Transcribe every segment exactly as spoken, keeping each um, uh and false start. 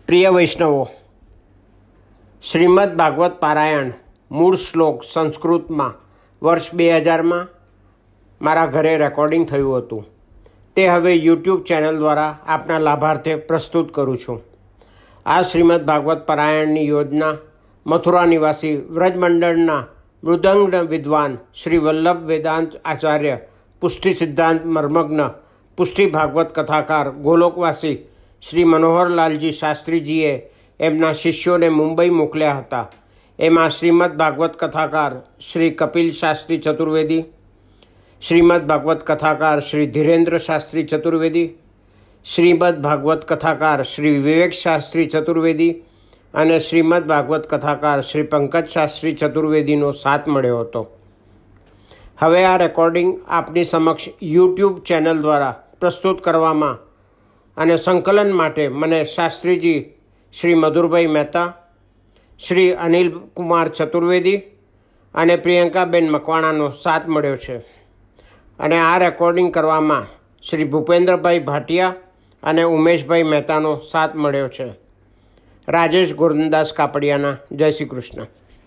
प्रिय वैष्णवो, श्रीमद् भागवत पारायण मूળ શ્લોક સંસ્કૃતમાં વર્ષ બે હજારમાં મારા ઘરે રેકોર્ડિંગ થયું હતું. તે હવે યુટ્યુબ ચેનલ દ્વારા આપના લાભાર્થે પ્રસ્તુત કરું છું. આ શ્રીમદ્ ભાગવત પારાયણની યોજના મથુરા નિવાસી વ્રજમંડળના મૃદંગ વિદ્વાન શ્રી વલ્લભ વેદાંત આચાર્ય, પુષ્ટિ સિદ્ધાંત મર્મજ્ઞ, પુષ્ટિ ભાગવત કથાકાર, ગોલોકવાસી શ્રી મનોહરલાલજી શાસ્ત્રીજીએ એમના શિષ્યોને મુંબઈ મોકલ્યા હતા. એમાં શ્રીમદ્ ભાગવત કથાકાર શ્રી કપિલ શાસ્ત્રી ચતુર્વેદી, શ્રીમદ્ ભાગવત કથાકાર શ્રી ધીરેન્દ્ર શાસ્ત્રી ચતુર્વેદી, શ્રીમદ્ ભાગવત કથાકાર શ્રી વિવેક શાસ્ત્રી ચતુર્વેદી અને શ્રીમદ્ ભાગવત કથાકાર શ્રી પંકજ શાસ્ત્રી ચતુર્વેદીનો સાથ મળ્યો હતો. હવે આ રેકોર્ડિંગ આપની સમક્ષ યુટ્યુબ ચેનલ દ્વારા પ્રસ્તુત કરવામાં અને સંકલન માટે મને શાસ્ત્રીજી શ્રી મધુરભાઈ મહેતા, શ્રી અનિલ કુમાર ચતુર્વેદી અને પ્રિયંકાબેન મકવાણાનો સાથ મળ્યો છે. અને આ રેકોર્ડિંગ કરવામાં શ્રી ભૂપેન્દ્રભાઈ ભાટિયા અને ઉમેશભાઈ મહેતાનો સાથ મળ્યો છે. રાજેશ ગોરધનદાસ કાપડિયાના. જય શ્રી કૃષ્ણ.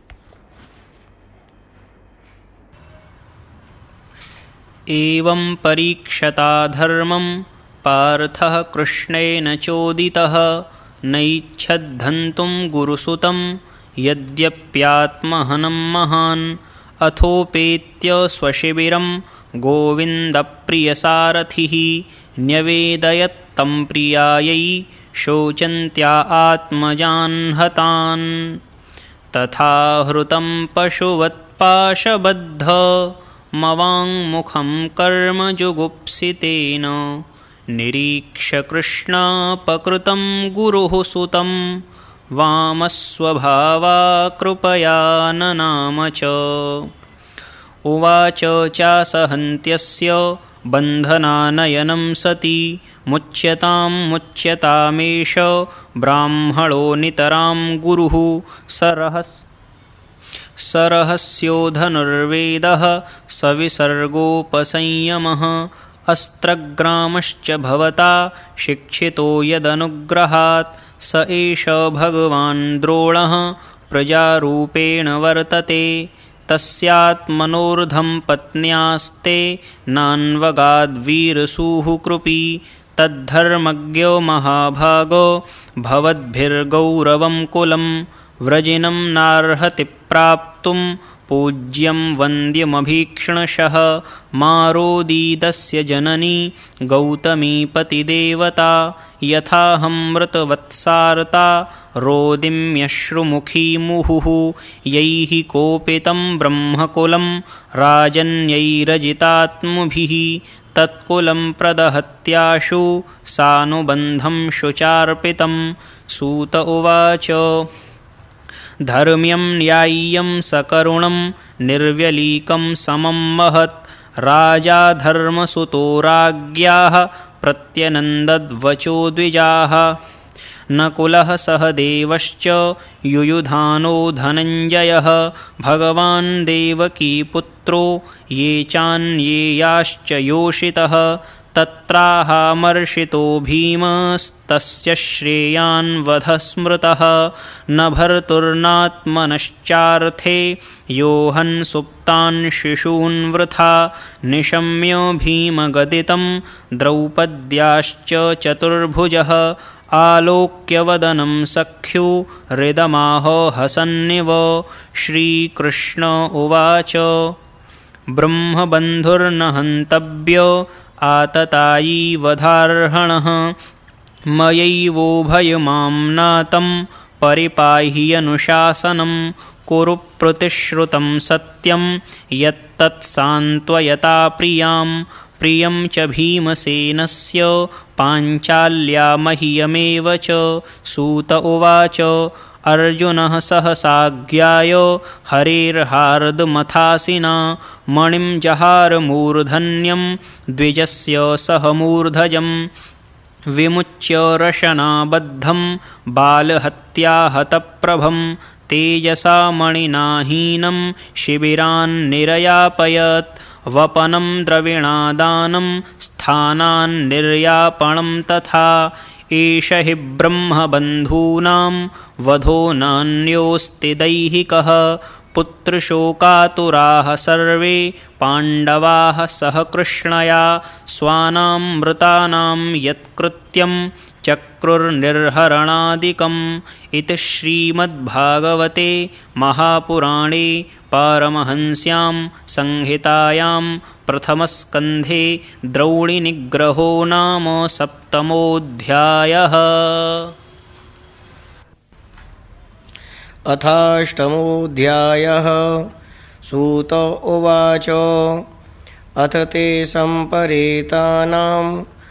एवं परीक्षता धर्मं पार्थः कृष्णेन चोदितः नैच्छद्धन्तुं गुरुसुतं यद्यप्यात्महनं महान् अथोपेत्य स्वशिबिरं गोविन्दप्रियसारथिः न्यवेदयत् तं प्रियायै शोचन्त्या आत्मजान् हतान्. तथा हृतं पशुवत्पाशबद्ध मवाङ्मुखं कर्म जुगुप्सितेन निरीक्ष्य कृष्णापकृतं गुरुः सुतं वामस्वभावा कृपया ननाम च. उवाच चासहन्त्यस्य बन्धनानयनं सति मुच्यतां मुच्यतामेष ब्राह्मणो नितरां गुरुः सरहस् सरहस्यो धनुर्वेदः सविसर्गोपसंयमः अस्त्रग्रामश्च भवता शिक्षितो यदनुग्रहात् स एष भगवान् द्रोणः प्रजारूपेण वर्तते. तस्यात्मनोर्धं पत्न्यास्ते नान्वगाद्वीरसूः कृपी तद्धर्मज्ञो महाभागो भवद्भिर्गौरवं कुलं व्रजिनं नार्हति प्राप्तुं पूज्यं वन्द्यमभीक्ष्णशः. मारोदीदस्य जननी गौतमी पतिदेवता यथाहं मृतवत्सार्ता रोदिम्यश्रुमुखी मुहुः. यैः कोपितं ब्रह्मकुलं राजन्यैरजितात्मभिः तत्कुलं प्रदहत्याशु सानुबन्धं शुचार्पितं. सूत उवाच धर्म्यं न्याय्यं सकरुणं निर्व्यलीकं समं महत्. राजा धर्मसुतो राज्ञाः प्रत्यनन्दद्वचो द्विजाः. नकुलः सहदेवश्च युयुधानो धनञ्जयः भगवान् देवकीपुत्रो ये चान्येयाश्च योषितः. तत्राहामर्षितो भीमस्तस्य श्रेयान् वधः स्मृतः. न भर्तुर्नात्मनश्चार्थे योहन् सुप्तान् शिशून् वृथा. निशम्य भीमगदितं द्रौपद्याश्च चतुर्भुजः आलोक्यवदनं सख्यु हृदमाह हसन्निव. श्रीकृष्ण उवाच ब्रह्मबन्धुर्न हन्तव्य आततायी वधार्हणः. मयैवोभयमां नातं परिपाह्यनुशासनं. कुरु प्रतिश्रुतं सत्यं यत्तत्सान्त्वयता प्रियां. प्रियं च भीमसेनस्य पाञ्चाल्या मह्यमेव च. सूत उवाच अर्जुनः सहसाज्ञाय हरेर्हार्दमथासिना मणिं जहार मूर्धन्यं द्विजस्य सह मूर्धजम्. विमुच्य रशनाबद्धं बालहत्याहतप्रभं तेजसा मणिनाहीनं शिबिरान् निरयापयत्. वपनं द्रविणादानं स्थानान् निर्यापणं तथा एष हि ब्रह्मबन्धूनां वधो नान्योऽस्ति दैहिकः। पुत्रशोकातुराः सर्वे पाण्डवाः सह कृष्णया स्वानां मृतानां यत्कृत्यं चक्रुर्निर्हरणादिकम्। इति श्रीमद्भागवते महापुराणे पारमहंस्यां संहितायां प्रथमस्कन्धे द्रौणिनिग्रहो नाम सप्तमोऽध्यायः। अथाष्टमोऽध्यायः। सूत उवाच अथ ते सम्परेतानां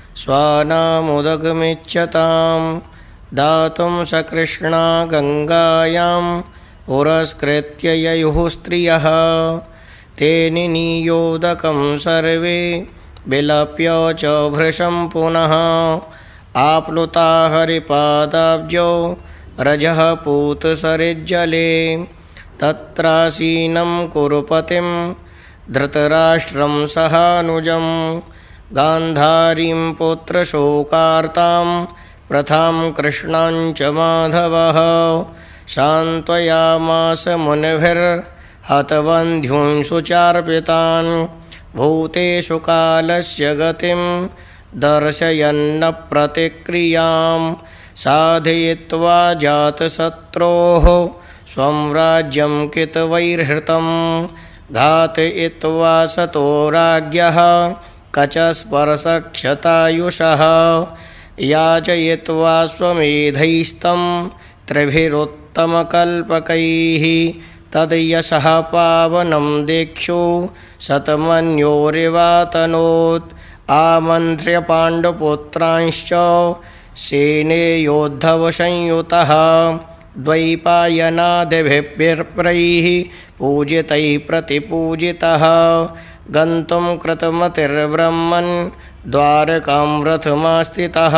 स्वानामुदगमिच्छतां दातुं सकृष्णा गङ्गायां पुरस्कृत्य ययुः स्त्रियः। ते निनीयोदकं सर्वे विलप्य च भृशं पुनः आप्लुता हरिपादाब्जो रजः पूतसरिज्जले। तत्रासीनं कुरुपतिं धृतराष्ट्रं सहानुजं गान्धारीं पुत्रशोकार्तां प्रथां कृष्णां च माधवः सान्त्वयामास मुनिभिर्हतवन्ध्युंषु चार्पितान् भूतेषु कालस्य गतिं दर्शयन्न प्रतिक्रियां साधयित्वा जातशत्रोः स्वं राज्यं कितवैर्हृतं घातयित्वा सतो राज्ञः कचस्पर्शक्षतायुषः याचयित्वा स्वमेधैस्तं त्रिभिरुत्तमकल्पकैः तद्यशः पावनं दिक्षु शतमन्योरिवातनोत् आमन्त्र्य पाण्डुपुत्रांश्च सेनेयोद्धवसंयुतः द्वैपायनादिभिर्प्रैः पूजितैः प्रतिपूजितः गन्तुं कृतमतिर्ब्रह्मन् द्वारकां रथमास्थितः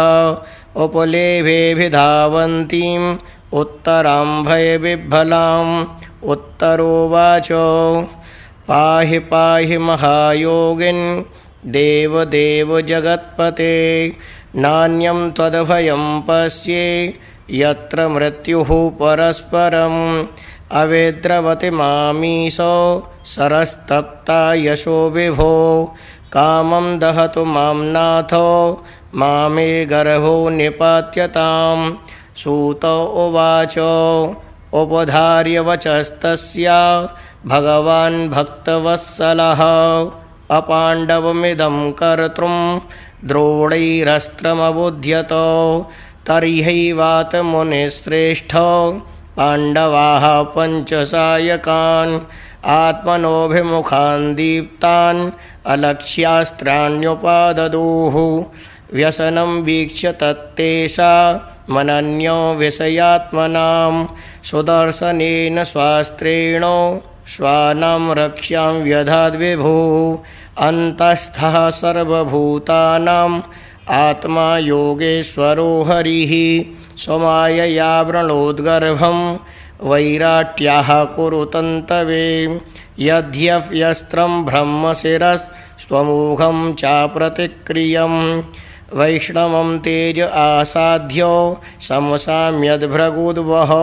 उपलेभेऽभिधावन्तीम् उत्तरां भयविह्वलाम् उत्तरोवाच पाहि पाहि महायोगिन् देवदेव जगत्पते नान्यं त्वदभयं पश्ये यत्र मृत्युः परस्परम् अवेद्रवति मामीशो सरस्तप्ता यशो विभो कामं दहतु मां नाथो मामे गर्भो निपात्यताम्। सूत उवाच उपधार्य वचस्तस्या भगवान् भक्तवत्सलः अपाण्डवमिदं कर्तुं द्रोणैरस्त्रमबुध्यत तर्ह्यैवात मुनिश्रेष्ठ पाण्डवाः पञ्चसायकान् आत्मनोऽभिमुखान् दीप्तान् अलक्ष्यास्त्राण्युपाददुः व्यसनं वीक्ष्य तत्तेषा मनन्यो विषयात्मनां सुदर्शनेन स्वास्त्रेण स्वानां रक्ष्यां व्यधाद्विभुः अन्तस्थः सर्वभूतानाम् आत्मा योगेश्वरो हरिः स्वमायया वृणोद्गर्भं वैराट्याः कुरुतन्तवे यद्यस्त्रं ब्रह्मशिरस्त्वमोघं चाप्रतिक्रियं वैष्णवं तेज आसाध्यो समसाम्यद्भृगुद्वः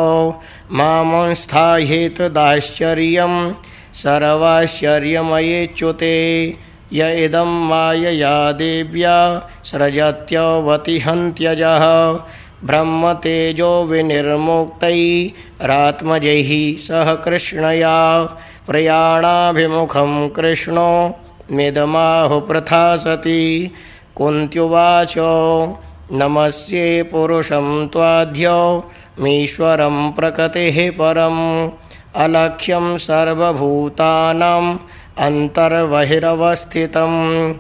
मामंस्थाहेतदाश्चर्यं सर्वाश्चर्यमयेच्युते य इदं मायया देव्या सृजत्यवतिहन्त्यजः ब्रह्मतेजो विनिर्मुक्तैरात्मजैः सह कृष्णया प्रयाणाभिमुखं कृष्णो मिदमाहु पृथा सती। कुन्त्युवाच नमस्ये पुरुषं त्वाद्य मीश्वरं प्रकृतिः परम् अलक्ष्यं सर्वभूतानाम् अन्तर्बहिरवस्थितं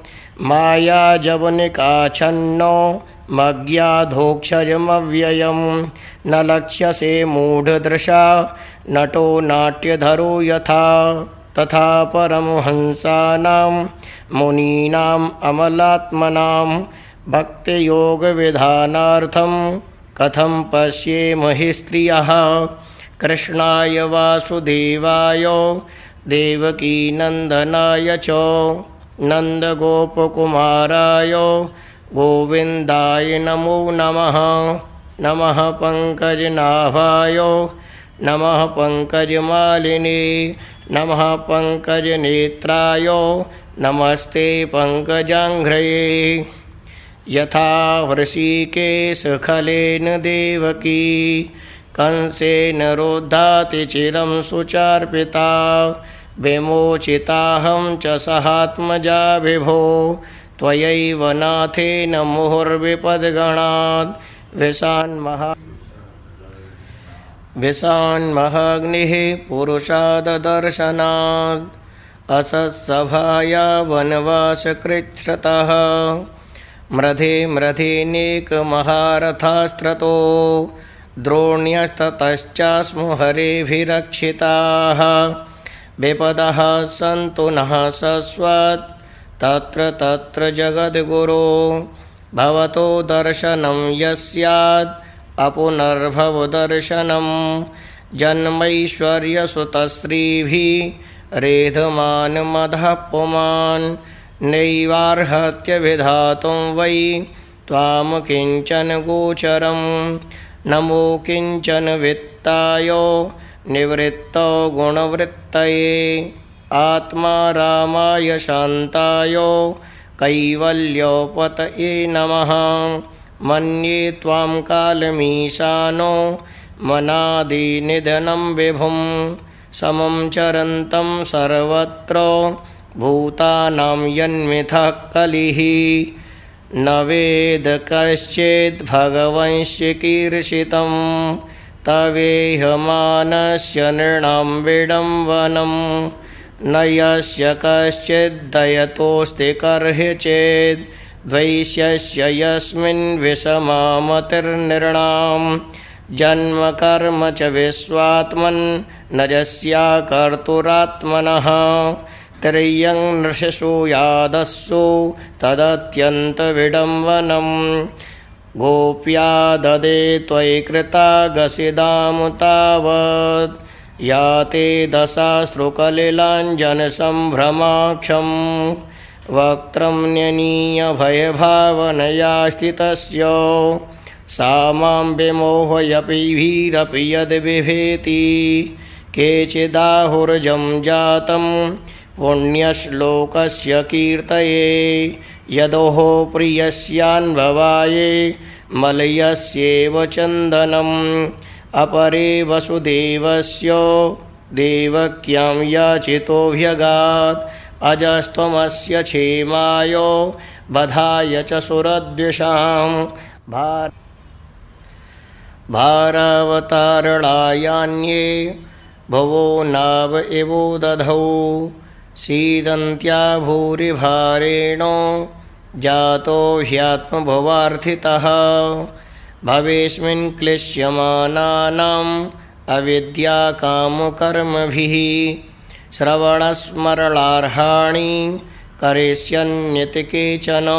मायाजवनिकाच्छन्नो मज्ञाधोक्षजमव्ययं न लक्ष्यसे मूढदृशा नटो नाट्यधरो यथा तथा परमहंसानां मुनीनाम् अमलात्मनां भक्तियोगविधानार्थं कथं पश्येमहि स्त्रियः कृष्णाय वासुदेवाय देवकीनन्दनाय च नन्दगोपकुमाराय गोविन्दाय नमो नमः। नमः पङ्कजनाभाय नमः पङ्कजमालिने नमः पङ्कजनेत्राय नमस्ते पङ्कजाङ्घ्रये। यथा वृषिकेशखलेन देवकी कंसेन रोद्धाति चिरं सुचार्पिता विमोचिताहं च सहात्मजा विभो त्वयैव नाथेन मुहुर्विपद्गणात् विषान्महा विषान्महाग्निः पुरुषाददर्शनात् असत्सभाया वनवासकृच्छ्रतः म्रधे म्रधेनेकमहारथास्त्रतो द्रोण्यस्ततश्चास्मु हरेभिरक्षिताः विपदः सन्तु नः सस्वत् तत्र तत्र जगद्गुरो भवतो दर्शनं यस्यात् अपुनर्भवदर्शनं जन्मैश्वर्यसुतस्त्रीभिः रेधमान् मदः पुमान् नैवार्हत्य विधातुं वै त्वां किञ्चन गोचरं नमो किञ्चन वित्ताय निवृत्तो गुणवृत्तये आत्मा रामाय शान्ताय कैवल्योपतये नमः। मन्ये त्वां कालमीशानो मनादिनिधनं विभुं समं चरन्तं सर्वत्र भूतानां यन्मिथः कलिः न वेद कश्चिद् भगवंश्चिकीर्षितं तवेहमानस्य नृणां विडम्बनं न यस्य कश्चिद्दयतोऽस्ति कर्ह्यचेद् द्वैष्यस्य यस्मिन् विषमामतिर्नृणां जन्म कर्म च विश्वात्मन् न यस्या कर्तुरात्मनः त्रियं नृषसो यादस्सु तदत्यन्तविडम्बनं गोप्या ददे त्वयि कृता गसिदामु तावत् याते दशाश्रुकलिलाञ्जनसम्भ्रमाक्षं वक्त्रं न्यनीय भयभावनया स्थितस्य सा मां विमोहयपि यद्बिभेति केचिदाहुर्जं जातं पुण्यश्लोकस्य कीर्तये यदोः प्रियस्यान्भवाये मलयस्येव चन्दनम् अपरे वसुदेवस्य देवक्यां याचितोऽभ्यगात् अजस्त्वमस्य क्षेमाय बधाय च सुरद्विषां भार भारावतारणायान्ये भवो नाव एवो दधौ सीदन्त्या भूरिभारेण जातो ह्यात्मभवार्थितः भवेस्मिन् क्लिश्यमानानाम् अविद्याकामकर्मभिः श्रवणस्मरणार्हाणि करिष्यन्निति केचन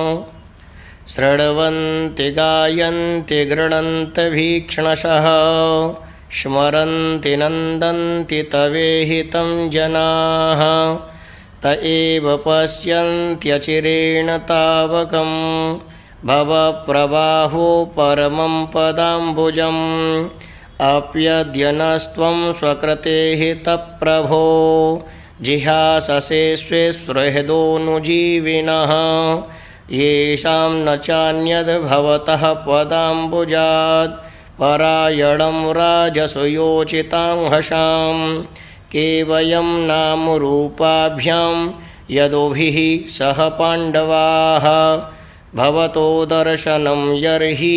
शृण्वन्ति गायन्ति गृह्णन्ति भीक्ष्णशः स्मरन्ति नन्दन्ति तवेहितं जनाः त एव पश्यन्त्यचिरेण तावकं भवप्रवाहो परमं पदाम्बुजम् अप्यद्यनस्त्वं स्वकृतेः तप्रभो जिहाससे स्वेष्वहृदोऽनुजीविनः येषां न चान्यद् भवतः पदाम्बुजात् परायणं राजसुयोचितांहसां केवयं नामरूपाभ्यां यदोभिः सह पाण्डवाः भवतो दर्शनं यर्हि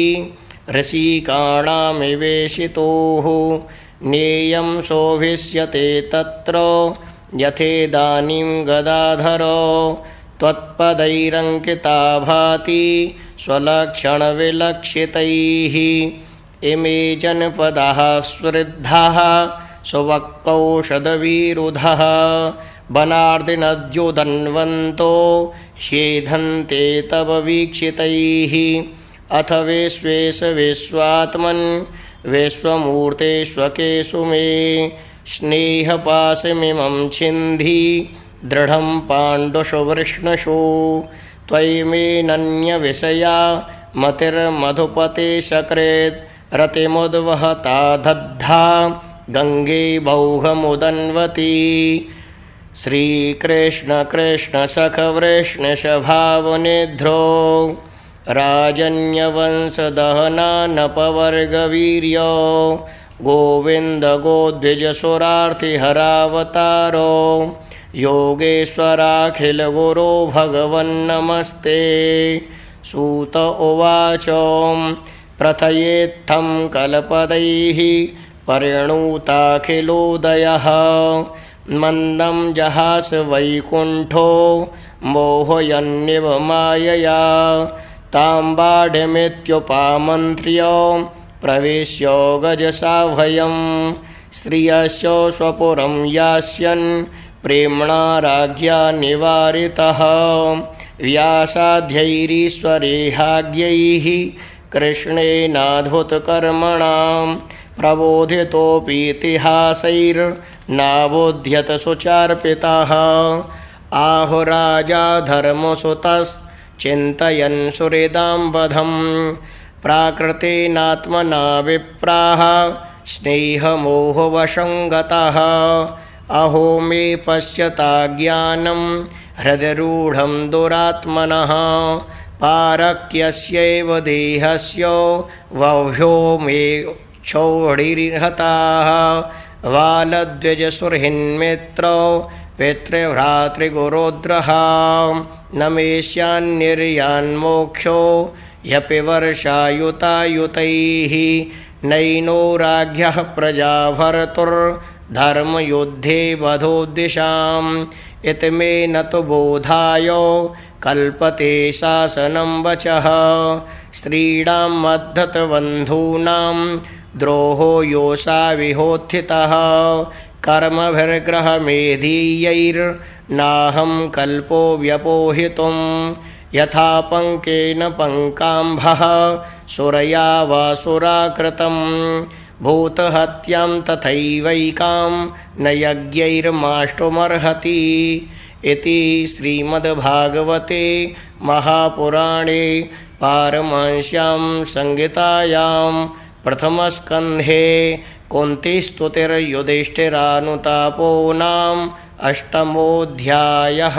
ऋषिकाणामिवेशितोः नेयं शोभिष्यते तत्र यथेदानीं गदाधर त्वत्पदैरङ्किता भाति स्वलक्षणविलक्षितैः इमे जनपदाः स्वृद्धाः सुवक्कौषधविरुधः वनार्दिनद्योदन्वन्तो ह्येधन्ते तव वीक्षितैः अथ विश्वेश विश्वात्मन् विश्वमूर्तेष्वकेषु मे स्नेहपाशमिमं छिन्धि दृढं पाण्डुषु वृष्णशो त्वयिमेनन्यविषया मतिर्मधुपते सकृत् रतिमुद्वहता दद्धा गंगे बौहमुदन्वती। श्रीकृष्ण कृष्ण सख वृष्णिशभावनिध्रो राजन्यवंशदहनानपवर्गवीर्यो गोविन्द गोद्विजसुरार्तिहरावतारो योगेश्वराखिल गुरो भगवन्नमस्ते। सूत उवाच प्रथयेत्थं कल्पदैः परिणूताखिलोदयः मन्दं जहास वैकुण्ठो मोहयन्निव मायया ताम्बाढ्यमित्युपामन्त्र्य प्रवेश्य गजसाभयं श्रियश्च स्वपुरं यास्यन् प्रेम्णा राज्ञा निवारितः व्यासाध्यैरीश्वरेहाज्ञैः कृष्णेनाद्भुतकर्मणा प्रबोधितोऽपीतिहासैर्नाबोध्यत सुचार्पितः। आहुराजा धर्मसुतश्चिन्तयन् सुहृदाम्बधम् प्राकृतेनात्मना विप्राः स्नेहमोहवशङ्गतः। अहो मे पश्यता ज्ञानं हृदरूढं दुरात्मनः पारक्यस्यैव देहस्य वह्यो मे क्षौहिर्हताः वालद्विजसुहृन्मित्रौ पितृभ्रातृगुरोद्रः न मेष्यान्निर्यान्मोक्षो ह्यपि वर्षायुतायुतैः नैनो राज्ञः प्रजा भर्तुर्धर्मयुद्धे वधोद्दिशाम् इति मे न तु बोधाय कल्पते शासनं वचः। स्त्रीणां मद्धतबन्धूनां द्रोहो योषा विहोत्थितः कर्मभिर्ग्रहमेधीयैर्नाहं कल्पो व्यपोहितुं यथा पङ्केन पङ्काम्भः सुरया वासुराकृतं भूतहत्यां तथैवैकां न यज्ञैर्माष्टुमर्हति। इति श्रीमद्भागवते महापुराणे पारमहंस्यां संहितायां प्रथमस्कन्धे कुन्तीस्तुतिर्युधिष्ठिरानुतापो नाम अष्टमोऽध्यायः।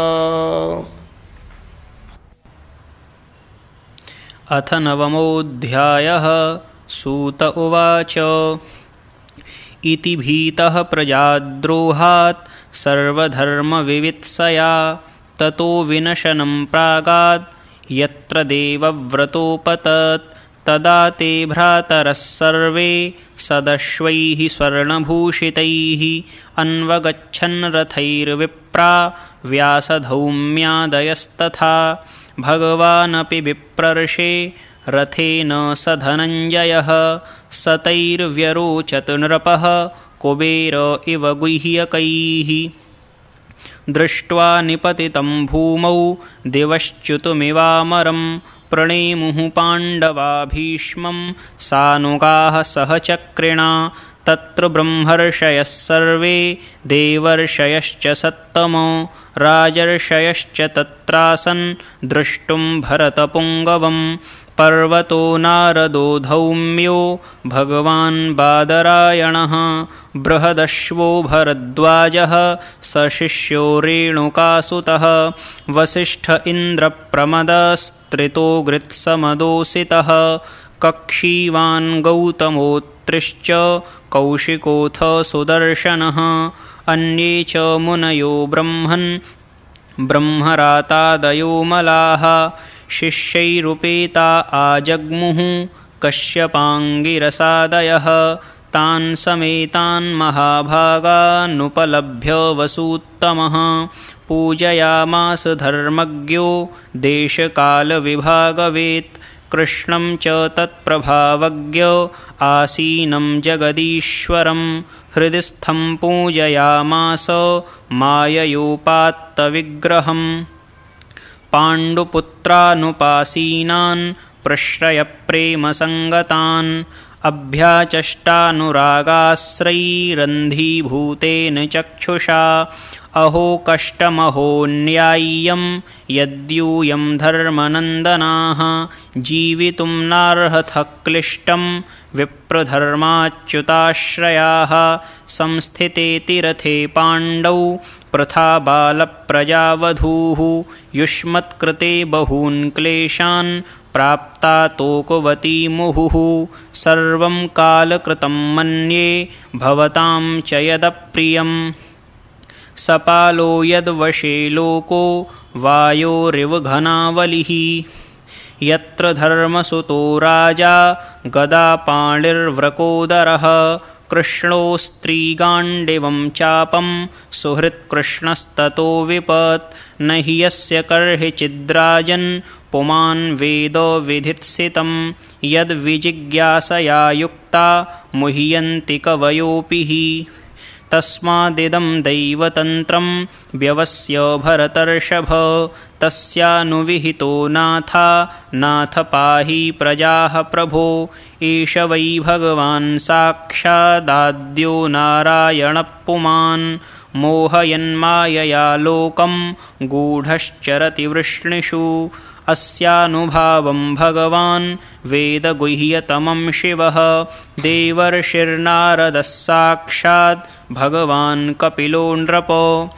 अथ नवमोऽध्यायः। सूत उवाच इति भीतः प्रजाद्रोहात् सर्वधर्मविवित्सया ततो विनशनं प्रागात् यत्र देवव्रतोपतत् तदा ते भ्रातरः सर्वे सदश्वैः स्वर्णभूषितैः अन्वगच्छन् रथैर्विप्रा व्यासधौम्यादयस्तथा भगवानपि विप्रर्षे रथेन स धनञ्जयः सतैर्व्यरोचत नृपः कुबेर इव गुह्यकैः दृष्ट्वा निपतितं भूमौ दिवश्च्युतमिवामरं प्रणेमुः पाण्डवा भीष्मं सानुगाः सहचक्रिणा तत्र ब्रह्मर्षयः सर्वे देवर्षयश्च सत्तमो राजर्षयश्च तत्रासन् द्रष्टुं भरतपुङ्गवम् पर्वतो नारदो धौम्यो भगवान् बादरायणः बृहदश्वो भरद्वाजः सशिष्यो रेणुकासुतः वसिष्ठ इन्द्रप्रमदस्त्रितो गृत्समदोषितः कक्षीवान् गौतमोत्रिश्च कौशिकोऽथ सुदर्शनः अन्ये च मुनयो ब्रह्मन् ब्रह्मरातादयो मलाः शिष्यैरुपेता आजग्मुः कश्यपाङ्गिरसादयः तान् समेतान् महाभागानुपलभ्य वसूत्तमः पूजयामास धर्मज्ञो देशकालविभागवेत् कृष्णं च तत्प्रभावज्ञ आसीनं जगदीश्वरं हृदि स्थं पूजयामास माययोपात्तविग्रहम् पाण्डुपुत्रानुपासीनान् प्रश्रयप्रेमसङ्गतान् अभ्याचष्टानुरागाश्रैरन्धीभूतेन चक्षुषा अहो कष्टमहोऽन्याय्यं यद्यूयं धर्मनन्दनाः जीवितुं नार्हतः क्लिष्टं विप्रधर्माच्युताश्रयाः संस्थिते तीरथे पाण्डौ प्रथा बालप्रजावधूः युष्मत्कृते बहून् क्लेशान् प्राप्ता तोकवती मुहुः सर्वं कालकृतं मन्ये भवतां च यदप्रियम् सपालो यद्वशे लोको वायोरिव घनावलिः यत्र धर्मसुतो राजा गदापाणिर्व्रकोदरः कृष्णोऽस्त्रीगाण्डिवं चापं सुहृत्कृष्णस्ततो विपत् न हि यस्य कर्हिचिद्राजन् पुमान् वेद विधित्सितं यद्विजिज्ञासया युक्ता मुह्यन्ति कवयोऽपि हि तस्मादिदं दैवतन्त्रं व्यवस्य भरतर्षभ तस्यानुविहितो नाथा नाथ पाहि प्रजाः प्रभो एष वै भगवान् साक्षादाद्यो नारायणः पुमान् मोहयन्मायया लोकं गूढश्चरति वृष्णिषु अस्यानुभावं भगवान् वेदगुह्यतमं शिवः देवर्षिर्नारदः साक्षात् भगवान् कपिलो नृप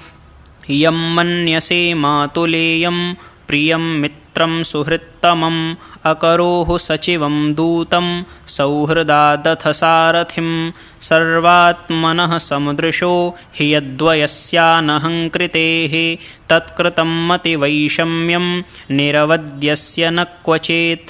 यं मन्यसे मातुलेयं प्रियं मित्रं सुहृत्तमम् अकरोः सचिवं दूतं सौहृदादथ सारथिं सर्वात्मनः समुदृशो हि यद्वयस्यानहङ्कृतेः तत्कृतं मतिवैषम्यं निरवद्यस्य न क्वचेत्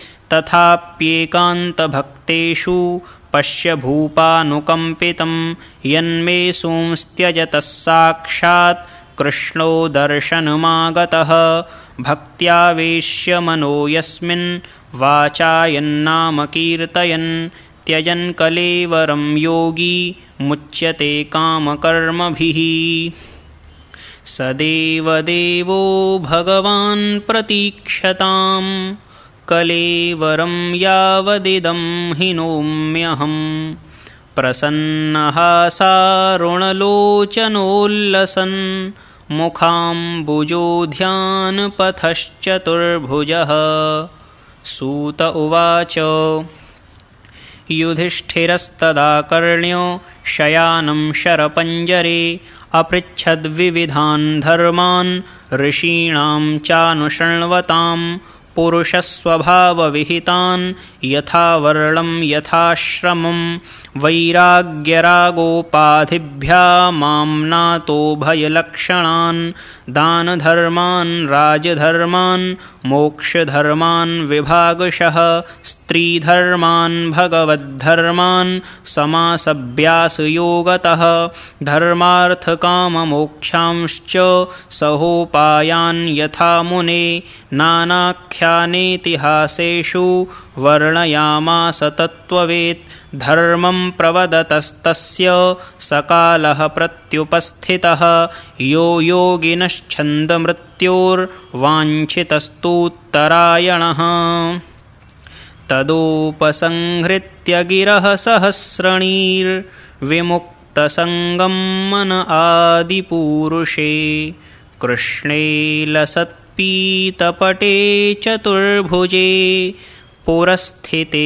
तथाप्येकान्तभक्तेषु पश्य भूपानुकम्पितं यन्मे सोंस्त्यजतः साक्षात् कृष्णो दर्शनमागतः भक्त्यावेश्य मनो यस्मिन् वाचायन्नाम कीर्तयन् त्यजन् कलेवरं योगी मुच्यते कामकर्मभिः सदेव देवो भगवान् प्रतीक्षताम् कलेवरं यावदिदं हि नोम्यहम् प्रसन्नहासारुणलोचनोल्लसन् मुखाम्बुजोध्यानपथश्चतुर्भुजः सूत उवाच युधिष्ठिरस्तदा कर्ण्यो शयानं शरपञ्जरे अपृच्छद्विविधान् धर्मान् ऋषीणां चानुशृण्वताम् पुरुषस्वभावविहितान् यथा वर्णं यथाश्रमं वैराग्यरागोपाधिभ्यामाम्नातो भयलक्षणान् दानधर्मान् राजधर्मान् मोक्षधर्मान् विभागशः स्त्रीधर्मान् भगवद्धर्मान् समासभ्यासयोगतः धर्मार्थकाममोक्षांश्च सहोपायान् यथा मुने नानाख्यानेतिहासेषु वर्णयामास तत्त्ववेत् धर्मं प्रवदतस्तस्य सकालः प्रत्युपस्थितः यो योगिनश्छन्दमृत्योर्वाञ्छितस्तूत्तरायणः तदोपसंहृत्य गिरः सहस्रणीर्विमुक्तसङ्गं मन आदिपूरुषे कृष्णे लसत्पीतपटे चतुर्भुजे पुरस्थिते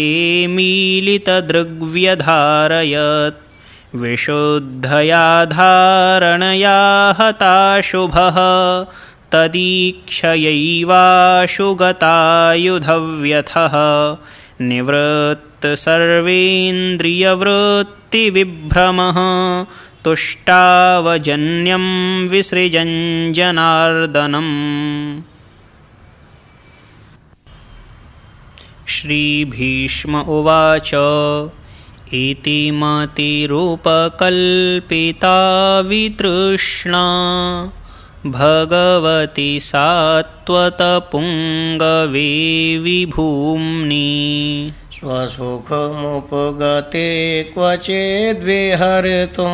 मीलितदृग्व्यधारयत् विशुद्धया धारणया हताशुभः तदीक्षयैवाशुगतायुधव्यथः निवृत्तसर्वेन्द्रियवृत्तिविभ्रमः तुष्टावजन्यं विसृजन् जनार्दनम्। श्रीभीष्म उवाच इति मतिरूपकल्पिता वितृष्णा भगवति सात्वतपुङ्गवे विभूम्नि स्वसुखमुपगते क्वचिद्विहर्तुं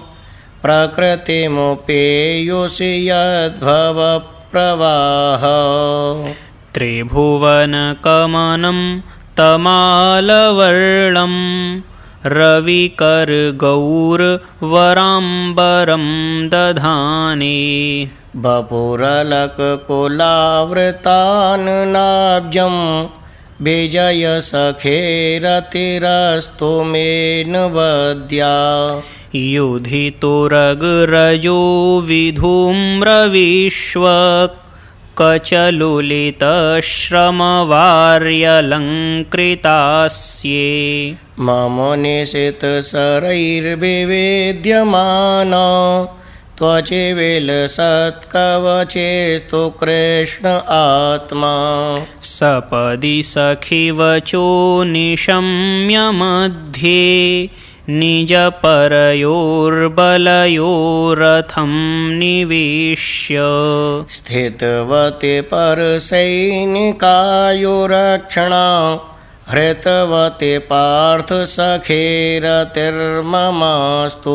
प्रकृतिमुपेयुषि यद्भवप्रवाह त्रिभुवनकमनं तमालवर्णं रविकरगौरवराम्बरं दधाने बपुरलककुलावृतान्नाब्जं विजयसखेरतिरस्तु मेन वद्या युधितोरगरजो विधूम्रविश्वक् कचलुलितश्रमवार्यलङ्कृतास्ये मम निशितशरैर्विवेद्यमान त्वचिविलसत्कवचेस्तु कृष्ण आत्मा सपदि सखिवचो निशम्य मध्ये निजपरयोर्बलयोरथं निवेश्य स्थितवति परसैनिकायुरक्षणा हृतवति पार्थ सखेरतिर्ममास्तु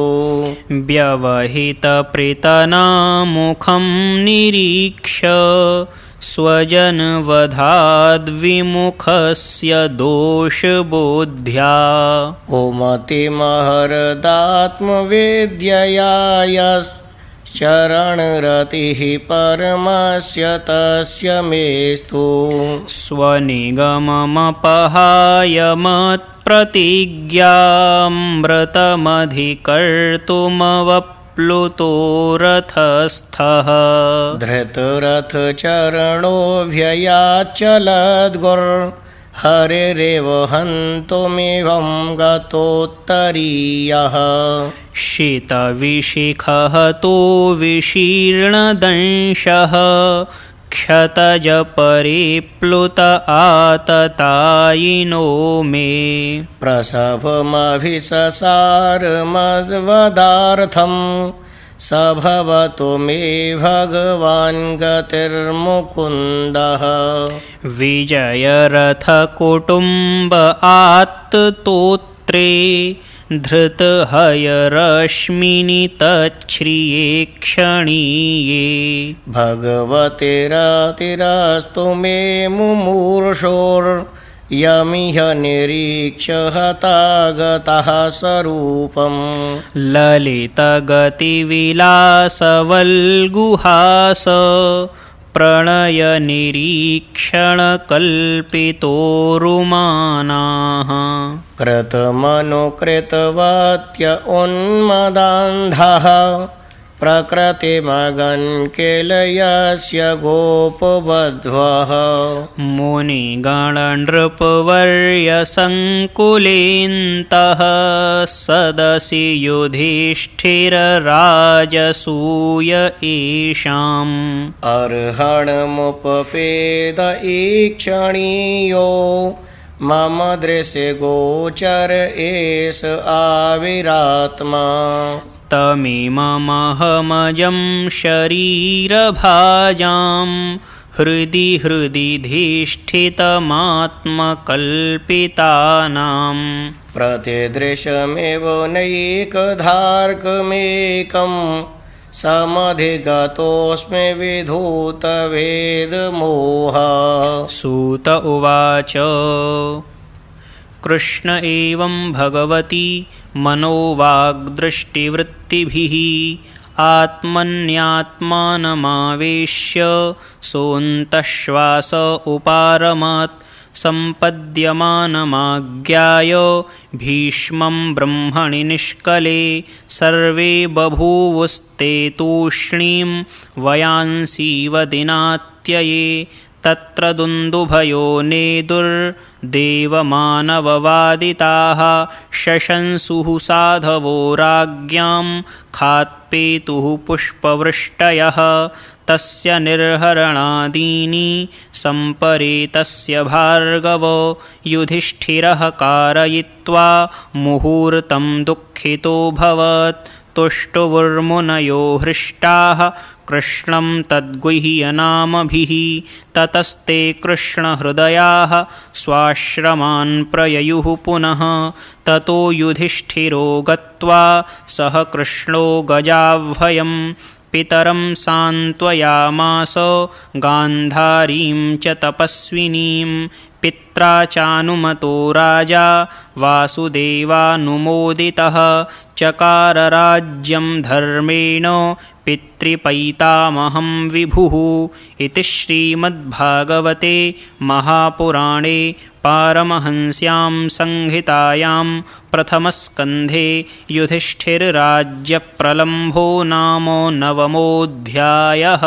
व्यवहितप्रीतनामुखं निरीक्ष्य स्वजनवधाद्विमुखस्य दोषबोध्या कुमतिमहरदात्मविद्यया यश्चरणरतिः परमस्य तस्य मेस्तु स्वनिगममपहाय मत्प्रतिज्ञामृतमधिकर्तुमवप् प्लुतो रथस्थः धृतरथचरणोऽभ्ययाचलद्गुर् हरिरेव हन्तुमिवं गतोत्तरीयः शीतविशिखः तो विशीर्णदंशः क्षतजपरिप्लुत आततायिनो मे प्रसभमभिससारमद्वदार्थम् स भवतु मे भगवान् गतिर्मुकुन्दः विजयरथकुटुम्ब आत्तोत्रे धृतहयरश्मिनि तच्छ्रिये क्षणीये भगवतिरतिरस्तु मे मुमूर्षोर्यमिह निरीक्ष्य हतागतः स्वरूपम् ललितगतिविलासवल्गुहास प्रणयनिरीक्षणकल्पितोरुमानाः कृतमनुकृतवत्य उन्मदान्धः प्रकृतिमगन् किल यस्य गोपवध्वः मुनिगणनृपवर्यसङ्कुलेन्तः सदसि युधिष्ठिरराजसूय ईशाम् अर्हणमुपपेद ईक्षणीयो मम दृश्यगोचर एष आविरात्मा तमिममहमजं शरीरभाजां हृदि हृदि धिष्ठितमात्मकल्पितानां प्रतिदृशमेव नैकधार्कमेकं समधिगतोऽस्मि विधूतवेदमोहः सूत उवाच कृष्ण एवं भगवती मनोवाग्दृष्टिवृत्तिभिः आत्मन्यात्मानमावेश्य सोऽन्तश्वास उपारमत् सम्पद्यमानमाज्ञाय भीष्मं ब्रह्मणि निष्कले सर्वे बभूवुस्ते तूष्णीं वयांसीव दिनात्यये तत्र दुन्दुभयो नेदुर्देवमानववादिताः शशंसुः साधवो राज्ञां खात्पेतुः पुष्पवृष्टयः तस्य निर्हरणादीनि सम्परेतस्य भार्गव युधिष्ठिरः कारयित्वा मुहूर्तं दुःखितोऽभवत् तुष्टुवुर्मुनयो हृष्टाः कृष्णं तद्गुह्यनामभिः ततस्ते कृष्णहृदयाः स्वाश्रमान् प्रययुः पुनः ततो युधिष्ठिरो गत्वा सह कृष्णो गजाह्वयं पितरं सान्त्वयामास गान्धारीं च तपस्विनीं पित्रा चानुमतो राजा वासुदेवानुमोदितः चकार राज्यं धर्मेण पितृपैतामहं विभुः। इति श्रीमद्भागवते महापुराणे पारमहंस्यां संहितायां प्रथमस्कन्धे युधिष्ठिरराज्यप्रलम्भो नाम नवमोऽध्यायः।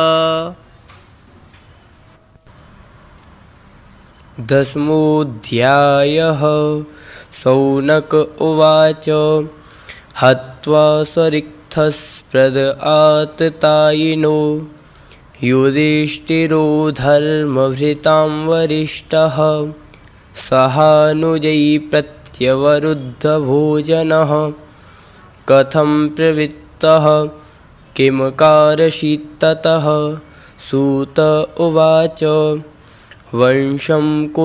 दशमोऽध्यायः। शौनक उवाच हत्वा सरिक्थस्पृद आततायिनो युधिष्ठिरो धर्मभृतां वरिष्ठः सहानुजयी प्रत्यवरुद्धभोजनः कथं प्रवृत्तः किं कारयसि ततः। सूत उवाच वंशं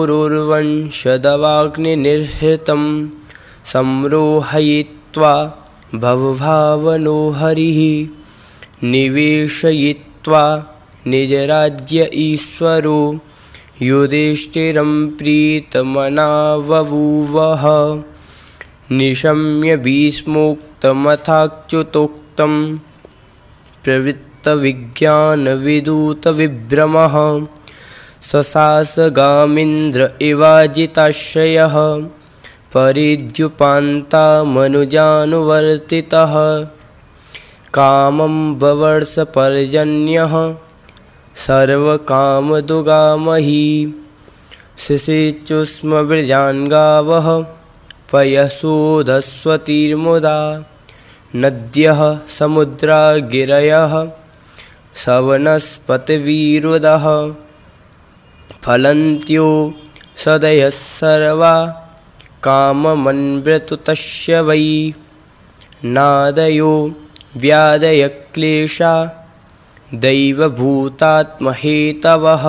कुरुर्वंशदवाग्निनिर्हृतं संरोहयित्वा भवभावनो हरिः निवेशयित्वा निजराज्य ईश्वरो युधिष्ठिरं प्रीतमनावभूवः। निशम्य भीष्मोक्तमथाच्युतोक्तं प्रवृत्तविज्ञानविदूतविभ्रमः सशासगामिन्द्र इवाजिताश्रयः परिद्युपान्तामनुजानुवर्तितः कामं ववर्षपर्जन्यः सर्वकामदुगामही शिशिचुष्मवृजान्गावः पयसोधस्वतीर्मुदा नद्यः समुद्रा गिरयः सवनस्पतिविरुदः फलन्त्यो सदयः सर्वा काममन्वृतस्य वै नादयो व्यादयक्लेशा दैवभूतात्महेतवः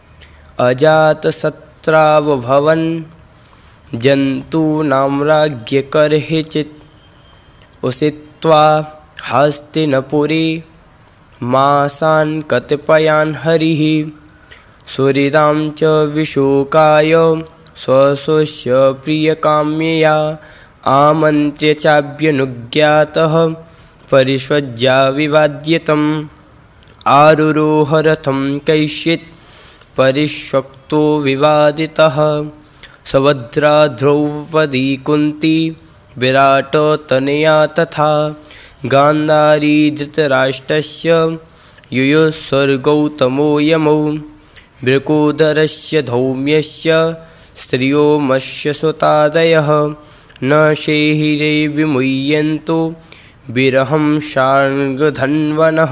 अजातशत्रावभवन् जन्तूनां राज्ञकर्हिचित् उषित्वा हस्तिनपुरे मासान् कतिपयान् हरिः सुहृदां च विशोकाय स्वस्वस्य प्रियकाम्यया आमन्त्र्य चाभ्यनुज्ञातः परिष्वज्याविवाद्यतम् आरुरोह रथं कैश्चित् परिष्वक्तो विवादितः सुभद्रा द्रौपदी कुन्ती विराटतनया तथा गान्धारी धृतराष्ट्रस्य युयुस्सर्गौतमो यमौ वृकोदरस्य धौम्यस्य स्त्रियो मत्स्यसुतादयः न शेहिरे विमुह्यन्तो विरहं शार्ङ्गधन्वनः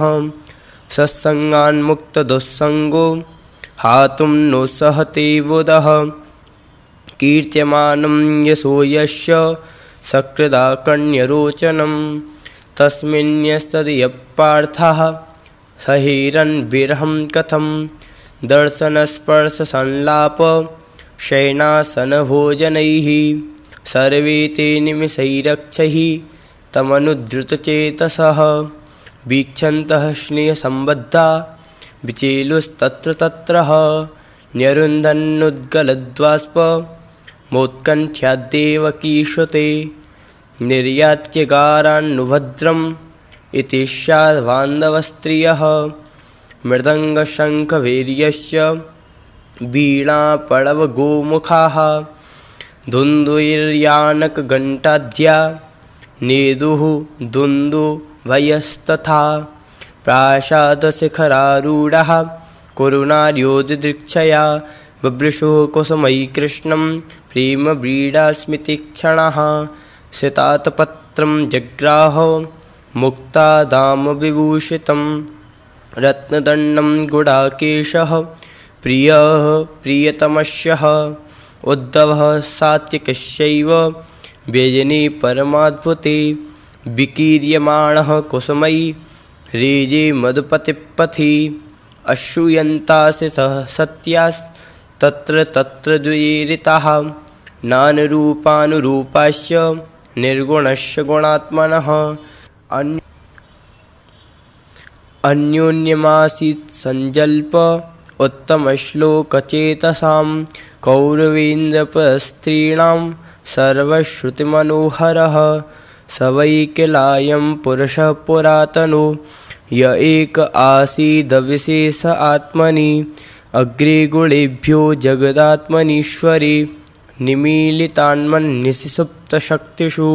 सत्सङ्गान्मुक्तदुस्सङ्गो हातुं नो सहते बुधः कीर्त्यमानं यशो यस्य सकृदाकर्ण्यरोचनं तस्मिन्यस्तदीयः पार्थः सहिरन् विरहं कथं दर्शनस्पर्शसंलाप शयनासनभोजनैः सर्वे ते निमिषैरक्षैः तमनुद्धृतचेतसः वीक्षन्तः स्नेहसम्बद्धा विचेलुस्तत्र तत्रः न्यरुन्धन्नुद्गलद्वाष्प मोत्कण्ठ्याद्देवकीश्वते निर्यात्यगारान्नुभद्रम् इति स्याद्बान्धवस्त्रियः मृदङ्गशङ्खभैर्यस्य वीणापणवगोमुखाः धुन्धुर्यानकघण्टाद्या नेदुः दुन्दुभयस्तथा प्रासादशिखरारूढः कुरुनार्योदिदृक्षया बभ्रुषुः कुसुमैः कृष्णं प्रेमव्रीडास्मितिक्षणः सितातपत्रं जग्राहो मुक्तादामविभूषितं रत्नदण्डं गुडाकेशः प्रियः प्रियतमस्यः उद्धवः सात्विकस्यैव व्यजने परमाद्भुते विकीर्यमाणः कुसुमैः रेजे मधुपतिपथि अश्रूयन्तासि सत्यास्तत्र तत्र द्वैरिताः नानरूपानुरूपाश्च निर्गुणस्य गुणात्मनः अन्योन्यमासीत् सञ्जल्प उत्तमश्लोकचेतसां कौरवेन्द्रपस्त्रीणां सर्वश्रुतिमनोहरः स वै किलायं पुरुषः पुरातनो य एक आसीदविशेष आत्मनि अग्रे गुणेभ्यो जगदात्मनीश्वरे निमीलितान्मन्निसुप्तशक्तिषु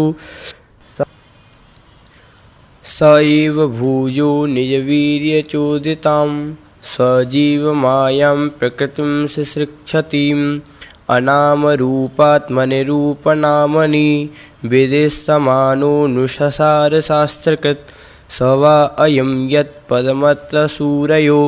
स एव भूयो निजवीर्यचोदितां स्वजीवमायां प्रकृतिं सिसृक्षतीम् अनामरूपात्मनिरूपनामनि विदेशमानोऽनुशसारशास्त्रकृत् स वा अयं यत्पदमत्र सूरयो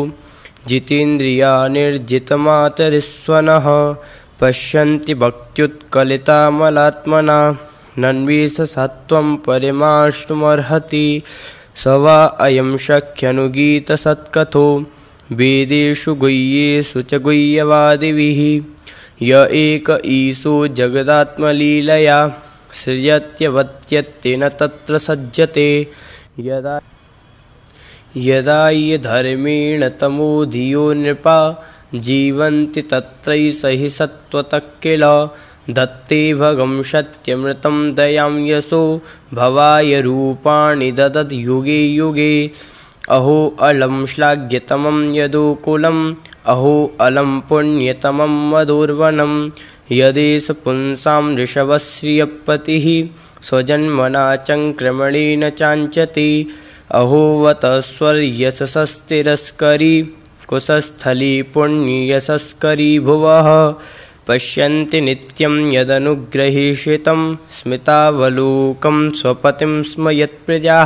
जितेन्द्रियानिर्जितमातरिस्वनः पश्यन्ति भक्त्युत्कलितामलात्मना नन्वेषसत्त्वं परिमार्ष्टुमर्हति स वा अयं शक्यनुगीतसत्कथो वेदेषु गुह्येषु च गुह्यवादिभिः य एक ईशो जगदात्मलीलया सृजत्यवत्यत्तेन तत्र सज्जते यदा यदा ये धर्मेण तमो धियो नृपा जीवन्ति तत्रैष हि सत्त्वतः किल दत्ते भगं सत्यमृतं दयां यशो भवाय रूपाणि ददद् युगे युगे अहो अलं श्लाघ्यतमं यदुकुलम् अहो अलं पुण्यतमं मधुर्वनं यदेष पुंसां ऋषभश्रियपतिः स्वजन्मना चङ्क्रमणेन चाञ्चति अहो वतस्वर्यशस्तिरस्करी कुशस्थली पुण्ययशस्करी भुवः पश्यन्ति नित्यं यदनुग्रहीषितं स्मितावलोकं स्वपतिं स्म यत्प्रजाः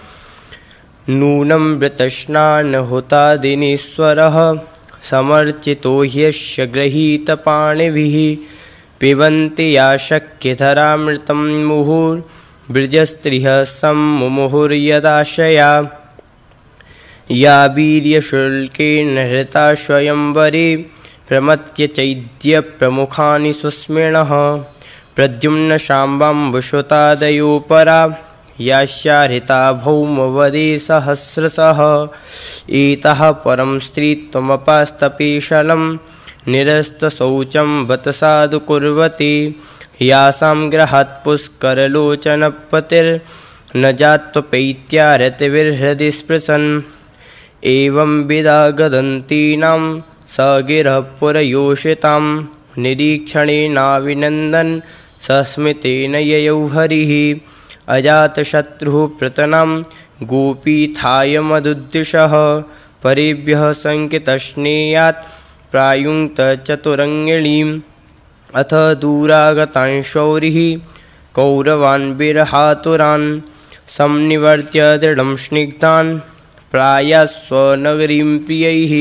नूनं वृतस्नानहुतादिनीश्वरः समर्चितो ह्यस्य गृहीतपाणिभिः पिबन्ति या शक्यधरामृतं मुहुर्ब्रजस्त्रियः सम्मुहुर्यदाशया या वीर्यशुल्केन हृता स्वयंवरे प्रमथ्य चैद्यप्रमुखानि सुस्मिणः प्रद्युम्न शाम्बाम्बुसुतादयो परा यास्याहृता भौमवदे सहस्रशः एतः परं स्त्रीत्वमपास्तपेशलं निरस्तशौचं बतसाधु कुर्वती यासां गृहात् पुष्करलोचनपतिर्न जात्वपैत्या रतिभिर्हृदि स्पृशन् एवं विदा गदन्तीनां स गिरः पुरयोषितां निरीक्षणेनाभिनन्दन् सस्मितेन ययौ हरिः अजातशत्रुः प्रतनं गोपीथाय मदुद्दिशः परेभ्यः सङ्कितस्नेयात् प्रायुङ्क्त चतुरङ्गिणीम् अथ दूरागतान् शौरिः कौरवान् विरहातुरान् संनिवर्त्य दृढं स्निग्धान् प्रायः स्वनगरीं प्रियैः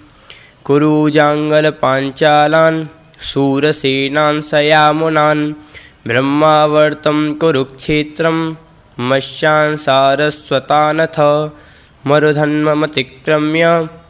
कुरुजाङ्गलपाञ्चालान् शूरसेनान् सयामुनान् ब्रह्मावर्तं कुरुक्षेत्रं मत्स्यान् सारस्वतानथ मरुधन्ममतिक्रम्य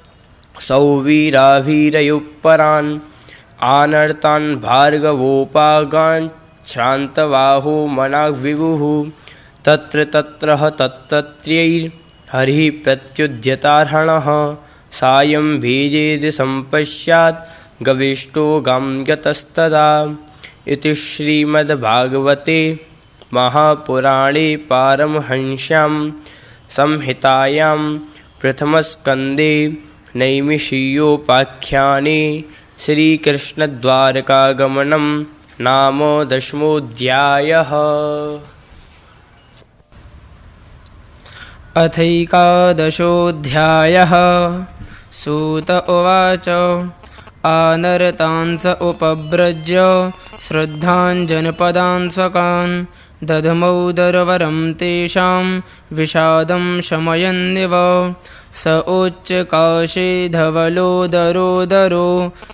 सौवीराभिरयुपरान् आनर्तान् भार्गवोपागान् श्रान्तबाहो मनाग्विभुः तत्र तत्र तत्तत्रैर्हरिः प्रत्युद्यतार्हणः सायं भेजेद सम्पश्यात् गविष्टो गां गतस्तदा इति श्रीमद्भागवते महापुराणे पारमहंस्यां संहितायां प्रथमस्कन्धे नैमिषीयोपाख्याने श्रीकृष्णद्वारकागमनं नाम दशमोऽध्यायः। अथैकादशोऽध्यायः। सूत उवाच आनरतांस उपव्रज्य श्रद्धाञ्जनपदान् स्वकान् दधमौदरवरं तेषां विषादं शमयन्निव स उच्चकाशे धवलोदरोदरो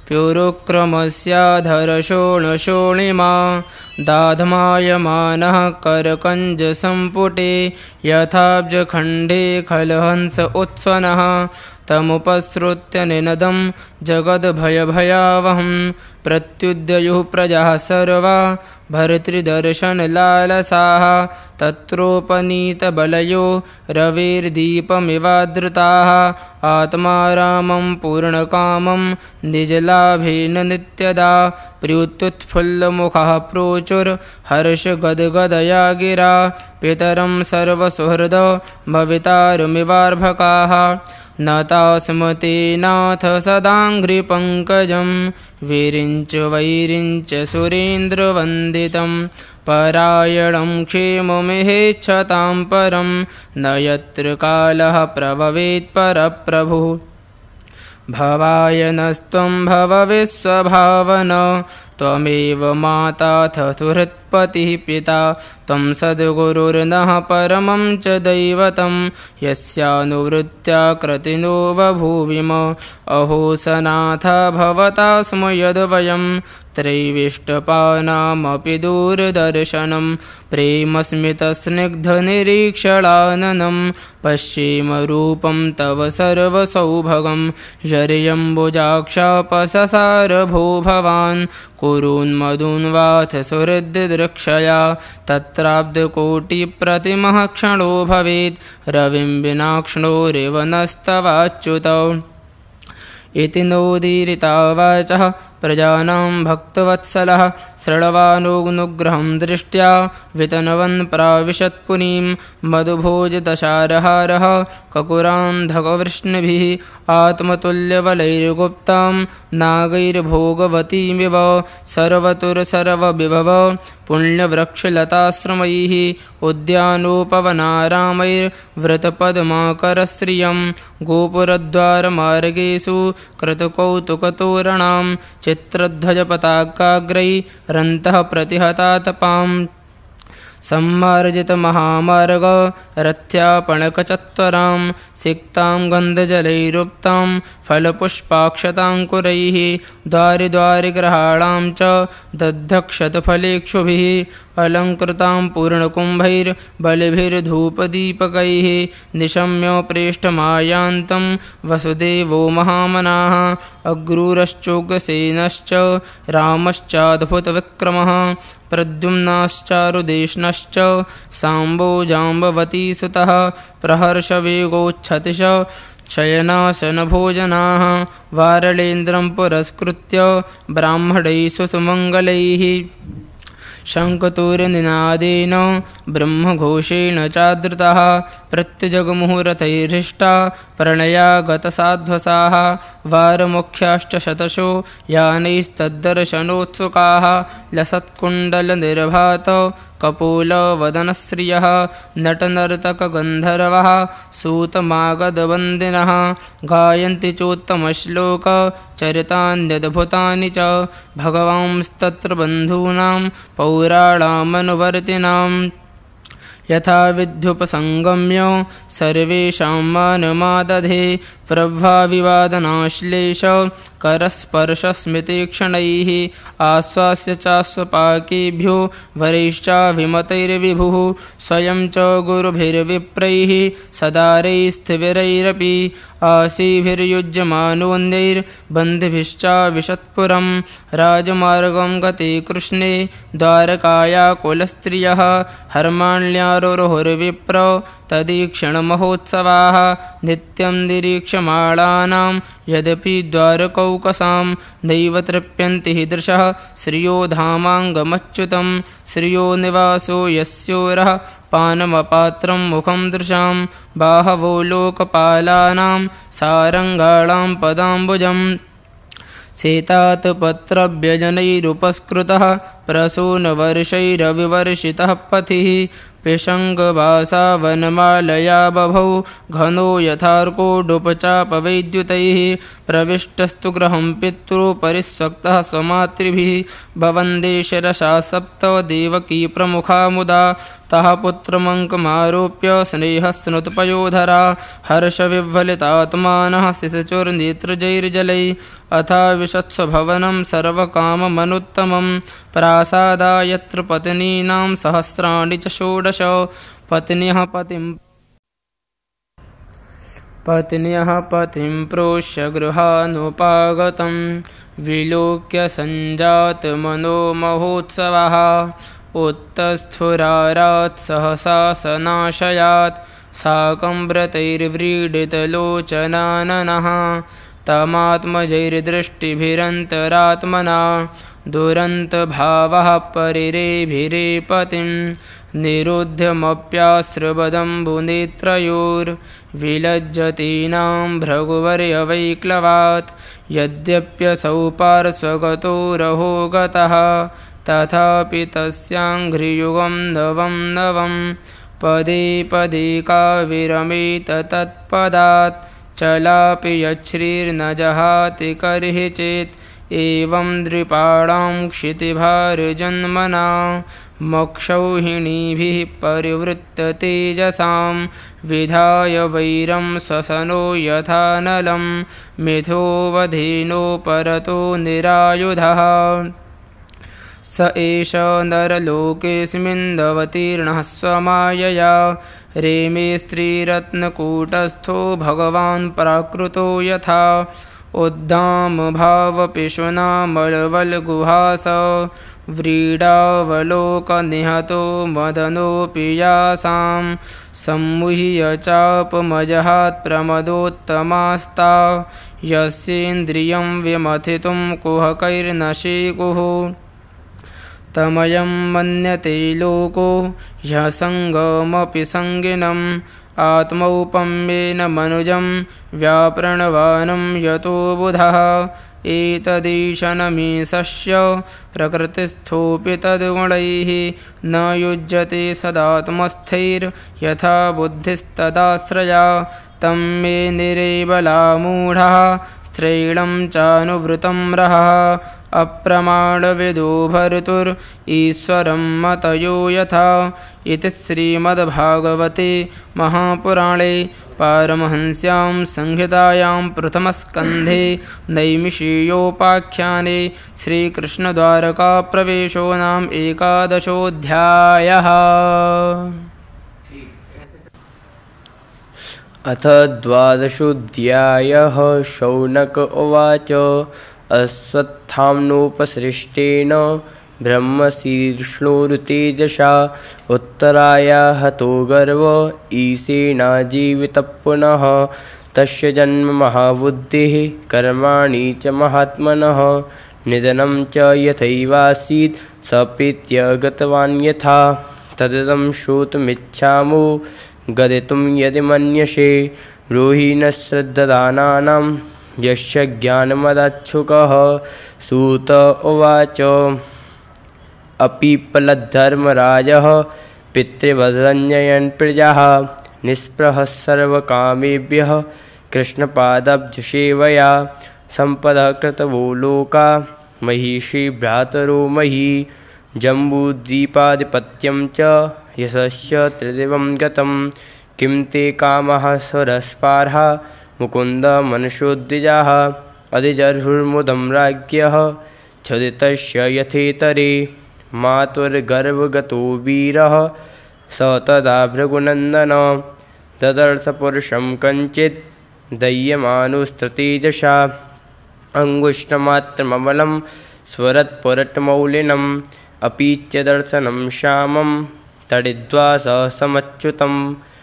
प्युरुक्रमस्याधरशोणशोणिमा दाधमायमानः करकञ्जसम्पुटे यथाब्जखण्डे खलहंस उत्स्वनः तमुपसृत्य निनदं जगद्भयभयावहं प्रत्युद्ययुः प्रजाः सर्वा भर्तृदर्शनलालसाः तत्रोपनीतबलयो रविर्दीपमिवादृताः आत्मा रामं पूर्णकामं निजलाभेन नित्यदा प्र्युत्फुल्लमुखः प्रोचुर्हर्षगद्गदया गिरा पितरं सर्वसुहृद भवितारमिवार्भकाः न तास्मते नाथ सदाङ्घ्रिपङ्कजं वीरिञ्च वैरिञ्च सुरेन्द्रवन्दितं परायणं क्षेममिहेच्छतां परं न यत्र कालः प्रभवेत् परप्रभुः भवाय नस्त्वं भव विश्वभावन त्वमेव माताथ सुहृत्पतिः पिता त्वं सद्गुरुर्नः परमं च दैवतं यस्यानुवृत्त्या कृतिनो बभूविम अहो सनाथ भवता स्म यद्वयं त्रैविष्टपानामपि दूरदर्शनं प्रेमस्मितस्निग्धनिरीक्षणाननं पश्येम रूपं तव सर्वसौभगं यर्यम्बुजाक्षापससार भो भवान् कुरून्मदून्वाथ सुहृद्दृक्षया तत्राब्धकोटिप्रतिमः क्षणो भवेत् रविं विना क्ष्णोरिव नस्तवाच्युतौ इति नोदीरिता वाचः प्रजानां भक्तवत्सलः शृण्वानुग्रहं दृष्ट्या वितनवन् प्राविशत्पुरीं मधुभोजदशारहारः ककुरान्धकवृष्णिभिः आत्मतुल्यबलैर्गुप्तां नागैर्भोगवतीमिव सर्वतुर्सर्वविभव पुण्यवृक्षलताश्रमैः उद्यानोपवनारामैर्वृतपद्माकरश्रियं गोपुरद्वारमार्गेषु कृतकौतुकतोरणां चित्रध्वजपताकाग्रैरन्तः प्रतिहतातपाम् सम्मार्जितमहामार्ग रथ्यापणकचत्वरां सिक्तां गन्धजलैरुक्तां फलपुष्पाक्षताङ्कुरैः द्वारि द्वारि ग्रहाणां च दद्धक्षतफलेक्षुभिः अलङ्कृतां पूर्णकुम्भैर्बलिभिर्धूपदीपकैः निशम्य प्रेष्ठमायान्तं वसुदेवो महामनाः अग्रूरश्चोग्रसेनश्च रामश्चाद्भुतविक्रमः प्रद्युम्नाश्चारुदेष्णश्च साम्बो जाम्बवतीसुतः प्रहर्षवेगोच्छतिश शयनाशनभोजनाः वारलेन्द्रं पुरस्कृत्य ब्राह्मणैः सुमङ्गलैः शङ्खतुरनिनादेन ब्रह्मघोषेण चादृतः प्रत्यजगमुहुरथैर्हृष्टा प्रणयागतसाध्वसाः वारमुख्याश्च शतशो यानैस्तद्दर्शनोत्सुकाः लसत्कुण्डलनिर्भात कपोलवदनश्रियः नटनर्तकगन्धर्वः सूतमागधवन्दिनः गायन्ति चोत्तमश्लोकचरितान्यद्भुतानि च भगवांस्तत्र बन्धूनां पौराणामनुवर्तिनाम् यथा विद्युपसंगम्य सर्वेषां मानमादधे प्रभाविवादनाश्लेष करस्पर्शस्मृतिक्षणैः आश्वास्य चाश्वपाकेभ्यो वरैश्चाभिमतैर्विभुः स्वयं च गुरुभिर्विप्रैः सदारैस्थिविरैरपि आशीभिर्युज्यमानोऽन्यैर्बन्धुभिश्चाविशत्पुरं राजमार्गं गते कृष्णे द्वारकाया कुलस्त्रियः हर्माण्यारोरुहुर्विप्र तदीक्षणमहोत्सवाः नित्यं निरीक्ष्यमाणानां यद्यपि द्वारकौकसां नैव तृप्यन्ति हि दृशः श्रियो धामाङ्गमच्युतं श्रियो निवासो यस्योरः पानमपात्रं मुखं दृशां बाहवो लोकपालानां सारङ्गाणां पदाम्बुजम् शेतात् पत्रव्यजनैरुपस्कृतः प्रसूनवर्षैरविवर्षितः पथिः पिशङ्गवासावनमालया बभौ घनो यथार्कोडुपचापवैद्युतैः प्रविष्टस्तु गृहं पितृपरिस्वक्तः स्वमातृभिः भवन्दे शिरसा सप्त देवकी प्रमुखा मुदा तः पुत्रमङ्कमारोप्य स्नेहस्नुतपयोधरा हर्षविह्वलितात्मानः शिशुचुर्नेत्रजैर्जलैः अथा विशत्स्वभवनं सर्वकाममनुत्तमं प्रासादा यत्र पत्नीनां सहस्राणि च षोडश पत्न्यः पतिं पत्न्यः पतिं प्रोष्य गृहानुपागतं विलोक्य सञ्जातमनो महोत्सवः उत्तस्फुरारात् सहसा सनाशयात् साकं व्रतैर्व्रीडितलोचनाननः तमात्मजैर्दृष्टिभिरन्तरात्मना दुरन्तभावः परिरेभिरे पतिं निरुध्यमप्यास्रवदम्बुनेत्रयोर्विलज्जतीनां भृगुवर्यवैक्लवात् यद्यप्यसौ पार्श्वगतो रहो गतः तथापि तस्याङ्घ्रियुगं नवं नवं पदे पदे काविरमेत तत्पदात् चलापि यच्छ्रीर्न जहाति कर्हि चेत् एवं नृपाणां क्षितिभारजन्मना मक्षौहिणीभिः परिवृत्ततेजसां विधाय वैरं स्वसनो यथानलं मिथोवधेनो परतो निरायुधः स एष नरलोकेऽस्मिन्दवतीर्णः स्वमायया रेमे स्त्रीरत्नकूटस्थो भगवान् प्राकृतो यथा उद्दामभावपिशुनामलवल्गुहास व्रीडावलोकनिहतो मदनोऽपि यासां सम्मुह्य चापमजहात्प्रमदोत्तमास्ता यस्येन्द्रियं विमथितुं कुहकैर्न शेकुः तमयं मन्यते लोको ह्यसङ्गमपि सङ्गिनम् आत्मौपम्येन मनुजं व्याप्रणवानं यतो बुधः एतदीशनमीशस्य प्रकृतिस्थोऽपि तद्गुणैः न युज्यते सदात्मस्थैर्यथा बुद्धिस्तदाश्रया तं मे निरेबलामूढः स्त्रैणं चानुवृतं रहः अप्रमाणविदो भर्तुर् ईश्वरं मतयो यथा इति श्रीमद्भागवते महापुराणे पारमहंस्यां संहितायां प्रथमस्कन्धे नैमिषीयोपाख्याने श्रीकृष्णद्वारकाप्रवेशो नाम एकादशोऽध्यायः। अथ द्वादशोऽध्यायः। शौनक उवाच अश्वत्थाम्नोपसृष्टेन ब्रह्मशीर्ष्णोरुतेजसा उत्तराया हतो गर्व ईशेनाजीवितः पुनः तस्य जन्म महाबुद्धिः कर्माणि च महात्मनः निधनं च यथैवासीत् सप्रीत्य गतवान् यथा तदिदं श्रोतुमिच्छामो गदितुं यदि मन्यसे ब्रूहि न श्रद्धदानानां यस्य ज्ञानमदाच्छुकः। सूत उवाच अपीपलद्धर्मराजः पितृवदन्ययन् प्रजाः निःस्पृहः सर्वकामेभ्यः कृष्णपादाब्जसेवया सम्पदः कृतवो लोका महिषी भ्रातरो मही जम्बूद्वीपाधिपत्यं च यशस्य त्रिदिवं गतं किं ते कामः स्वरस्पार्हा मुकुन्द मनुष्योद्विजाः अधिजर्हुर्मुदं राज्ञः क्षुदितस्य यथेतरे मातुर्गर्भगतो वीरः स तदा भृगुनन्दन ददर्श पुरुषं कञ्चित् दह्यमानुस्ततेजसा अङ्गुष्ठमात्रममलं स्वरत्पुरट्मौलिनम् अपि च दर्शनं श्यामं तडिद्वा सहसमच्युतं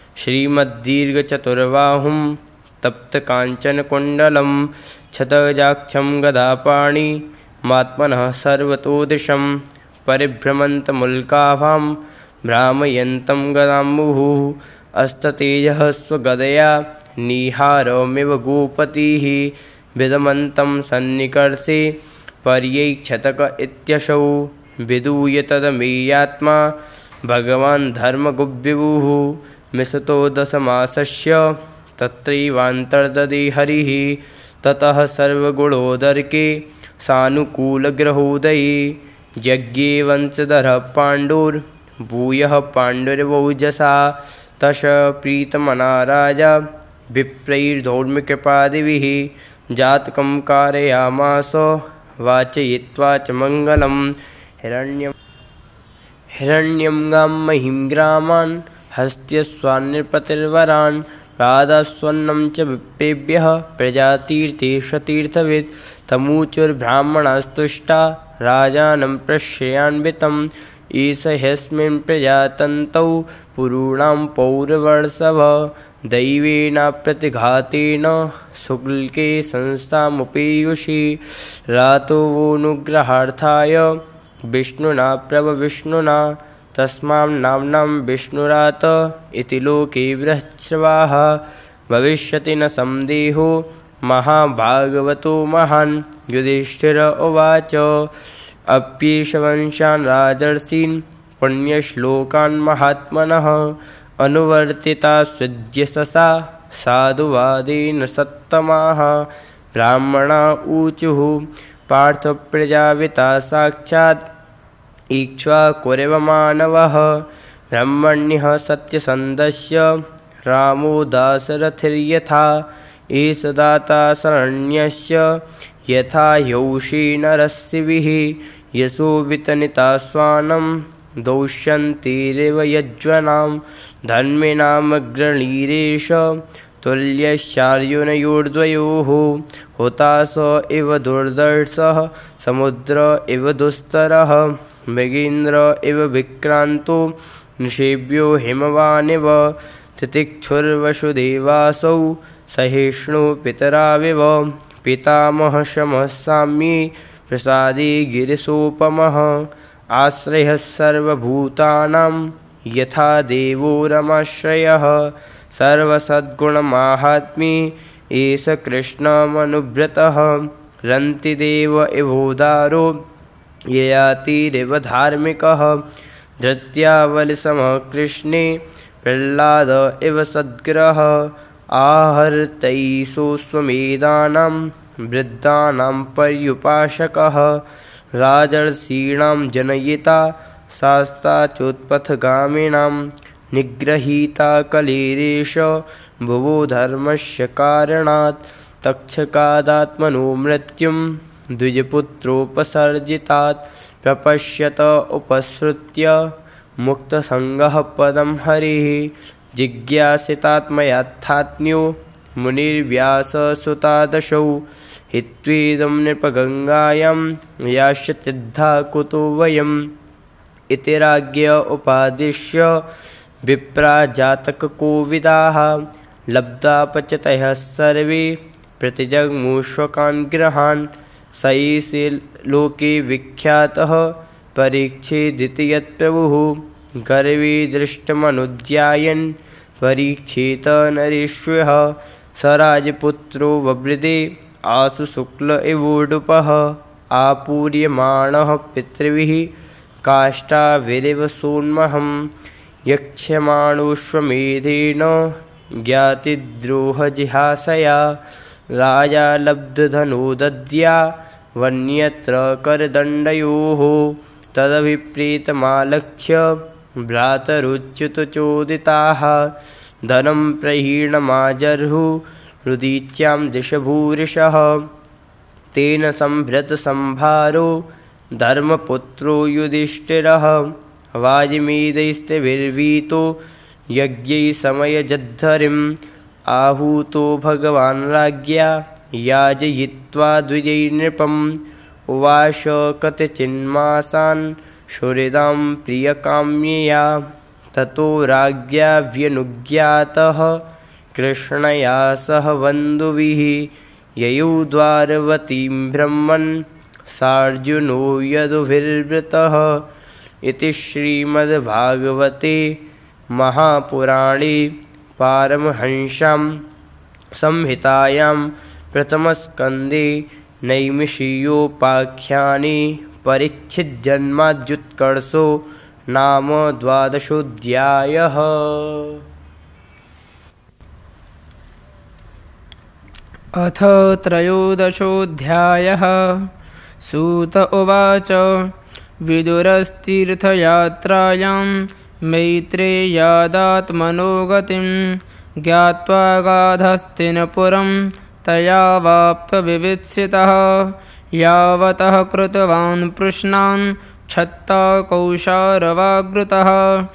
श्रीमद्दीर्घचतुर्बाहुं तप्तकाञ्चनकुण्डलं क्षतजाक्षं गदापाणि मात्मनः सर्वतोदिशं परिभ्रमन्तमुल्काभां भ्रामयन्तं गदाम्बुः अस्ततेजः स्वगदया निहारमिव गोपतिः विदमन्तं सन्निकर्षे पर्यैक्षतक इत्यसौ विदूय तदमेयात्मा भगवान् धर्मगुब्विभुः मिषतो दशमासस्य तत्रैवान्तर्ददे हरिः ततः सर्वगुणोदर्के सानुकूलग्रहोदये यज्ञे वंशधरः पाण्डुर्भूयः पाण्डुर्वौजसा तश प्रीतमना राजा विप्रैर्धौर्मिकृपादिभिः जातकं कारयामास वाचयित्वा च मङ्गलं हिरण्यं हिरण्यं गां महिं ग्रामान् हस्त्यस्वान्निपतिर्वरान् राधास्वर्णं च विप्रेभ्यः प्रजातीर्थेष्वतीर्थवित् तमूचुर्ब्राह्मणास्तुष्टा राजानं प्रश्रयान्वितम् एष ह्यस्मिन् प्रजातन्तौ पुरूणां पौरवर्षभ दैवेन प्रतिघातेन शुक्लके संस्थामुपेयुषि रातो वोनुग्रहार्थाय विष्णुना प्रभविष्णुना तस्मां नाम्नां विष्णुरात इति लोके बृहत्स्रवाः भविष्यति न संदेहो महाभागवतो महान्। युधिष्ठिर उवाच अप्येष वंशान् राजर्षीन् पुण्यश्लोकान् महात्मनः अनुवर्तिता स्विद्यशसा साधुवादेन सत्तमाः। ब्राह्मणा ऊचुः पार्थ प्रजापिता साक्षात् इक्ष्वाकुरेव मानवः ब्रह्मण्यः सत्यसन्धस्य रामो दाशरथिर्यथा एष दाता शरण्यस्य यथा यौषी नरस्यभिः यशो वितनिता स्वानं दौष्यन्तीरेव यज्वनां धर्मिणामग्रणीरेष तुल्यश्चार्जुनयोर्द्वयोः हुताश इव दुर्धर्षः समुद्र इव दुस्तरः मृगेन्द्र इव विक्रान्तो निषेव्यो हिमवानिव तितिक्षुर्वसुदेवासौ सहिष्णु पितराविव पितामहशमः साम्ये प्रसादे गिरिशोपमः आश्रयः सर्वभूतानां यथा देवो रमाश्रयः सर्वसद्गुणमाहात्म्ये एष कृष्णमनुव्रतः रन्तिदेव इवोदारो ययातिरिव धार्मिकः धृत्यावलिसमः कृष्णे प्रह्लाद इव सद्ग्रहः आहर्तैषोऽश्वमेधानां वृद्धानां पर्युपासकः राजर्षीणां जनयिता शास्ता चोत्पथगामिनां निगृहीता कलेरेश भुवो धर्मस्य कारणात् तक्षकादात्मनो मृत्युं द्विजपुत्रोपसर्जितात् प्रपश्यत उपसृत्य मुक्तसङ्गः पदं हरिः जिज्ञासितात्मयाथात्म्यो मुनिर्व्याससुतादशौ हित्वेदं नृपगङ्गायां यास्यतिद्धा कुतो वयम् इति राज्ञ उपादिश्य विप्रा जातककोविदाः लब्धापचतयः सर्वे प्रतिजग्मुष्वकान् गृहान् स एष लोके विख्यातः परीक्षेदिति यत्प्रभुः गर्वे दृष्टमनुध्यायन् परीक्षेत नरेष्वः स राजपुत्रो ववृदे आसु शुक्ल इवोडुपः आपूर्यमाणः पितृभिः काष्ठाभिरिव सोन्महम् यक्ष्यमाणोऽश्वमेधेन ज्ञातिद्रोहजिहासया राजा लब्धधनो दद्या वन्यत्र करदण्डयोः तदभिप्रेतमालक्ष्य भ्रातरुच्युतचोदिताः धनं प्रहीणमाजर्हुः रुदीच्यां दिशभूरिशः तेन संभृतसंभारो धर्मपुत्रो युधिष्ठिरः वाजमेधैस्त्रिभिर्वीतो यज्ञै समयजद्धरिम् आहूतो भगवान् राज्ञा याजयित्वा द्विजैर्नृपम् उवाच कतिचिन्मासान् शुरिदां प्रियकाम्यया ततो राज्ञाभ्यनुज्ञातः कृष्णया सह बन्धुभिः ययौ द्वारवतीं ब्रह्मन् सार्जुनो यदुभिर्वृतः इति श्रीमद्भागवते महापुराणे पारमहंस्यां संहितायां प्रथमस्कन्धे नैमिषीयोपाख्याने परिच्छिद्जन्माद्युत्कर्षो नाम द्वादशोऽध्यायः। अथ त्रयोदशोऽध्यायः। सूत उवाच विदुरस्तीर्थयात्रायां मैत्रेयादात्मनो गतिं ज्ञात्वा गाधस्तिनपुरं तयावाप्तविवित्सितः यावतः कृतवान् प्रश्नान् छत्ता कौशारवाग्रुतः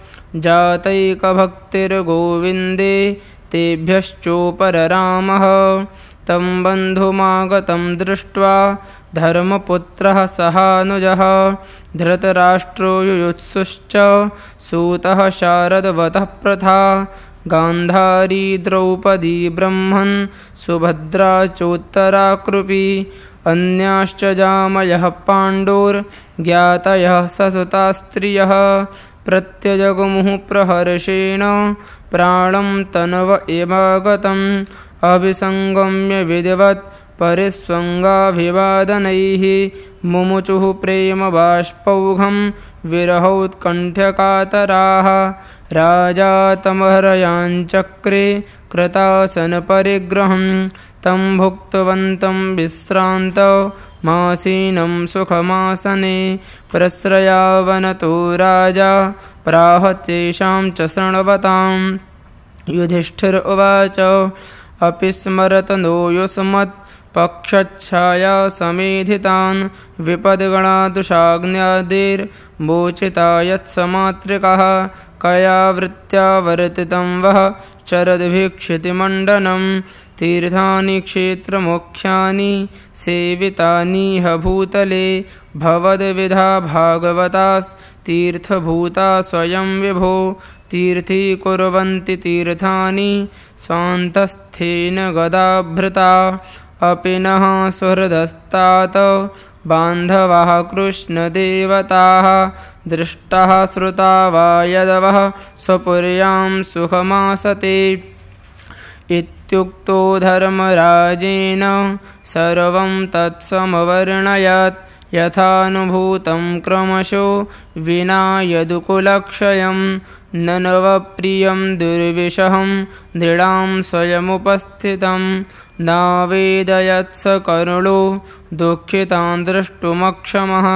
जातैकभक्तिर्गोविन्दे तेभ्यश्चोपररामः तं बन्धुमागतं दृष्ट्वा धर्मपुत्रः सहानुजः धृतराष्ट्रो युयुत्सुश्च सूतः शारदवतः प्रथा गान्धारी द्रौपदी ब्रह्मन् सुभद्रा चोत्तरा कृपी अन्याश्च जामयः पाण्डोर्ज्ञातयः ससुतास्त्रियः प्रत्यजगमुः प्रहर्षेण प्राणं तनव एवागतम् अभिसङ्गम्य विधिवत् परिस्वङ्गाभिवादनैः मुमुचुः प्रेम बाष्पौघं विरहोत्कण्ठ्यकातराः राजा तमहरयाञ्चक्रे कृतासनपरिग्रहं तं भुक्तवन्तं विश्रान्त मासीनं सुखमासने प्रस्रयावनतो राजा प्राह तेषां च शृण्वताम् युधिष्ठिर उवाच अपि स्मरत नो युष्मत् पक्षच्छाया समेधितान् विपद्गणादुषाग्न्यादिर्मोचिता यत्समातृकः कया वृत्त्या वर्तितं वः चरद्भिक्षितिमण्डनं तीर्थानि क्षेत्रमुख्यानि सेवितानीह भूतले भवद्विधा भागवतास्तीर्थभूता स्वयं विभो तीर्थीकुर्वन्ति तीर्थानि स्वान्तस्थेन गदाभृता अपि नः सुहृदस्तात् बान्धवाः कृष्णदेवताः दृष्टाः श्रुता वा यदवः स्वपुर्यां सुखमासते इत्युक्तो धर्मराजेन सर्वं तत्समवर्णयत् यथानुभूतं क्रमशो विना यदुकुलक्षयं ननवप्रियं दुर्विषहं दृढां स्वयमुपस्थितं नावेदयत्स करुणो दुःखितान् द्रष्टुमक्षमः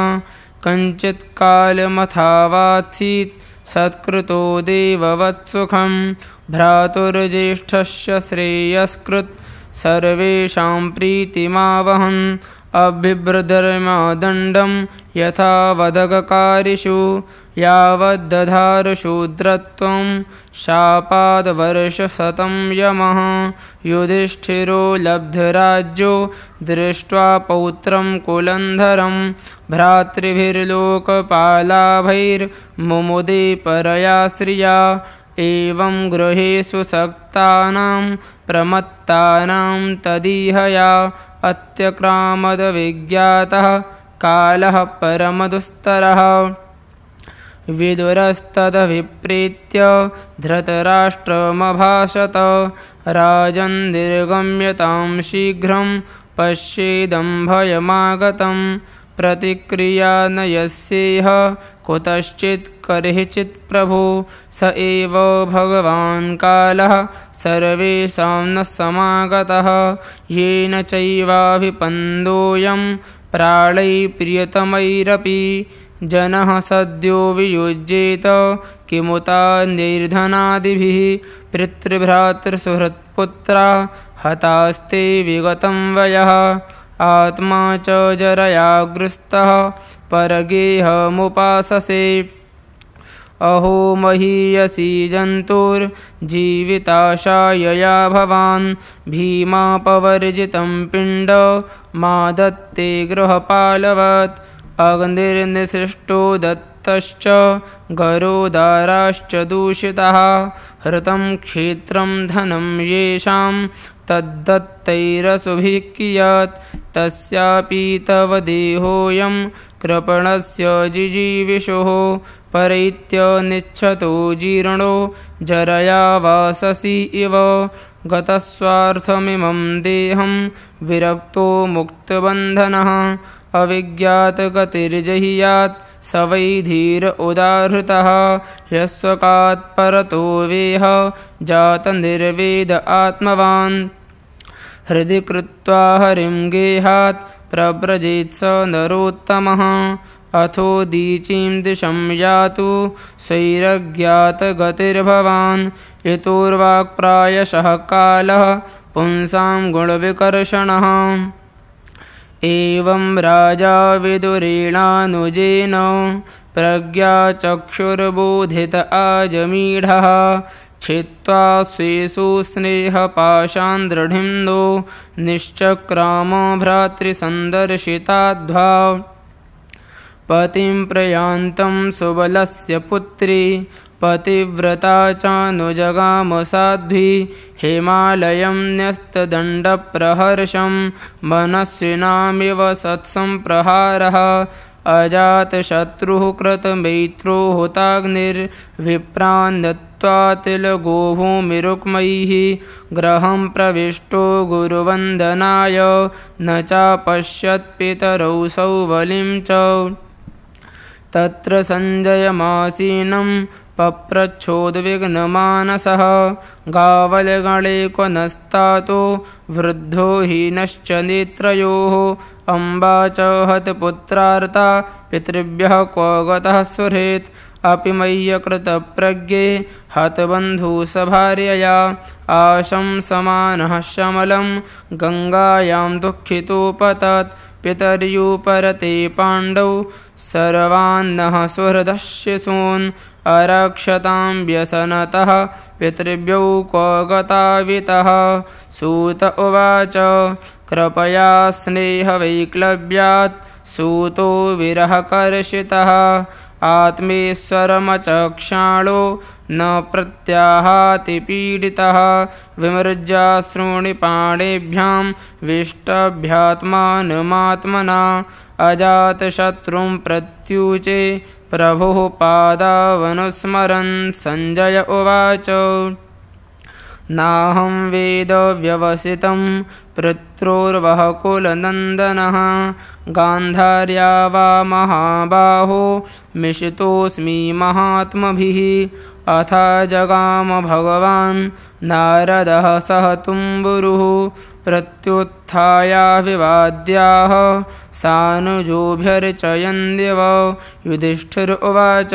कञ्चित्कालमथावात्सीत् सत्कृतो देववत्सुखं भ्रातुर्ज्येष्ठस्य श्रेयस्कृत् सर्वेषां प्रीतिमावहन् अभिभ्रधर्मदण्डं यथा वदगकारिषु यावद्दधारशूद्रत्वं शापाद्वर्षशतं यमः युधिष्ठिरो लब्धराज्यो दृष्ट्वा पौत्रं कुलन्धरं भ्रातृभिर्लोकपालाभैर्मुमुदे परया श्रिया एवं गृहेषु सक्तानां प्रमत्तानां तदीहया अत्यक्रामदविज्ञातः कालः परमदुस्तरः विदुरस्तदभिप्रेत्य धृतराष्ट्रमभाषत राजन् निर्गम्यतां शीघ्रं पश्येदं भयमागतं प्रतिक्रिया न यस्येह कुतश्चित् कर्हिचित् प्रभो स एव भगवान् कालः सर्वेषां न समागतः येन चैवाभिपन्दोऽयं प्राणैः प्रियतमैरपि जनः सद्यो वियुज्येत किमुता निर्धनादिभिः पितृभ्रातृसुहृत्पुत्रा हतास्ते विगतं वयः आत्मा च जरयाग्रस्तः परगेहमुपाससे अहो महीयसी जन्तुर्जीविताशायया भवान् भीमापवर्जितं पिण्ड मा दत्ते गृहपालवत् अग्निर्निसृष्टो दत्तश्च गरोदाराश्च दूषिताः हृतं क्षेत्रं धनं येषां तद्दत्तैरसुभिः कियत् तस्यापि तव देहोऽयं कृपणस्य जिजीविषुः परैत्यनिच्छतो जीर्णो जरया वाससि इव गतस्वार्थमिमं देहं विरक्तो मुक्तबन्धनः अविज्ञातगतिर्जह्यात् स वै धीर उदाहृतः ह्यस्वकात् परतो वेह जातनिर्वेद आत्मवान् हृदि कृत्वा हरिं गेहात् प्रव्रजेत् स नरोत्तमः अथोदीचीं दिशं यातु स्वैरज्ञातगतिर्भवान् यतोर्वाक्प्रायशः कालः पुंसां गुणविकर्षणः एवं राजा विदुरेणानुजेन प्रज्ञाचक्षुर्बोधित आजमीढः छित्त्वा स्वेषु स्नेहपाशान् दृढिन्दो निश्चक्राम भ्रातृसन्दर्शिताध्वा पतिं प्रयान्तं सुबलस्य पुत्री पतिव्रता चानुजगाम साध्वी हिमालयं न्यस्तदण्डप्रहर्षं मनस्विनामिव सत्सम्प्रहारः अजातशत्रुः कृतमैत्रो हुताग्निर्विप्रान् दत्त्वा तिलगोभूमिरुक्मैः गृहं प्रविष्टो गुरुवन्दनाय न चापश्यत् पितरौ सौबलिं च तत्र सञ्जयमासीनं पप्रच्छोद्विग्नमानसः गावलगणे क्व नस्तातो वृद्धो हीनश्च नेत्रयोः अम्बा च हतपुत्रार्ता पितृभ्यः क्व गतः सुहृत् अपि मय्यकृतप्रज्ञे हतबन्धुसभार्यया आशंसमानः शमलं गङ्गायां दुःखितोपतत् पितर्युपरते पाण्डौ सर्वान्नः सुहृदशिशून् अरक्षतां व्यसनतः पितृभ्यौ क्व गतावितः सूत उवाच कृपया स्नेहवैक्लव्यात् सूतो विरहकर्षितः आत्मेश्वरमचक्षाणो न प्रत्याहाति पीडितः विमृज्याश्रूणि पाणिभ्यां विष्टभ्यात्मानमात्मना अजातशत्रुं प्रत्यूचे प्रभुः पादावनुस्मरन् सञ्जय उवाच नाहं वेद व्यवसितं पित्रोर्वः कुलनन्दनः गान्धार्या वा महाबाहो मिशितोऽस्मि महात्मभिः अथा जगाम भगवान् नारदः सह तुम्बुरुः प्रत्युत्थायाभिवाद्याः सानुजोऽभ्यर्चयन्देव युधिष्ठिर उवाच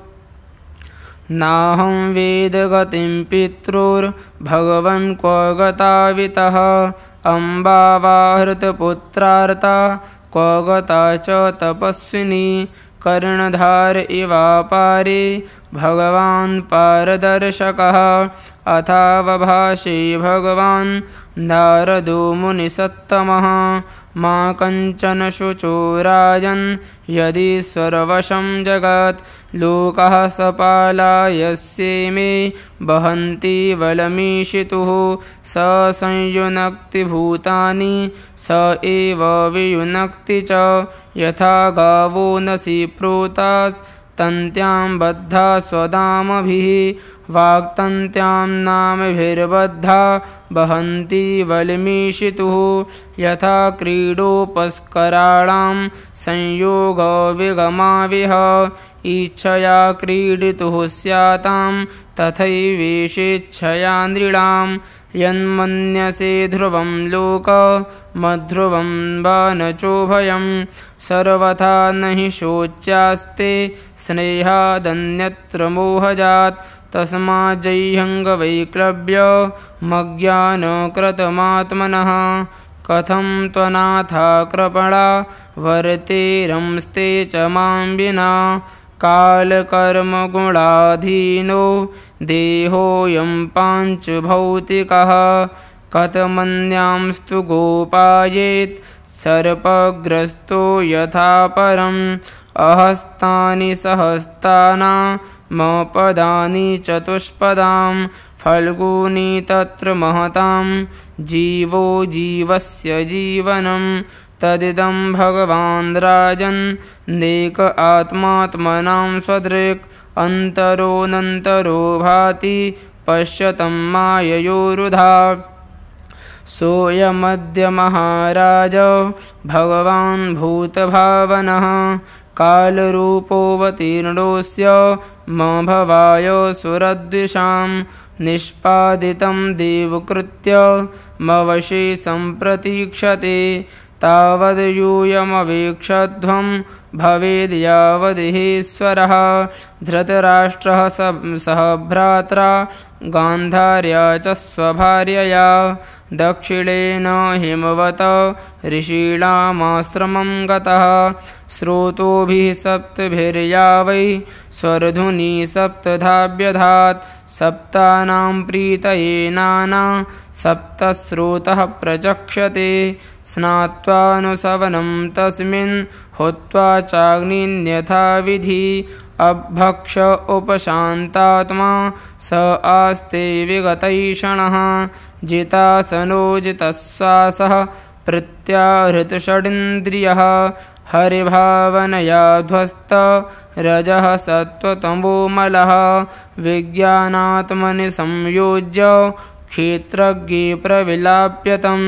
नाहं वेद गतिं पित्रोर्भगवन् क्व गतावितः अम्बा वा हृतपुत्रार्ता क्व गता च तपस्विनी कर्णधार इवापारे भगवान् पारदर्शकः अथावभाषे भगवान् नारदो मुनिसत्तमः मा कञ्चन शुचो राजन् यदीश्वरवशं जगत् लोकः सपालायस्येमे वहन्ति बलमीशितुः स संयुनक्ति भूतानि स एव वियुनक्ति च यथा गावो नसि प्रोतास् तन्त्यां बद्धा स्वदामभिः वाक्तन्त्यां नामभिर्बद्धा वहन्ति बलमीशितुः यथा क्रीडोपस्कराणां संयोगो विगमाविह इच्छया क्रीडितुः स्यातां तथैवेशेच्छया नृणां यन्मन्यसे ध्रुवं लोक मध्रुवं वा न चोभयं सर्वथा न हि शोच्यास्ते स्नेहादन्यत्र मोहजात् तस्माज्जह्यङ्गवैक्लव्य मज्ञानकृतमात्मनः कथं त्वनाथा कृपणा वर्तेरंस्ते च मां विना कालकर्मगुणाधीनो देहोऽयं पाञ्चभौतिकः कथमन्यांस्तु गोपायेत् सर्पग्रस्तो यथा परम् अहस्तानि सहस्तानामपदानि चतुष्पदां फल्गूनि तत्र महतां जीवो जीवस्य जीवनं तदिदं भगवान् राजन् नेक आत्मात्मनां स्वदृक् अन्तरोऽनन्तरो भाति पश्यतं माययोरुधा सोऽयमद्य महाराज भगवान् भूतभावनः कालरूपोऽवतीर्णोऽस्य म भवाय सुरद्विषां निष्पादितं देवकृत्य मवशे सम्प्रतीक्षते तावद्यूयमवेक्षध्वं भवेद्यावदेहेश्वरः धृतराष्ट्रः सह भ्रात्रा गान्धार्या च स्वभार्यया दक्षिणेन हिमवत ऋषीणामाश्रमं गतः स्रोतोभिः सप्तभिर्या वै स्वर्धुनी सप्तधाभ्यधात् सप्तानां प्रीतये नाना सप्तस्रोतः प्रचक्ष्यते स्नात्वानुसवनं तस्मिन् हुत्वा चाग्निन्यथा विधि अभक्ष उपशान्तात्मा स आस्ते विगतैषणः जितासनो जितश्वासः प्रत्याहृतषडिन्द्रियः हरिभावनया ध्वस्त रजः सत्त्वतमो मलः विज्ञानात्मनि संयोज्य क्षेत्रज्ञे प्रविलाप्यतं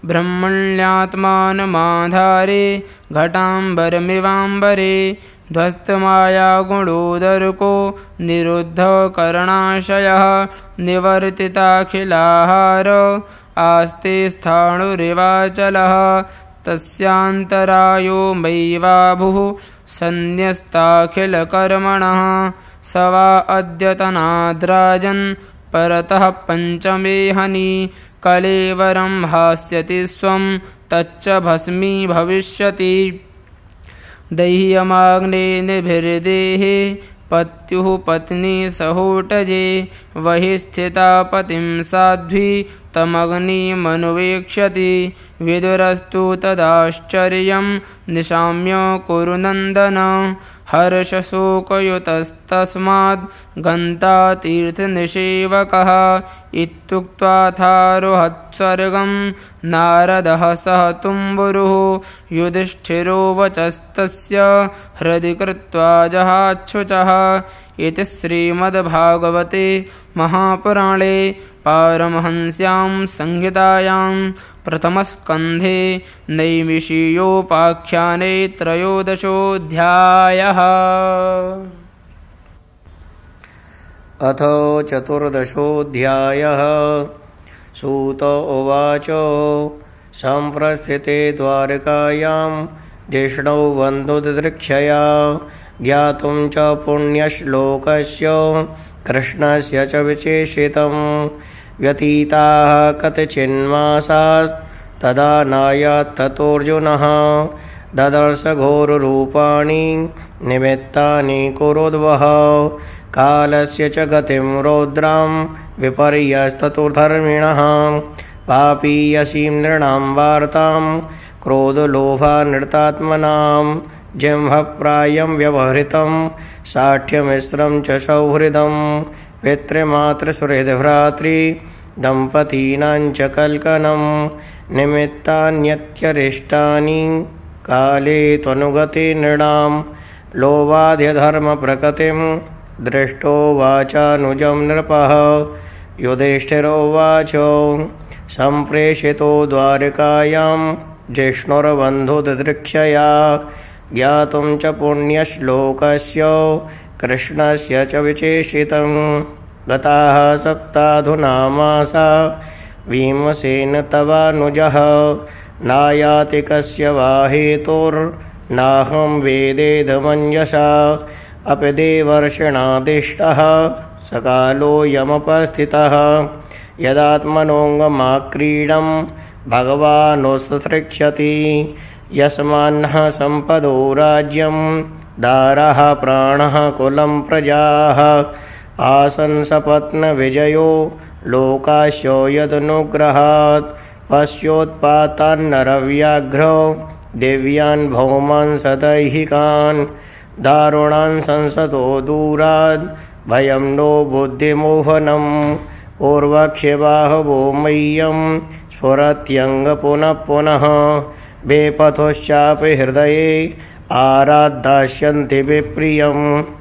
ब्रह्मण्यात्मानमाधारे घटाम्बरमिवाम्बरे ध्वस्तमायागुणोदरको निरुद्धकरणाशयः निवर्तिताखिलाहार आस्ते स्थाणुरिवाचलः तस्यान्तरायो मयिवाभुः सन्न्यस्ताखिलकर्मणः स वा अद्यतनाद्राजन् परतः पञ्चमेहनि कलेवरं हास्यति स्वं तच्च भस्मी भविष्यति दह्यमाग्ने निभिर्देहे पत्युः पत्नी सहोटजे वहि स्थिता पतिं साध्वी तमग्निमनुवेक्ष्यति विदुरस्तु तदाश्चर्यं निशाम्य कुरु नन्दन हर्षशोकयुतस्तस्माद् गन्ता तीर्थनिषेवकः इत्युक्त्वाथारोहत्स्वर्गं नारदः सह तुम्बुरुः युधिष्ठिरो वचस्तस्य हृदि कृत्वा जहाच्छुचः इति श्रीमद्भागवते महापुराणे पारमहंस्यां संहितायां प्रथमस्कन्धे नैमिषीयोपाख्याने त्रयोदशोऽध्यायः। अथ चतुर्दशोऽध्यायः। सूत उवाच सम्प्रस्थिते द्वारकायां जिष्णौ बन्धुदृक्षया ज्ञातुं च पुण्यश्लोकस्य कृष्णस्य च विशेषितं व्यतीताः कतिचिन्मासास्तदा नायात् ततोऽर्जुनः ददर्श घोररूपाणि निमित्तानि कुरुद्वः कालस्य च गतिं रौद्रां विपर्यस्ततुर्धर्मिणः पापीयसीं नृणां वार्तां क्रोधलोभानृतात्मनां जिह्वप्रायं व्यवहृतं साठ्यमिश्रं च सौहृदं पितृमातृसुहृद्भ्रातृ दम्पतीनां च कल्कनं निमित्तान्यत्यरिष्टानि काले त्वनुगते नृणां लोभाध्यधर्मप्रकृतिं दृष्टो वाचानुजं नृपः युधिष्ठिरोवाच सम्प्रेषितो द्वारकायां जिष्णुर्बन्धुदृक्षया ज्ञातुं च पुण्यश्लोकस्य कृष्णस्य च विशेषितं गताः सप्ताधुना मासा भीमसेन तवानुजः नायाति कस्य वा हेतुर्नाहं वेदेदमञ्जसा अपि देवर्षिणादिष्टः सकालोऽयमुपस्थितः यदात्मनोऽङ्गमाक्रीडं भगवानुत्सृक्षति यस्मान्नः सम्पदो राज्यं दारः प्राणः कुलं प्रजाः आसन् सपत्नविजयो लोकास्यो यदनुग्रहात् पश्योत्पातान्नरव्याघ्रो दिव्यान् भौमान् सदैहिकान् दारुणान् संसतो दूराद् भयं नो बुद्धिमोहनम् पूर्वक्षिबाहवो मह्यं स्फुरत्यङ्ग पुनः पुनः बेपथुश्चापि हृदये आराद्दास्यन्ति विप्रियं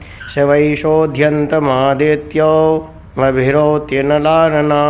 शिवैषोऽध्यन्तमादित्यो मभिरोत्यनलानना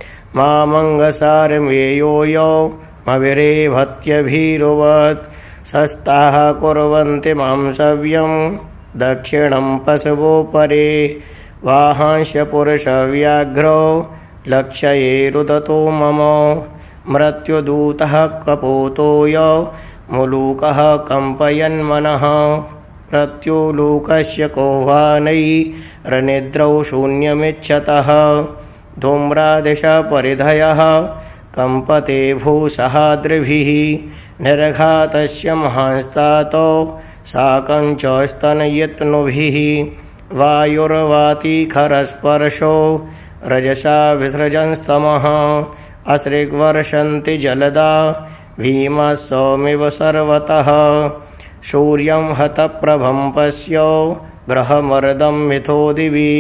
मामङ्गसारमेयोयो मभिरेभत्यभीरुवत् सस्ताः कुर्वन्ति मां सव्यं दक्षिणं पशवो परे वाहांश्च पुरुषव्याघ्रो लक्ष्ये रुदतो मम मृत्युदूतः कपोतोय मुलूकः कम्पयन्मनः प्रत्युलूकस्य कौहानैरनिद्रौ शून्यमिच्छतः धूम्रादिशपरिधयः कम्पते भूसहाद्रिभिः निर्घातस्य महांस्तातो साकं च स्तनयत्नुभिः वायुर्वाति खरस्पर्शो रजसा विसृजंस्तमः अश्रिग्वर्षन्ति जलदा भीमः सौमिव सर्वतः सूर्यं हतप्रभं पश्यो ग्रहमर्दं मिथो दिवि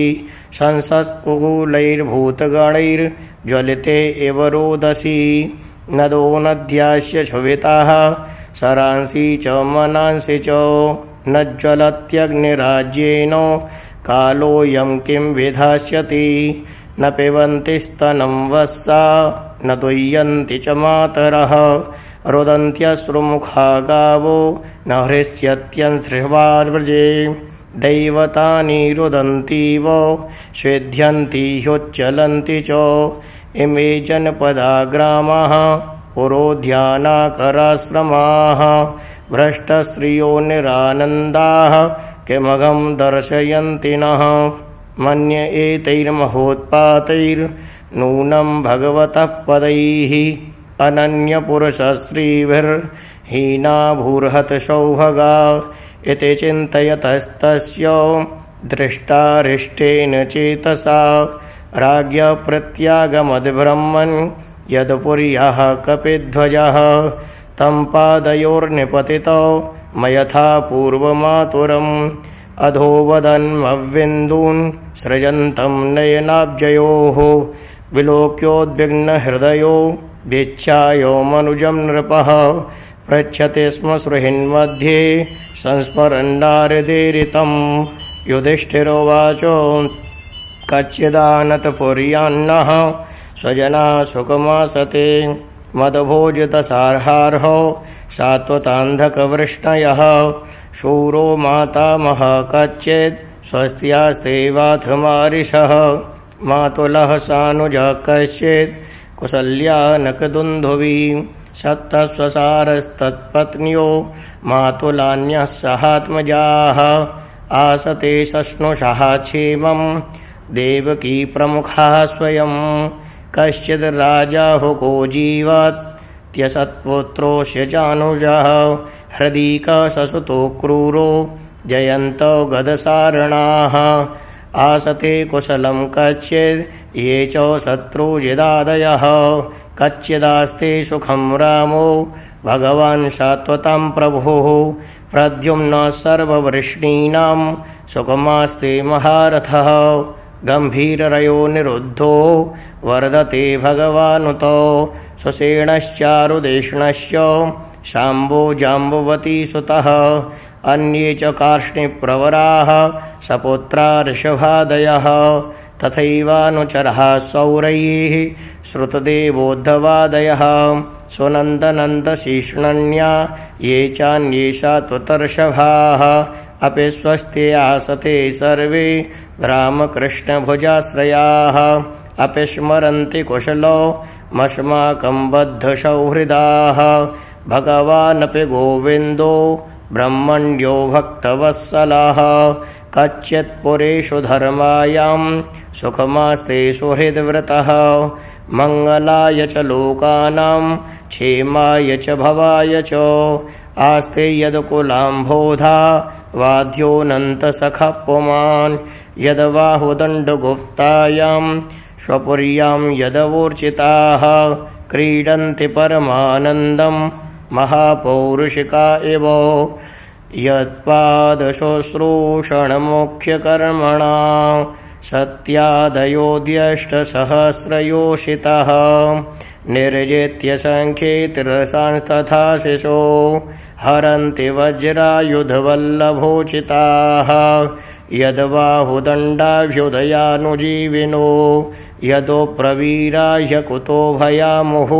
संसत्कुकुलैर्भूतगणैर्ज्वलिते इव रोदसी नदो नद्यास्य क्षुभिताः सरांसि च मनांसि च न ज्वलत्यग्निराज्येन कालोऽयं किं विधास्यति न पिबन्ति स्तनं वत्सा न तुय्यन्ति च मातरः रुदन्त्यश्रुमुखा गावो न हृष्यत्यंसृह्वार्व्रजे दैवतानि रुदन्तीव स्वेद्यन्ति ह्योच्चलन्ति च इमे जनपदा ग्रामाः पुरोध्यानाकराश्रमाः भ्रष्टश्रियो निरानन्दाः किमघं दर्शयन्ति नः मन्ये एतैर्महोत्पातैर्नूनं भगवतः पदैः अनन्यपुरुषश्रीभिर्हीना भूर्हत सौभगा इति चिन्तयतस्तस्य दृष्टारिष्टेन चेतसा राज्ञ प्रत्यागमद्ब्रह्मन् यदपुर्यः कपिध्वजः तं पादयोर्निपतितो मयथा पूर्वमातुरम् अधोवदन्मविन्दून् सृजन्तं नयनाब्जयोः विलोक्योद्विग्नहृदयो वीक्षायो मनुजं नृपः पृच्छति स्म सुहृन्मध्ये संस्मरन्नारदेरितं युधिष्ठिरोवाच कच्चिदानतपुर्यान्नः स्वजना सुखमासते मदभोजितसार्हार्हो सात्वतान्धकवृष्णयः शूरो मातामहः कच्चित् स्वस्त्यास्तेवाथ मारिषः मातुलः सानुजः कश्चित् कुशल्या नकदुन्धुवी सप्तस्वसारस्तत्पत्न्यो मातुलान्यः सहात्मजाः आसते शश्नुषः क्षेमं देवकी प्रमुखः स्वयं कश्चिद् राजा हुको जीवत्यसत्पुत्रोऽस्य चानुजः हृदि कससुतो क्रूरो जयन्तो गदसारणाः आसते कुशलं कच्चिद् ये च शत्रुजिदादयः कच्चिदास्ते सुखं रामो भगवान् सात्वतां प्रभुः प्रद्युम्नः सर्ववृष्णीनां सुखमास्ते महारथः गम्भीररयो निरुद्धो वर्धते भगवानुतो सुषेणश्चारुदेष्णश्च शाम्बो जाम्बुवती सुतः अन्ये च कार्ष्णिप्रवराः सपुत्रा ऋषभादयः तथैवानुचरः सौरैः श्रुतदेवोद्धवादयः सुनन्दनन्दशीष्णन्या ये चान्ये सात्वतर्षभाः अपि स्वस्ते आसते सर्वे रामकृष्णभुजाश्रयाः अपि स्मरन्ति कुशलो मस्माकं बद्धसौहृदाः भगवानपि गोविन्दो ब्रह्मण्यो भक्तवत्सलः कच्चित्पुरेषु धर्मायां सुखमास्ते सुहृद्व्रतः मङ्गलाय च लोकानां क्षेमाय च भवाय च आस्ते यदकुलाम्भोधा वाद्योऽनन्तसखः पुमान् यद्बाहुदण्डगुप्तायां स्वपुर्यां यदवोर्चिताः क्रीडन्ति परमानन्दं महापौरुषिका इव यत्पादशुश्रूषणमुख्यकर्मणा सत्यादयोऽध्यष्टसहस्रयोषितः निर्जित्य सङ्ख्ये तिरसांस्तथा शिशो हरन्ति वज्रायुधवल्लभोचिताः यद्बाहुदण्डाभ्युदयानुजीविनो यदो प्रवीरा ह्यकुतो भयामुः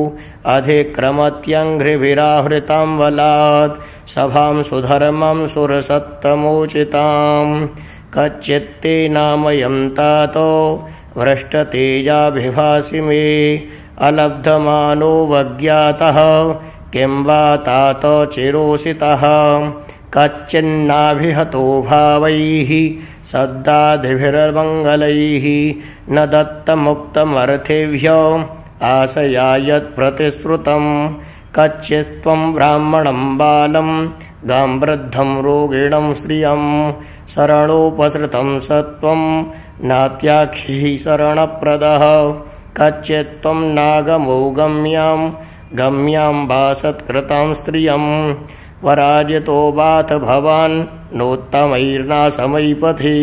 अधिक्रमत्यङ्घ्रिभिराहृतां बलात् सभां सुधर्मं सुरसत्तमोचितां कच्चित्ते नामयं तातो भ्रष्टतेजाभिभासि मे अलब्धमानो वज्ञातः किं वा तात चिरोषितः कच्चिन्नाभिहतो भावैः सद्दाधिभिर्मङ्गलैः न दत्तमुक्तमर्थेभ्यो आशया यत्प्रतिश्रुतं कच्चित्त्वं ब्राह्मणं बालं गां वृद्धं रोगिणं श्रियं शरणोपसृतं सत्त्वं नात्याख्यैः शरणप्रदः कच्चित्त्वं नागमो गम्यां गम्यां वा सत्कृतां स्त्रियं पराजितो वाथ भवान् नोत्तमैर्नाशमैपथि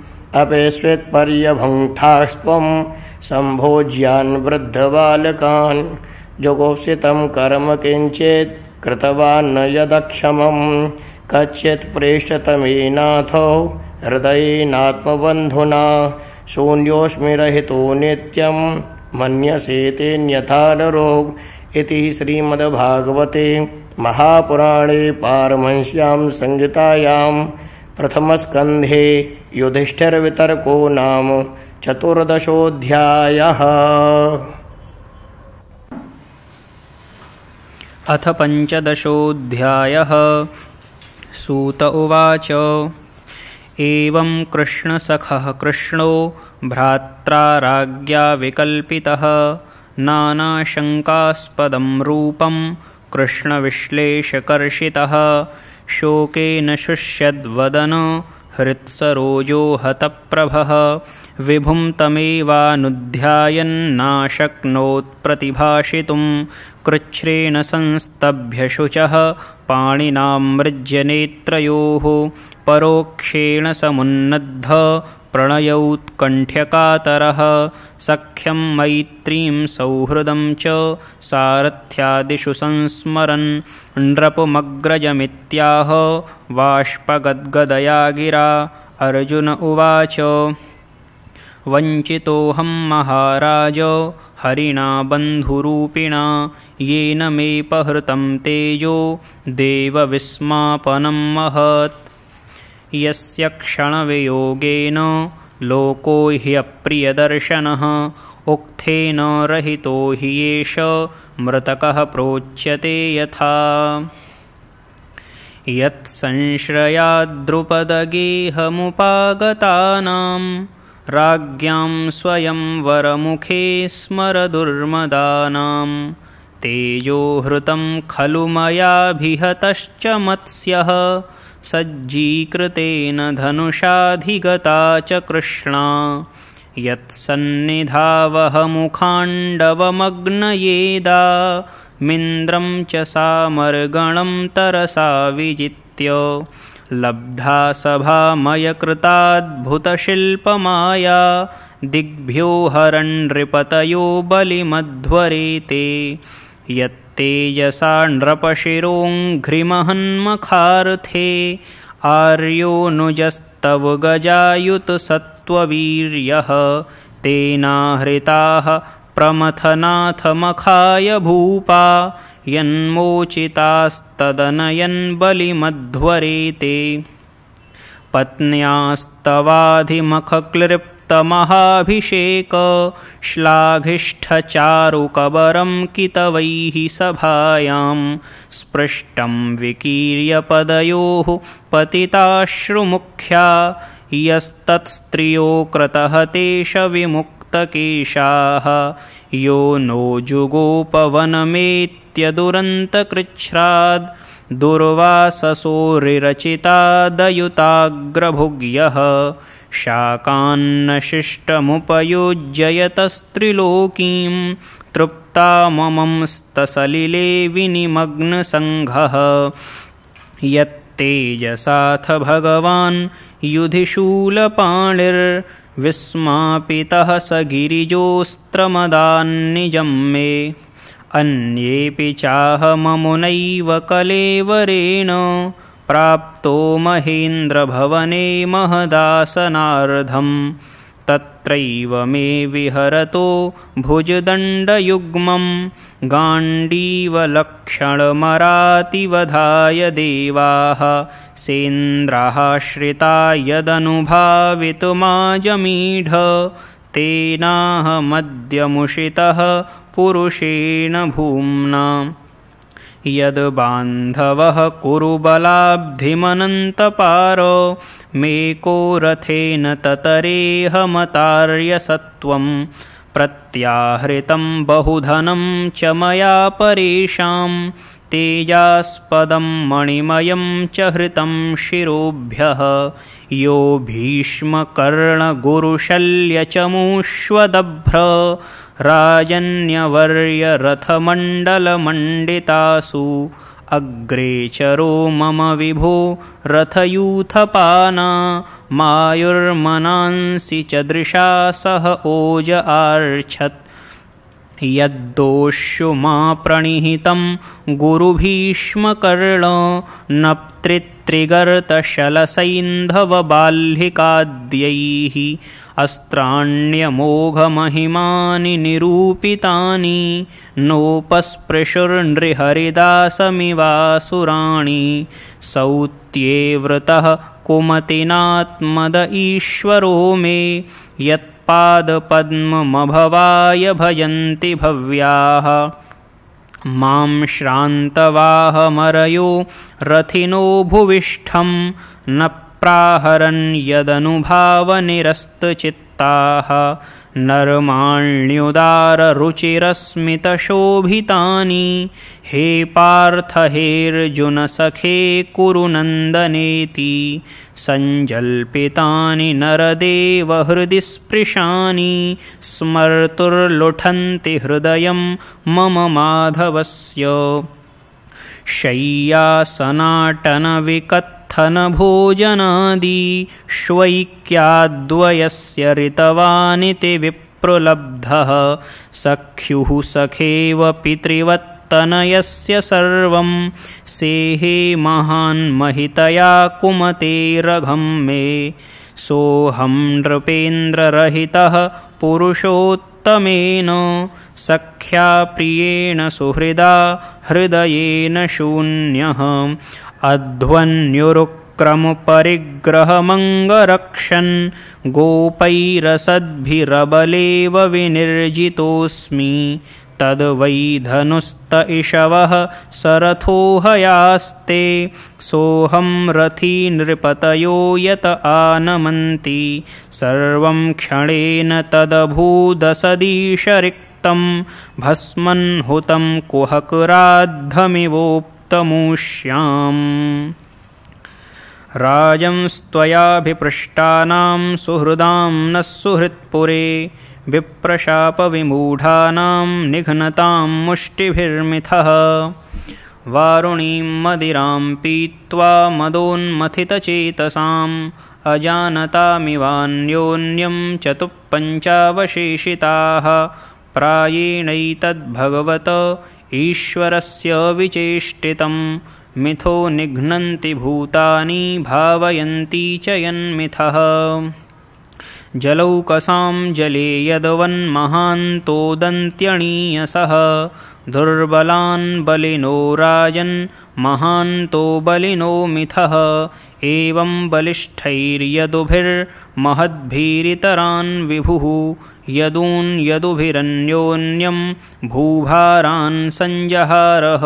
अपेश्वेत्पर्यभङ्क्तास्त्वं सम्भोज्यान् वृद्धबालकान् जुगोप्सितं कर्म किञ्चित् कृतवान् न यदक्षमम् कच्चित् प्रेष्ठतमेनाथो हृदयेनात्मबन्धुना शून्योऽस्मि रहितो नित्यं मन्यसे तेऽन्यथा नरो इति श्रीमद्भागवते महापुराणे पारमहंस्यां संहितायां प्रथमस्कन्धे युधिष्ठिरवितर्को नाम चतुर्दशोऽध्यायः। अथ पञ्चदशोऽध्यायः। सूत उवाच एवं कृष्णसखः कृष्णो भ्रात्रा राज्ञा विकल्पितः नानाशङ्कास्पदं रूपं कृष्णविश्लेषकर्षितः शोकेन शुष्यद्वदन हृत्सरोजो हतप्रभः विभुं तमेवानुध्यायन्नाशक्नोत्प्रतिभाषितुं कृच्छ्रेण संस्तभ्य शुचः पाणिनामृज्य नेत्रयोः परोक्षेण समुन्नद्ध प्रणयोत्कण्ठ्यकातरः सख्यं मैत्रीं सौहृदं च सारथ्यादिषु संस्मरन् नृपमग्रजमित्याह बाष्पगद्गदया गिरा। अर्जुन उवाच वञ्चितोऽहं महाराज हरिणा बन्धुरूपिणा येन मेऽपहृतं तेजो देवविस्मापनं महत् यस्य क्षणवियोगेन लोको ह्यप्रियदर्शनः उक्थेन रहितो हि एष मृतकः प्रोच्यते यथा यत्संश्रयाद्द्रुपदगेहमुपागतानां राज्ञां स्वयंवरमुखे स्मरदुर्मदानां तेजोहृतं खलु मयाभिहतश्च मत्स्यः सज्जीकृतेन धनुषाधिगता च कृष्णा यत्सन्निधावहमुखाण्डवमग्नयेदा मिन्द्रं च सामर्गणं तरसा विजित्य लब्धा सभामयकृताद्भुतशिल्पमाया दिग्भ्यो हरन्नृपतयो बलिमध्वरेते यत्तेजसा नृपशिरोऽङ्घ्रिमहन्मखार्थे आर्योऽनुजस्तव गजायुतसत्त्ववीर्यः तेनाहृताः प्रमथनाथमखाय भूपा यन्मोचितास्तदनयन् बलिमध्वरेते पत्न्यास्तवाधिमखक्लिप्तमहाभिषेक श्लाघिष्ठचारुकबरं कितवैः सभायां स्पृष्टं विकीर्य पदयोः पतिताश्रुमुख्या यस्तत्स्त्रियो क्रतहतेष विमुक्तकेशाः यो नो जुगोपवनमेत्यदुरन्तकृच्छ्राद् दुर्वाससोरिरचितादयुताग्रभुग्यः शाकान्नशिष्टमुपयोज्ययतस्त्रिलोकीं तृप्ताममंस्तसलिले विनिमग्नसङ्घः यत्तेजसाथ भगवान् युधिशूलपाणिर्विस्मापितः स गिरिजोऽस्त्रमदान्निजं मे अन्येऽपि चाहममुनैव कलेवरेण प्राप्तो महेन्द्रभवने महदासनार्धं तत्रैव मे विहरतो भुजदण्डयुग्मं गाण्डीवलक्षणमरातिवधाय देवाः सेन्द्राः श्रिता यदनुभावितुमाजमीढ तेनाहमद्यमुषितः पुरुषेण भूम्ना यद्बान्धवः कुरुबलाब्धिमनन्तपार मेको रथेन ततरेहमतार्यसत्वं प्रत्याहृतं बहुधनं च मया परेषां तेजास्पदं मणिमयं च हृतं शिरोभ्यः यो भीष्मकर्णगुरुशल्यचमूष्वदभ्र राजन्यवर्यरथमण्डलमण्डितासु अग्रे चरो मम विभो रथयूथपाना मायुर्मनांसि च दृशा सह ओज आर्च्छत् यद्दोष्युमा प्रणिहितं गुरुभीष्मकर्ण नप्तृत्रिगर्तशलसैन्धवबाल्हिकाद्यैः अस्त्राण्यमोघमहिमानि निरूपितानि नोपस्पृशुर्नृहरिदासमिवासुराणि सौत्ये वृतः कुमतिनात्मद ईश्वरो मे यत्पादपद्ममभवाय भजन्ति भव्याः मां श्रान्तवाहमरयो रथिनो भुविष्ठं न प्राहरन् यदनुभावनिरस्तचित्ताः नर्माण्युदाररुचिरस्मितशोभितानि हे पार्थ हेऽर्जुनसखे कुरु नन्दनेति सञ्जल्पितानि नरदेवहृदि स्पृशानि स्मर्तुर्लुठन्ति हृदयं मम माधवस्य शय्यासनाटनविकत्थनभोजनादि श्वैक्याद्वयस्य ऋतवानिति विप्रलब्धः सख्युः सखेव पितृवत्तनयस्य सर्वं सेहे महान्महितया कुमतेरघं मे सोऽहं नृपेन्द्ररहितः पुरुषोत्तमेन सख्या प्रियेण सुहृदा हृदयेन शून्यः अध्वन्युरुक्रमपरिग्रहमङ्गरक्षन् गोपैरसद्भिरबलेव विनिर्जितोऽस्मि तद्वै धनुस्त इषवः सरथो हयास्ते सोऽहं रथी नृपतयो यत आनमन्ति सर्वं क्षणेन तदभूदसदीशरिक्तं भस्मन् हुतं कुहकराद्धमिवोक्तमूष्याम् राजंस्त्वयाभिपृष्टानां सुहृदां नः सुहृत्पुरे विप्रशापविमूढानां निघ्नतां मुष्टिभिर्मिथः वारुणीं मदिरां पीत्वा मदोन्मथितचेतसाम् अजानतामिवान्योन्यं चतुःपञ्चावशेषिताः प्रायेणैतद्भगवत ईश्वरस्य विचेष्टितं मिथो निघ्नन्ति भूतानि भावयन्ति च यन्मिथः जलौकसां जले यद्वन्महान्तोदन्त्यणीयसः दुर्बलान् बलिनो राजन् महान्तो बलिनो मिथः एवं बलिष्ठैर्यदुभिर्महद्भिरितरान् विभुः यदून् यदुभिरन्योन्यं भूभारान् सञ्जहारः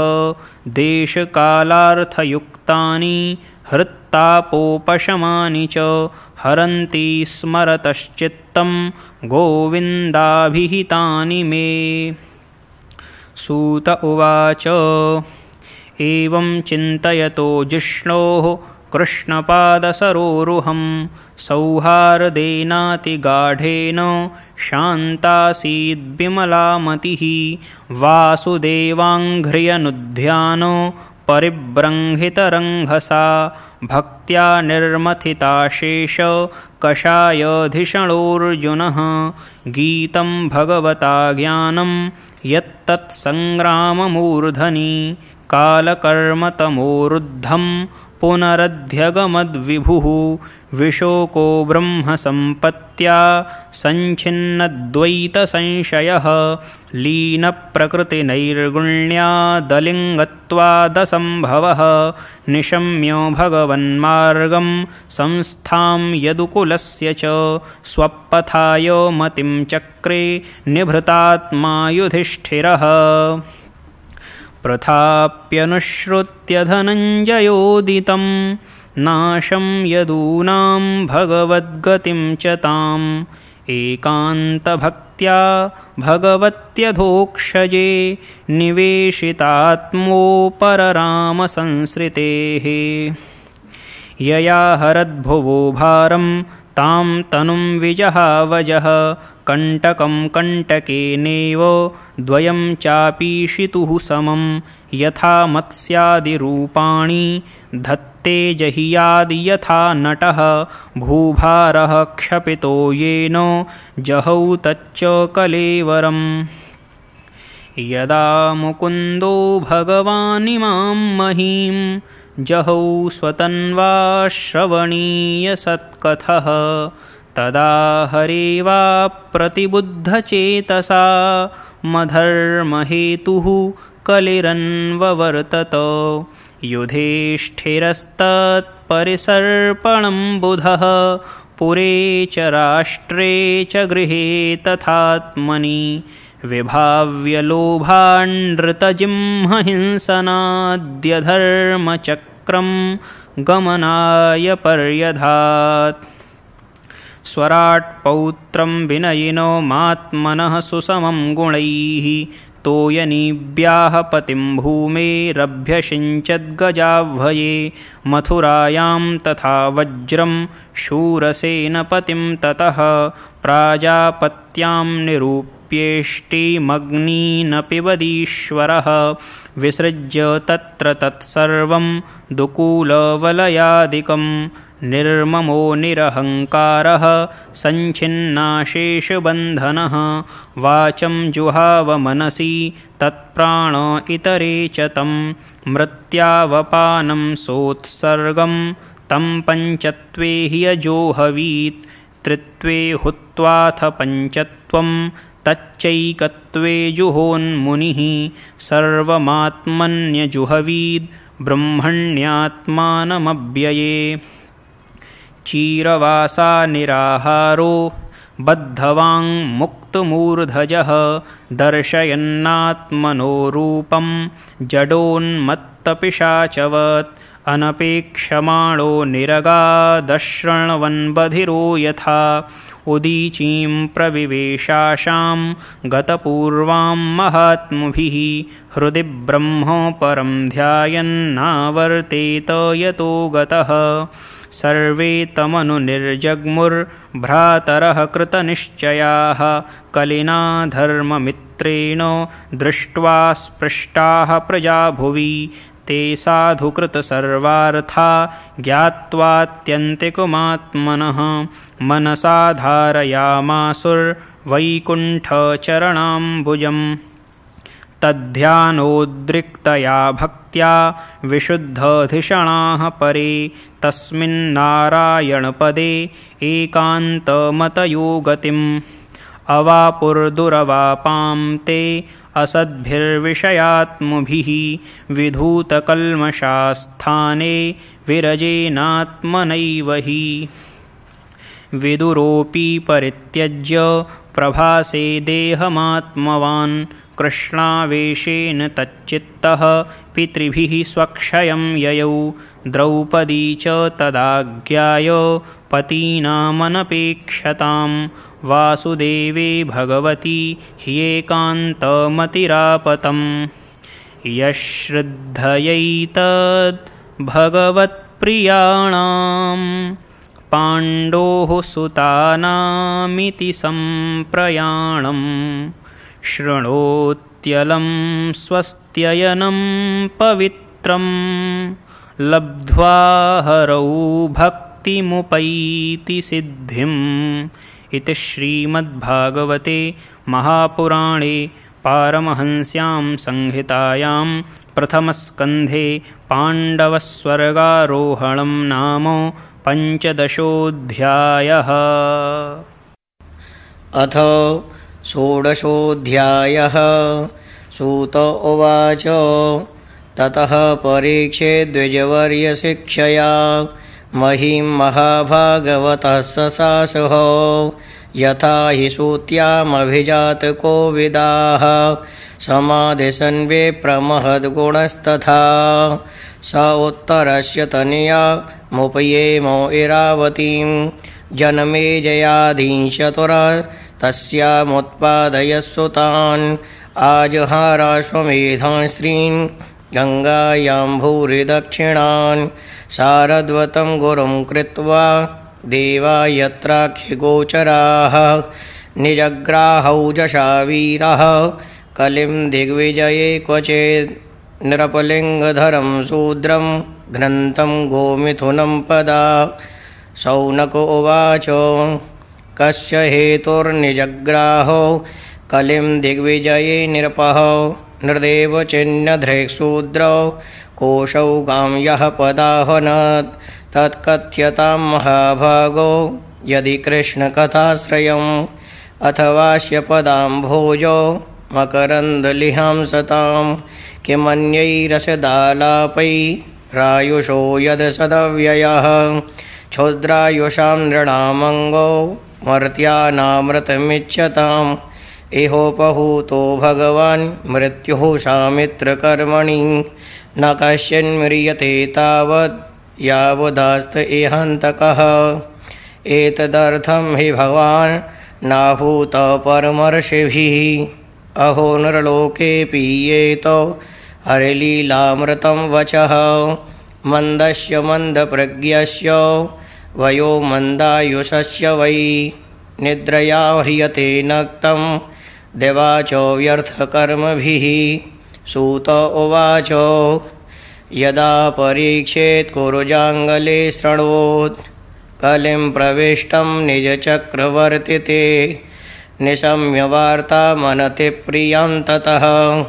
देशकालार्थयुक्तानि हृत्तापोपशमानि च हरन्ति स्मरतश्चित्तं गोविन्दाभिहितानि मे। सूत उवाच एवं चिन्तयतो जिष्णोः कृष्णपादसरोरुहं सौहार्देनातिगाढेन शान्तासीद्विमला मतिः वासुदेवाङ्घ्र्यनुध्यानो परिब्रंहितरङ्घसा भक्त्या निर्मथिताशेष कषायधिषणोऽर्जुनः गीतं भगवता ज्ञानं यत्तत्सङ्ग्राममूर्धनि कालकर्मतमोरुद्धं पुनरध्यगमद्विभुः विशोको ब्रह्मसम्पत्त्या सञ्छिन्नद्वैतसंशयः लीनप्रकृतिनैर्गुण्यादलिङ्गत्वादसम्भवः निशम्य भगवन्मार्गं संस्थां यदुकुलस्य च स्वपथाय मतिं चक्रे निभृतात्मा युधिष्ठिरः प्रथाप्यनुश्रुत्य धनञ्जयोदितं नाशं यदूनां भगवद्गतिं च ताम् एकान्तभक्त्या भगवत्यधोक्षजे निवेशितात्मोपररामसंसृतेः यया हरद्भुवो भारं तां तनुं विजहावजः कण्टकं कण्टकेनेव द्वयं चापीशितुः समं यथा मत्स्यादिरूपाणि धत्ते जहियादि यथा नटः भूभारः क्षपितो येन जहौ तच्च कलेवरम्। यदा मुकुन्दो भगवानिमां महीं जहौ स्वतन्वा श्रवणीयसत्कथः तदा हरेवा प्रतिबुद्धचेतसा मधर्महेतुः कलिरन्ववर्तत। युधिष्ठिरस्तत्परिसर्पणं बुधः पुरे च राष्ट्रे च गृहे तथात्मनि विभाव्यलोभानृतजिह्महिंसनाद्यधर्मचक्रं गमनाय पर्यधात्। स्वराट् पौत्रं विनयिनो मात्मनः सुसमं गुणैः तोयनीभ्याः पतिं भूमेरभ्यषिञ्चद्गजाह्वये मथुरायां तथा वज्रं शूरसेनपतिं ततः प्राजापत्यां निरूप्येष्टिमग्नीनपि वदीश्वरः विसृज्य तत्र तत्सर्वं दुकूलवलयादिकं निर्ममो निरहङ्कारः सञ्छिन्नाशेषबन्धनः वाचं जुहाव मनसि तत्प्राण इतरे च तं मृत्यावपानं सोत्सर्गं तं पञ्चत्वे ह्यजोहवीत् त्रित्वे हुत्वाथ पञ्चत्वं तच्चैकत्वे जुहोन्मुनिः सर्वमात्मन्यजुहवीद् ब्रह्मण्यात्मानमव्यये। चीरवासा निराहारो बद्धवाङ्मुक्तमूर्धजः दर्शयन्नात्मनो रूपं जडोन्मत्तपिशाचवत् अनपेक्षमाणो निरगादशृण्वन् बधिरो यथा उदीचीं प्रविवेशाशां गतपूर्वां महात्मभिः हृदि ब्रह्म परं ध्यायन्नावर्तेत यतो गतः। सर्वे तमनुनिर्जग्मुर्भ्रातरः कृतनिश्चयाः कलिना धर्ममित्रेण दृष्ट्वा स्पृष्टाः प्रजा भुवि ते साधुकृतसर्वार्था ज्ञात्वात्यन्तिकमात्मनः मनसा धारयामासुर्वैकुण्ठचरणाम्बुजम्। तद्ध्यानोद्रिक्तया भक्त्या विशुद्धधिषणाः परे तस्मिन्नारायणपदे एकान्तमतयो गतिम् अवापुर्दुरवापां ते असद्भिर्विषयात्मभिः विधूतकल्मषास्थाने विरजेनात्मनैव हि। विदुरोऽपि परित्यज्य प्रभासे देहमात्मवान् कृष्णावेशेन तच्चित्तः पितृभिः स्वक्षयं ययौ द्रौपदी च तदाज्ञाय पतीनामनपेक्षतां वासुदेवे भगवती ह्येकान्तमतिरापतम्। यश्रद्धयैतद् भगवत्प्रियाणां पाण्डोः सुतानामिति सम्प्रयाणम् शृणोत्यलं स्वस्त्ययनं पवित्रं लब्ध्वा हरौ भक्तिमुपैति सिद्धिम्। इति श्रीमद्भागवते महापुराणे पारमहंस्यां संहितायां प्रथमस्कन्धे पाण्डवस्वर्गारोहणं नाम पञ्चदशोऽध्यायः। अथ षोडशोऽध्यायः। सूत उवाच ततः परीक्षे द्विजवर्यशिक्षया महीं महाभागवतः सशासुः यथा हि सूत्यामभिजातकोविदाः समादिशन् विप्रमहद्गुणस्तथा स उत्तरस्य तनया मुपयेमो इरावतीं जनमेजयाधीशतुर तस्यामुत्पादयस्सुतान् आजहाराश्वमेधांस्त्रीन् गङ्गायां भूरि दक्षिणान् शारद्वतं गुरुं कृत्वा देवा यत्राख्यगोचराः निजग्राहौ जशा वीरः कलिं दिग्विजये क्वचित् निरपलिङ्गधरं शूद्रं घ्नन्तं गोमिथुनं पदा। शौनक उवाच कस्य हेतुर्निजग्राहो कलिं दिग्विजये निरपः। नृदेव चिन्नधृक्शूद्रौ कोशौ गां यः पदाहनत्। तत्कथ्यतां महाभागो यदि कृष्णकथाश्रयम् अथवास्य पदाम्भोजो मकरन्दलिहांसताम्। किमन्यैरसदालापै रायुषो यद् सदव्ययः। क्षुद्रायुषां नृणामङ्गो मर्त्यानामृतमिच्छताम्। इहोपहूतो भगवान् मृत्युः सामित्रकर्मणि। न कश्चिन्म्रियते तावद् यावदास्त इहान्तकः। एतदर्थं हि भगवान् नाहूत परमर्षिभिः। अहो नरलोके पीयेतो हरिलीलामृतं वचः। मन्दस्य मन्दप्रज्ञस्य वयो मन्दायुषस्य वै। निद्रया ह्रियते नक्तं दिवाच व्यर्थकर्मभिः। सूत उवाच यदा परीक्षेत् कुरुजाङ्गले शृण्वोत्। कलिं प्रविष्टं निजचक्रवर्तिते निशम्य वार्तामनति प्रियां ततः।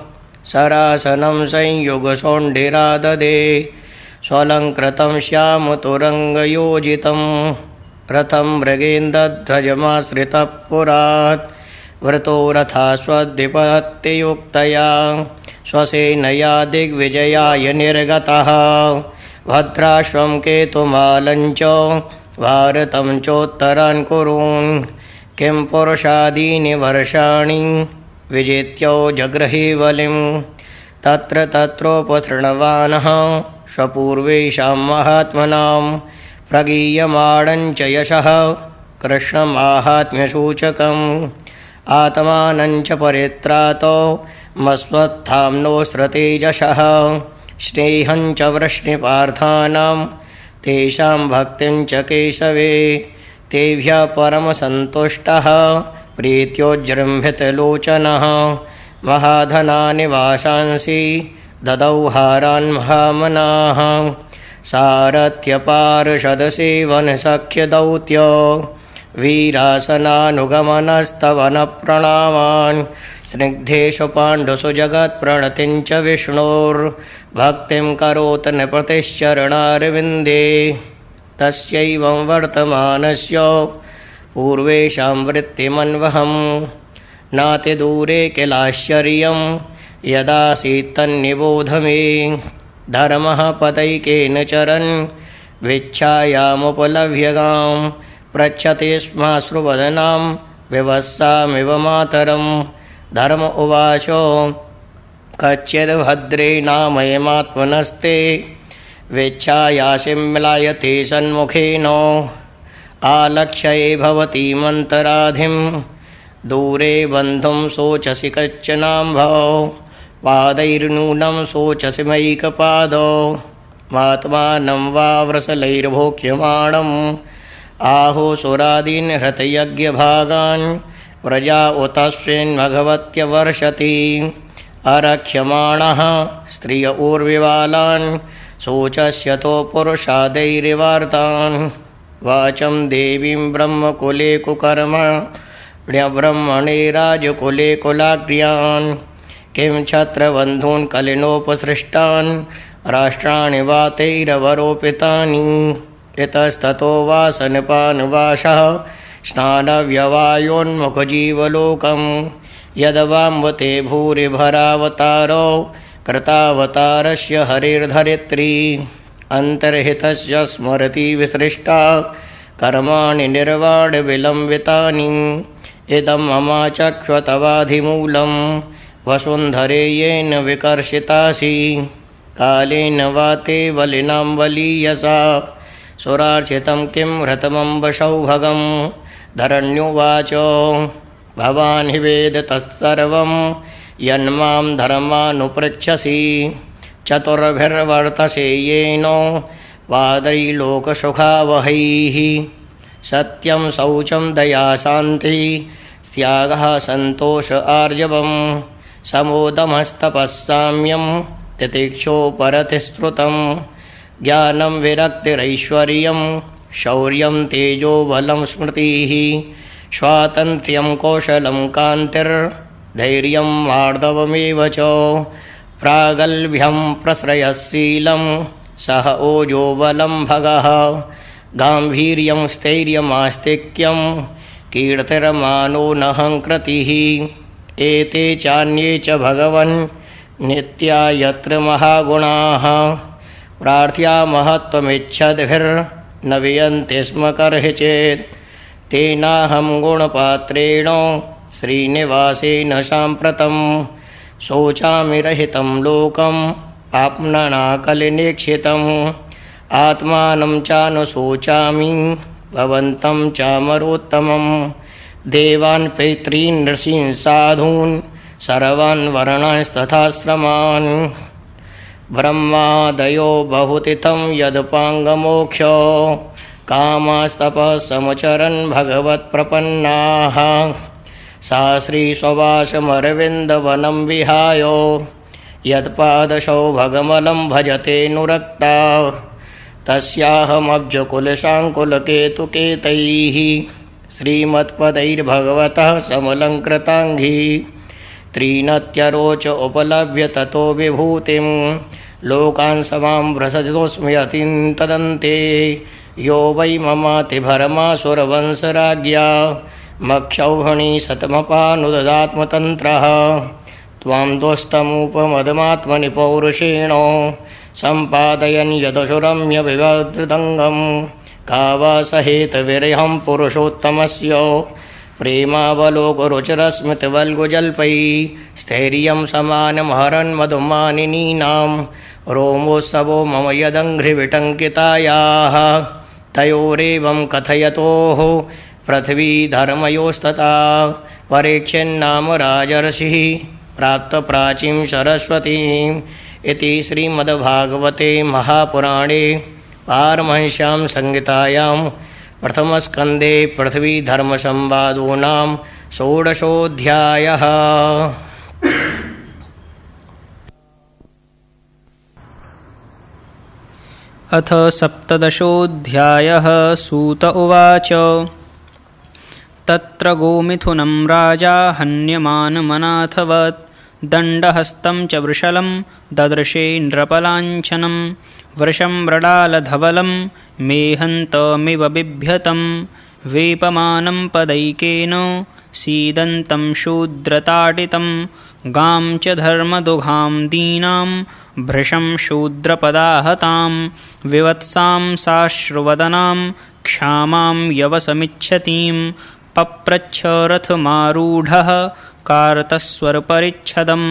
सरासनं संयुगशोण्डिराददे स्वलङ्कृतं श्यामतुरङ्गयोजितं। रथं मृगेन्द्रध्वजमाश्रितः पुरात्। वृतो रथाश्वद्विपत्तियुक्तया स्वसेनया दिग्विजयाय निर्गतः। भद्राश्वं केतुमालं च भारतं चोत्तरान् कुरून्। किं पुरुषादीनि वर्षाणि विजित्यो जगृहे बलिं। तत्र तत्रोपसृण्वानः स्वपूर्वेषां महात्मनां। प्रगीयमाणं च यशः कृष्णमाहात्म्यसूचकम्। आत्मानं च परित्रातो मस्वत्थाम्नोऽस्त्रतेजसः। स्नेहं च वृष्णिपार्थानां तेषां भक्तिं च केशवे। तेभ्यः परमसन्तुष्टः प्रीत्योज्जृम्भितलोचनः। महाधनानि वासांसि ददौ हारान् महामनाः। सारथ्यपार्षदसेवनसख्यदौत्य वीरासनानुगमनस्तवनप्रणामान्। स्निग्धेषु पाण्डुषु जगत्प्रणतिं च विष्णोर्भक्तिं करोत नृपतिश्चरणारविन्दे। तस्यैवं वर्तमानस्य पूर्वेषां वृत्तिमन्वहम्। नातिदूरे किलाश्चर्यं यदासीत् तन्निबोध मे। धर्मः पदैकेन चरन् भिक्षायामुपलभ्य गां। पृच्छति स्माश्रुवदनां विवस्सामिव मातरम्। धर्म उवाच कच्चिद् भद्रे नामयमात्मनस्ते। भिक्षायासिं मिलायते सन्मुखेन। आलक्ष्ये भवतीमन्तराधिं दूरे बन्धुं शोचसि कच्चनाम्भौ। पादैर्नूनं शोचसि मैकपादौ। मात्मानं वा वृषलैर्भोक्ष्यमाणम्। आहो सुरादीन् हृतयज्ञभागान् प्रजा उतस्मिन्भगवत्यवर्षति। अरक्ष्यमाणः स्त्रिय ऊर्विबालान् शोचस्यतो पुरुषादैरिवार्तान्। वाचं देवीं ब्रह्मकुले कुकर्मण्यब्रह्मणे राजकुले कुलाग्र्यान्। किं छत्रबन्धून् कलिनोपसृष्टान् राष्ट्राणि वातैरवरोपितानि। इतस्ततो वासनपानवासः स्नानव्यवायोन्मुखजीवलोकम्। यद्वाम्वते भूरिभरावतारो कृतावतारस्य हरिर्धरित्री। अन्तर्हितस्य स्मरति विसृष्टा कर्माणि निर्वाणविलम्बितानि। इदं ममाचक्ष्वतवाधिमूलम् वसुन्धरे येन विकर्षितासि। कालेन वाते बलिनां बलीयसा सुरार्चितं किं हृतमम्बसौभगम्। धरण्युवाच भवान् हि वेद तत्सर्वं यन्मां धर्मानुपृच्छसि। चतुर्भिर्वर्तसे येन वादैलोकसुखावहैः। सत्यं शौचं दया शान्तिः त्यागः सन्तोष आर्जवम्। समोदमस्तपः साम्यं तितिक्षो परतिश्रुतं ज्ञानं विरक्तिरैश्वर्यं शौर्यं तेजो बलं स्मृतिः स्वातन्त्र्यं कौशलं कान्तिर्धैर्यं मार्दवमेव च प्रागल्भ्यं प्रश्रयशीलं सह ओजो बलं भगः गाम्भीर्यं स्थैर्यमास्तिक्यं कीर्तिर्मानो नहङ्कृतिः एते चान्ये च भगवन् नित्या यत्र महागुणाः प्रार्थ्या महत्त्वमिच्छद्भिर्न वियन्ति स्म कर्हिचेत् तेनाहं गुणपात्रेण श्रीनिवासेन साम्प्रतं शोचामि रहितं लोकम् आप्नना कलिनेक्षितम् आत्मानं चानुशोचामि भवन्तं चामरोत्तमम् देवान् पितॄन् ऋषीन् साधून् सर्वान् वर्णांस्तथाश्रमान् ब्रह्मादयो बहुतिथं यदपाङ्गमोक्ष कामास्तपः समुचरन् भगवत्प्रपन्नाः सा श्रीसुवासमरविन्दवनं विहाय यत्पादशौभगमलं भजतेऽनुरक्ता तस्याहमब्जकुलशाङ्कुलकेतुकेतैः श्रीमत्पदैर्भगवतः समलङ्कृताङ्घ्रि त्रीनत्यरोच उपलभ्य ततो विभूतिं लोकान् समां व्रसजोऽस्मि अतिं तदन्ते यो वै ममातिभरमासुरवंशराज्ञा मक्षौहिणी शतमपानुददात्मतन्त्रः त्वां दोस्तमुपमदमात्मनि पौरुषेण सम्पादयन् यदशुरम्य विवदृदङ्गम् का वा सहेतविरहं पुरुषोत्तमस्य प्रेमावलोकरुचिरस्मितवल्गुजल्पै स्थैर्यं समानमहरन् मधुमानिनीनां रोमोत्सवो मम यदङ्घ्रिविटङ्कितायाः तयोरेवं कथयतोः पृथ्वी धर्मयोस्तथा परीक्षन्नाम राजर्षिः प्राप्तप्राचीं सरस्वतीम् इति श्रीमद्भागवते महापुराणे पारमहंस्यां संहितायां प्रथमस्कन्धे पृथ्वीधर्मसंवादो नाम षोडशोऽध्यायः। अथ सप्तदशोऽध्यायः। सूत उवाच तत्र गोमिथुनं राजा हन्यमानमनाथवत् दण्डहस्तं च वृषलं ददृशे नृपलाञ्छनं वृषं व्रडालधवलं मेहन्तमिव बिभ्यतं वेपमानं पदैकेन सीदन्तं शूद्रताडितं गां च धर्मदुघां दीनां भृशं शूद्रपदाहतां विवत्सां साश्रुवदनां क्षामां यवसमिच्छतीं पप्रच्छ रथमारूढः कार्तस्वरपरिच्छदं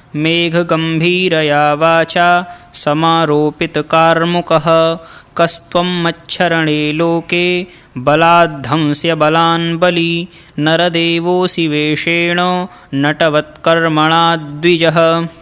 मेघगम्भीरया वाचा समारोपितकार्मुकः कस्त्वं मच्छरणे लोके बलाद्धंस्य बलान् बली नरदेवोऽसि वेषेण नटवत्कर्मणा द्विजः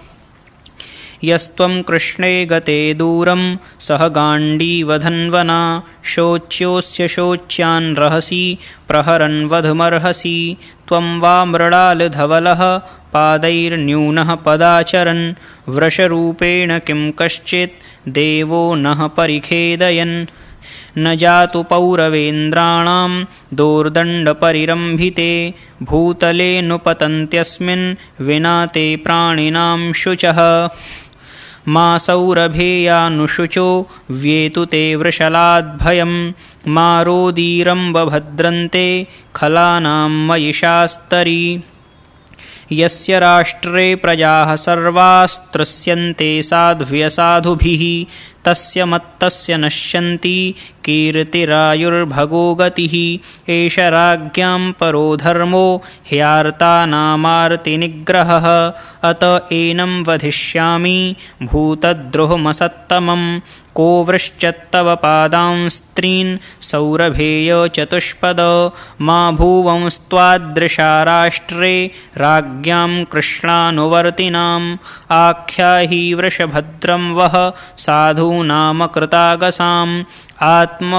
यस्त्वं कृष्णे गते दूरं सह गाण्डीवधन्वना शोच्योऽस्य शोच्यान् रहसि प्रहरन् वधमर्हसि त्वं वा मृडालधवलः पादैर्न्यूनः पदाचरन् वृषरूपेण किं कश्चित् देवो नः परिखेदयन् न जातु पौरवेन्द्राणां दोर्दण्डपरिरम्भिते भूतले नुपतन्त्यस्मिन् विना ते प्राणिनां शुचः मा सौरभेयानुशुचो व्येतु ते वृषलाद्भयं मा रोदीरम्बभद्रन्ते खलानां महिषास्तरी यस्य राष्ट्रे प्रजाः सर्वास्तृस्यन्ते साध्व्यसाधुभिः तस्य मत्तस्य नश्यन्ति कीर्तिरायुर्भगो गतिः एष राज्ञां परो धर्मो ह्यार्तानामार्तिनिग्रहः अत एनं वधिष्यामि भूतद्रोहमसत्तमं को वृश्चत्तव पादांस्त्रीन् सौरभेय चतुष्पद मा भुवंस्त्वादृशा राष्ट्रे राज्ञां कृष्णानुवर्तिनाम् आख्याहि वृषभद्रं वः साधूनाम कृतागसाम्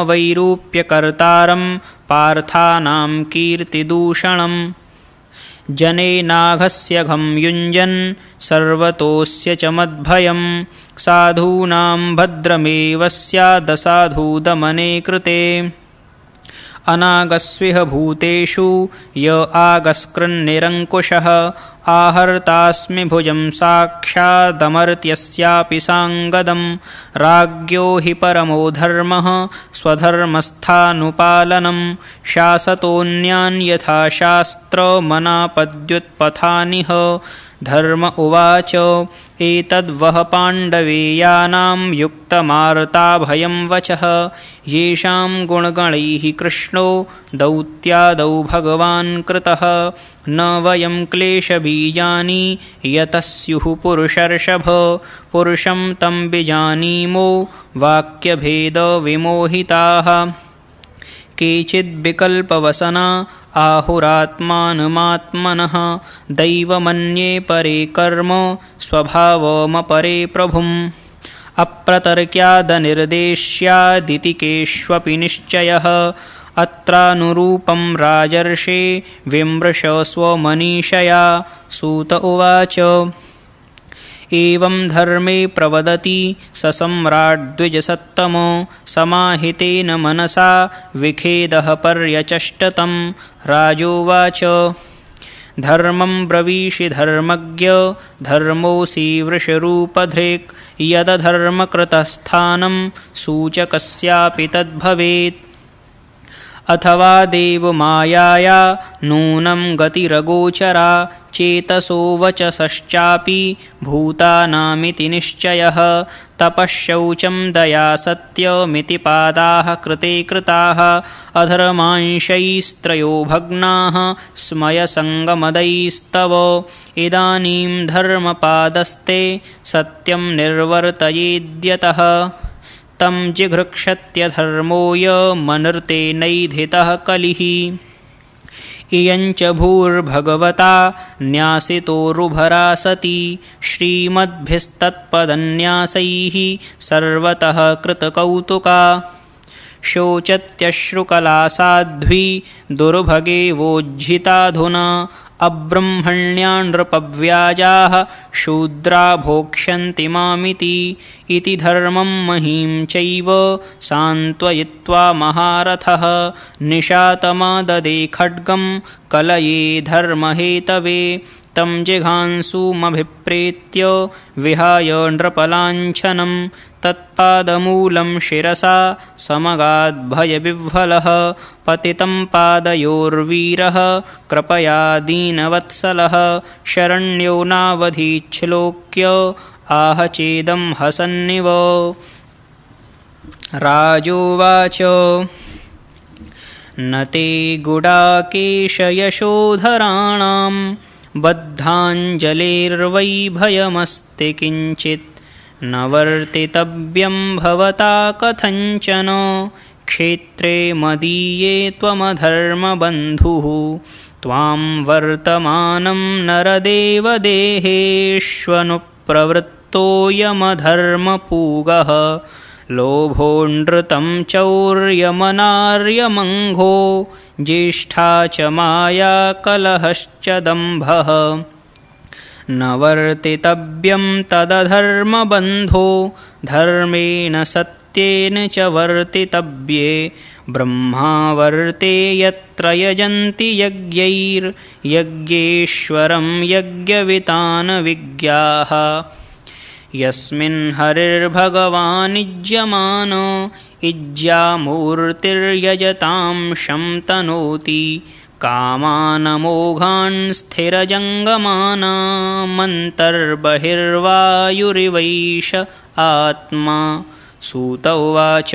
आत्मवैरूप्यकर्तारं पार्थानां कीर्तिदूषणम् जनेनाघस्य घं युञ्जन् सर्वतोऽस्य च मद्भयम् साधूनां भद्रमेव स्यादसाधूदमने कृते अनागस्विह भूतेषु य आगस्कृन्निरङ्कुशः आहर्तास्मि भुजं साक्षादमर्त्यस्यापि साङ्गदम् राज्ञो हि परमो धर्मः स्वधर्मस्थानुपालनम् शासतोऽन्यान् यथा शास्त्रमनापद्युत्पथानिह धर्म उवाच एतद्वः पाण्डवेयानां युक्तमार्ताभयं वचः येषां गुणगणैः कृष्णो दौत्यादौ भगवान् कृतः न वयं क्लेशबीजानि यतः स्युः पुरुषर्षभ पुरुषं तं विजानीमो वाक्यभेदविमोहिताः केचिद्विकल्पवसना आहुरात्मानमात्मनः दैवमन्ये परे कर्म स्वभावमपरे प्रभुम् अप्रतर्क्यादनिर्देश्यादिति केष्वपि निश्चयः अत्रानुरूपं राजर्षे विमृश स्वमनीषया सूत उवाच एवं धर्मे प्रवदति स सम्राट् द्विजसत्तमो समाहितेन मनसा विखेदः पर्यचष्टतं राजोवाच धर्मं ब्रवीषि धर्मज्ञ धर्मोऽसि वृषरूपधृक् यदधर्मकृतस्थानं सूचकस्यापि तद्भवेत् अथवा देवमायाया नूनं गतिरगोचरा चेतसो वचसश्चापि भूतानामिति निश्चयः तपःशौचं दया सत्यमिति पादाः कृते कृताः अधर्मांशैस्त्रयो भग्नाः स्मयसङ्गमदैस्तव इदानीं धर्मपादस्ते सत्यं निर्वर्तयेद्यतः तं जिघृक्षत्यधर्मोऽयमनृतेनैधितः कलिः इयञ्च भूर्भगवता न्यासितोरुभरा सती श्रीमद्भिस्तत्पदन्यासैः सर्वतः कृतकौतुका शोचत्यश्रुकला साध्वी दुर्भगे वोज्झिताधुना अब्रह्मण्या नृपव्याजाः शूद्रा भोक्ष्यन्ति मामिति इति धर्मं महीं चैव सान्त्वयित्वा महारथः निशातमाददे खड्गं कलये धर्महेतवे तं जिघांसुमभिप्रेत्य विहाय नृपलाञ्छनं तत्पादमूलं शिरसा समगाद्भयविह्वलः पतितं पादयोर्वीरः कृपया दीनवत्सलः शरण्यो नावधीच्छ्लोक्य आह चेदं हसन्निव राजोवाच न ते गुडाकेशयशोधराणां बद्धाञ्जलेर्वै भयमस्ति किञ्चित् न वर्तितव्यं भवता कथञ्चन क्षेत्रे मदीये त्वमधर्मबन्धुः त्वां वर्तमानं नरदेवदेहेष्वनुप्रवृत्तोऽयमधर्मपूगः लोभोऽनृतं चौर्यमनार्यमङ्घो ज्येष्ठा च माया कलहश्च दम्भः न वर्तितव्यं तदधर्मबन्धो धर्मेण सत्येन च वर्तितव्ये ब्रह्मावर्ते यत्र यजन्ति यज्ञैर्यज्ञेश्वरं यज्ञवितान् विज्ञाः यस्मिन् हरिर्भगवानिज्यमान इज्यामूर्तिर्यजतां शं तनोति कामानमोघान् स्थिरजङ्गमानामन्तर्बहिर्वायुरिवैष आत्मा सूत उवाच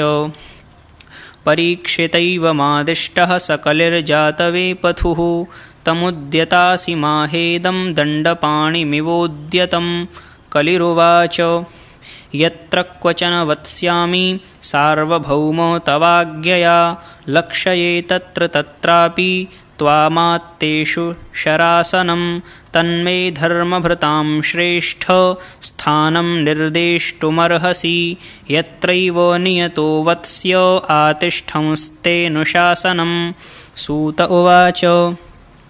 परीक्षितैवमादिष्टः सकलिर्जातवेपथुः तमुद्यतासि माहेदं दण्डपाणिमिवोद्यतं कलिरुवाच यत्र क्वचन वत्स्यामि सार्वभौम तवाज्ञया लक्ष्ये तत्र तत्रापि त्वामात्तेषु शरासनं तन्मे धर्मभृतां श्रेष्ठ स्थानं निर्देष्टुमर्हसि यत्रैव नियतो वत्स्य आतिष्ठंस्तेऽनुशासनं सूत उवाच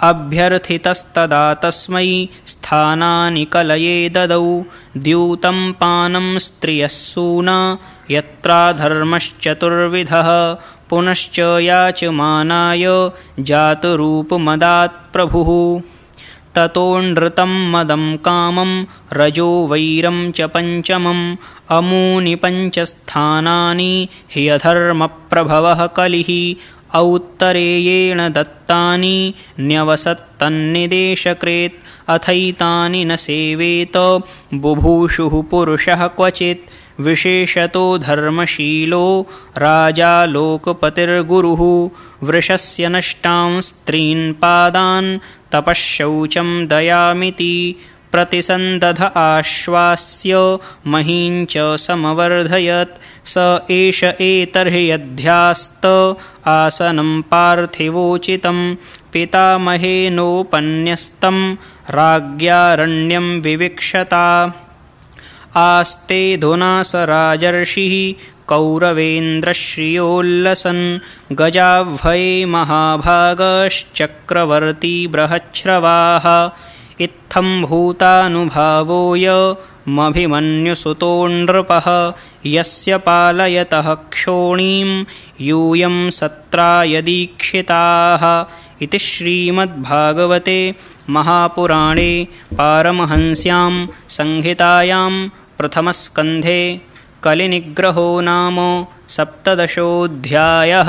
अभ्यर्थितस्तदा तस्मै स्थानानि कलये ददौ द्यूतं पानं स्त्रियः सूना यत्राधर्मश्चतुर्विधः पुनश्च याचमानाय जातरूपमदात् प्रभुः ततोऽनृतं मदं कामं रजो वैरं च पञ्चमम् अमूनि पञ्चस्थानानि हि अधर्मप्रभवः कलिः औत्तरेयेण दत्तानि न्यवसत्तन्निदेशकृत् अथैतानि न सेवेत बुभूषुः पुरुषः क्वचित् विशेषतो धर्मशीलो राजा लोकपतिर्गुरुः वृषस्य नष्टां स्त्रीन् पादान् तपःशौचं दयामिति प्रतिसन्दध आश्वास्य महीं च समवर्धयत् स एष एतर्हि यध्यास्त आसनं पार्थिवोचितं पितामहेनोपन्यस्तं राज्ञारण्यं विविक्षता आस्तेऽधुना स राजर्षिः कौरवेन्द्रश्रियोल्लसन् गजाह्वये महाभागश्चक्रवर्ती बृहच्छ्रवाः इत्थं भूतानुभावोय मभिमन्युसुतो नृपः यस्य पालयतः क्षोणीं यूयं सत्राय दीक्षिताः इति श्रीमद्भागवते महापुराणे पारमहंस्यां संहितायां प्रथमस्कन्धे कलिनिग्रहो नाम सप्तदशोऽध्यायः।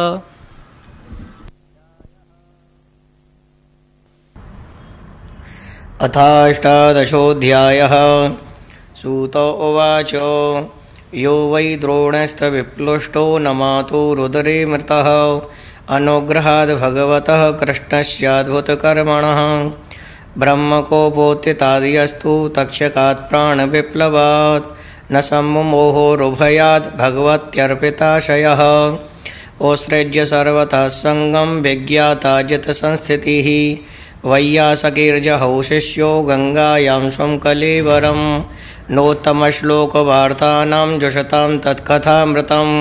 अथाष्टादशोऽध्यायः। सूत उवाच यो वै द्रोणस्तविप्लुष्टो न मातुरुदरे मृतः अनुग्रहाद् भगवतः कृष्णस्याद्भुतकर्मणः ब्रह्मकोपोत्थितादियस्तु तक्षकात् प्राणविप्लवात् न सम्मोहोरुभयात् भगवत्यर्पिताशयः ओत्सृज्य सर्वतः सङ्गं विज्ञाता जितसंस्थितिः वैयासकीर्जहौ शिष्यो गङ्गायां स्वं कलेवरं नोत्तमश्लोकवार्तानां जुषतां तत्कथामृतं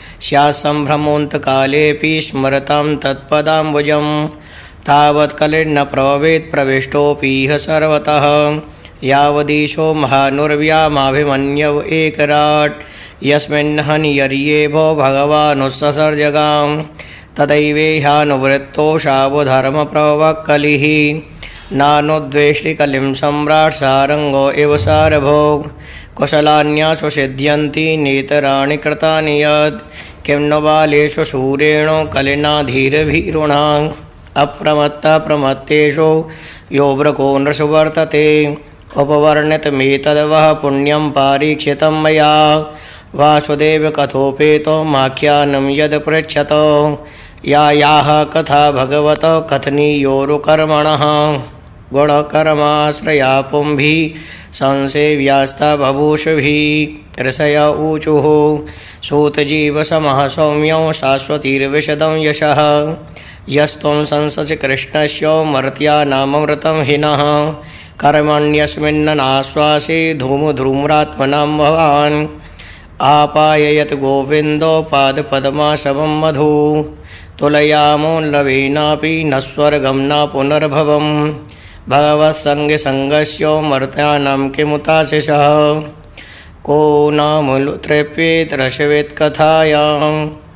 स्यात्सम्भ्रमोऽन्तकालेऽपि स्मरतां तत्पदाम्बुजं तावत् कलिर्न प्रभवेत् प्रविष्टोऽपीह सर्वतः यावदीशो महानुर्व्यामाभिमन्यव एकराट् यस्मिन्नहनियर्येभो भगवानुत्ससर्जगां तदैवेहानुवृत्तो शावधर्मप्रभवः कलिः नानुद्वेष्टि कलिं सम्राट् सारङ्गो इव सारभोग कुशलान्यासु सिद्ध्यन्ति नेतराणि कृतानि यत् किं नु बालेषु शूरेणो कलिना धीरभीरुणा अप्रमत्ता प्रमत्तेषु यो वृको नृषु वर्तते उपवर्णितमेतद्वः पुण्यं पारीक्षितं मया वासुदेव कथोपेतो माख्यानं यद् पृच्छत या याः कथा भगवत कथनीयोरुकर्मणः गुणकर्माश्रया पुंभिः संसेव्यास्ता बभूषुभिः ऋषय ऊचुः सूतजीवसमः सौम्यं शाश्वतीर्विशदं यशः यस्त्वं संसच कृष्णस्य मर्त्यानाममृतं हिनः कर्मण्यस्मिन्ननाश्वासे धूमधूम्रात्मनां भवान् आपाययत् गोविन्दो पादपद्माशवं मधु तुलयामोल्लवेनापि न स्वर्गं न पुनर्भवम् भगवत्सङ्गसङ्गस्य मर्त्यानां किमुताशिषः को नामुत्तृप्येत् रसवेत्कथायां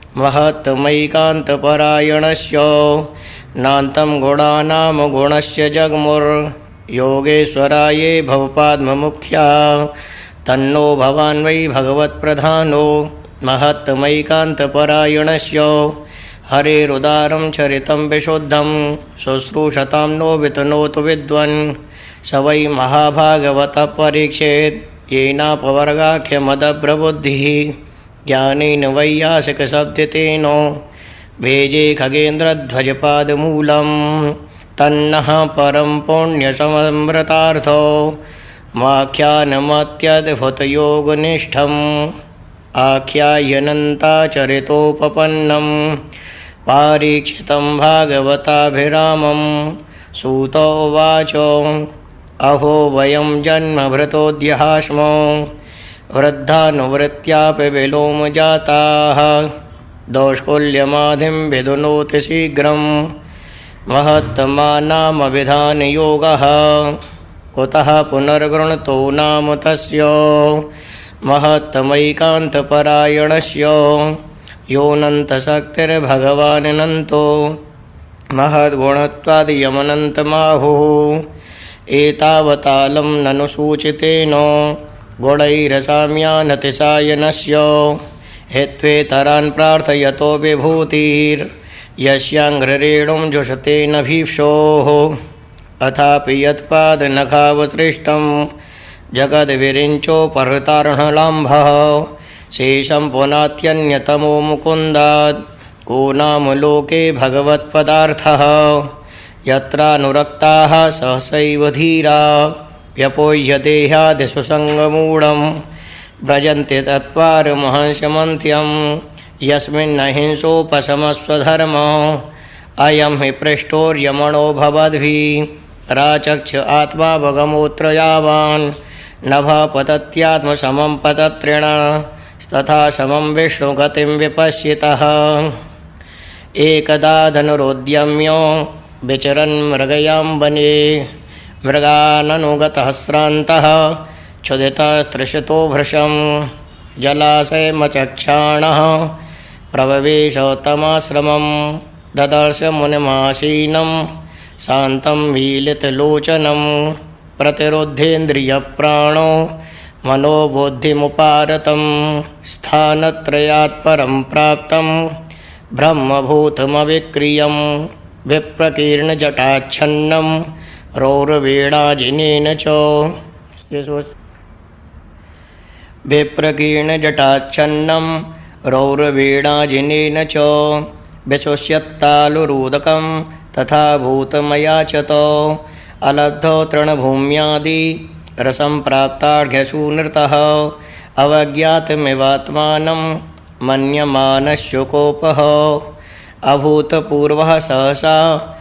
महत्तमैकान्तपरायणस्य नान्तं गुणानां गुणस्य जग्मुर्योगेश्वराये भवपाद्ममुख्या तन्नो भवान् वै भगवत्प्रधानो महत्तमैकान्तपरायणस्य हरेरुदारं चरितं विशुद्धं शुश्रूषतां नो वितनोतु विद्वन् स वै महाभागवतः परीक्षेत् येनापवर्गाख्यमदभ्रबुद्धिः ज्ञानेन वैयासिकशब्दितेन भेजे खगेन्द्रध्वजपादमूलं तन्नः परं पुण्यसममृतार्थो माख्यानमत्यद्भुतयोगनिष्ठम् आख्यायनन्ताचरितोपपन्नं पारीक्षितं भागवताभिरामं सूत उवाच अहो वयं जन्मभृतोऽद्यः स्मो वृद्धानुवृत्त्यापि विलोमजाताः दौष्कुल्यमाधिं विदुनोति शीघ्रं महत्तमानामभिधानयोगः कुतः पुनर्वृणतो नाम तस्य महत्तमैकान्तपरायणस्य योऽनन्तशक्तिर्भगवाननन्तो महद्गुणत्वादियमनन्तमाहुः एतावतालं ननु सूचितेन गुणैरसाम्यानतिशायनस्य हेत्वेतरान् प्रार्थयतो विभूतिर्यस्याङ्घ्रिरेणुं जुषतेन भीप्सोः अथापि यत्पादनखावसृष्टं जगद्विरिञ्चोपहृतार्हलाम्भः शेषं पुनात्यन्यतमो मुकुन्दात् को नाम लोके भगवत्पदार्थः यत्रानुरक्ताः सहसैव धीरा व्यपोह्य देहादिसुसङ्गमूढं व्रजन्ति तत्पारमहंसमन्त्यं यस्मिन्नहिंसोपशमस्वधर्मः अयं हि पृष्ठोर्यमणो भवद्भिः राचक्ष आत्मावगमोऽत्र यावान् नभः पतत्यात्मसमं पतत्रिण तथा समं विष्णुगतिं विपश्यतः एकदा धनुरुद्यम्य विचरन् मृगयां वने मृगाननुगतः श्रान्तः क्षुधितस्तृषतो भृशं जलाशयमचक्षाणः प्रववेश तमाश्रमं ददर्श मुनिमासीनं शान्तं मीलितलोचनं प्रतिरुद्धेन्द्रियप्राणो मनोबुद्धिमुपारतं स्थानत्रयात् परं प्राप्तं ब्रह्मभूतमविक्रियं विप्रकीर्णजटाच्छन्नं रौरवीणाजिनेन च विप्रकीर्णजटाच्छन्नं रौरवीणाजिनेन च विशुष्यत्तालुरूदकं तथा भूतमयाचत अलब्धो तृणभूम्यादि रसं प्राप्तार्घ्यसूनृतः अवज्ञातमिवात्मानं मन्यमानश्चुकोपः अभूतपूर्वः सहसा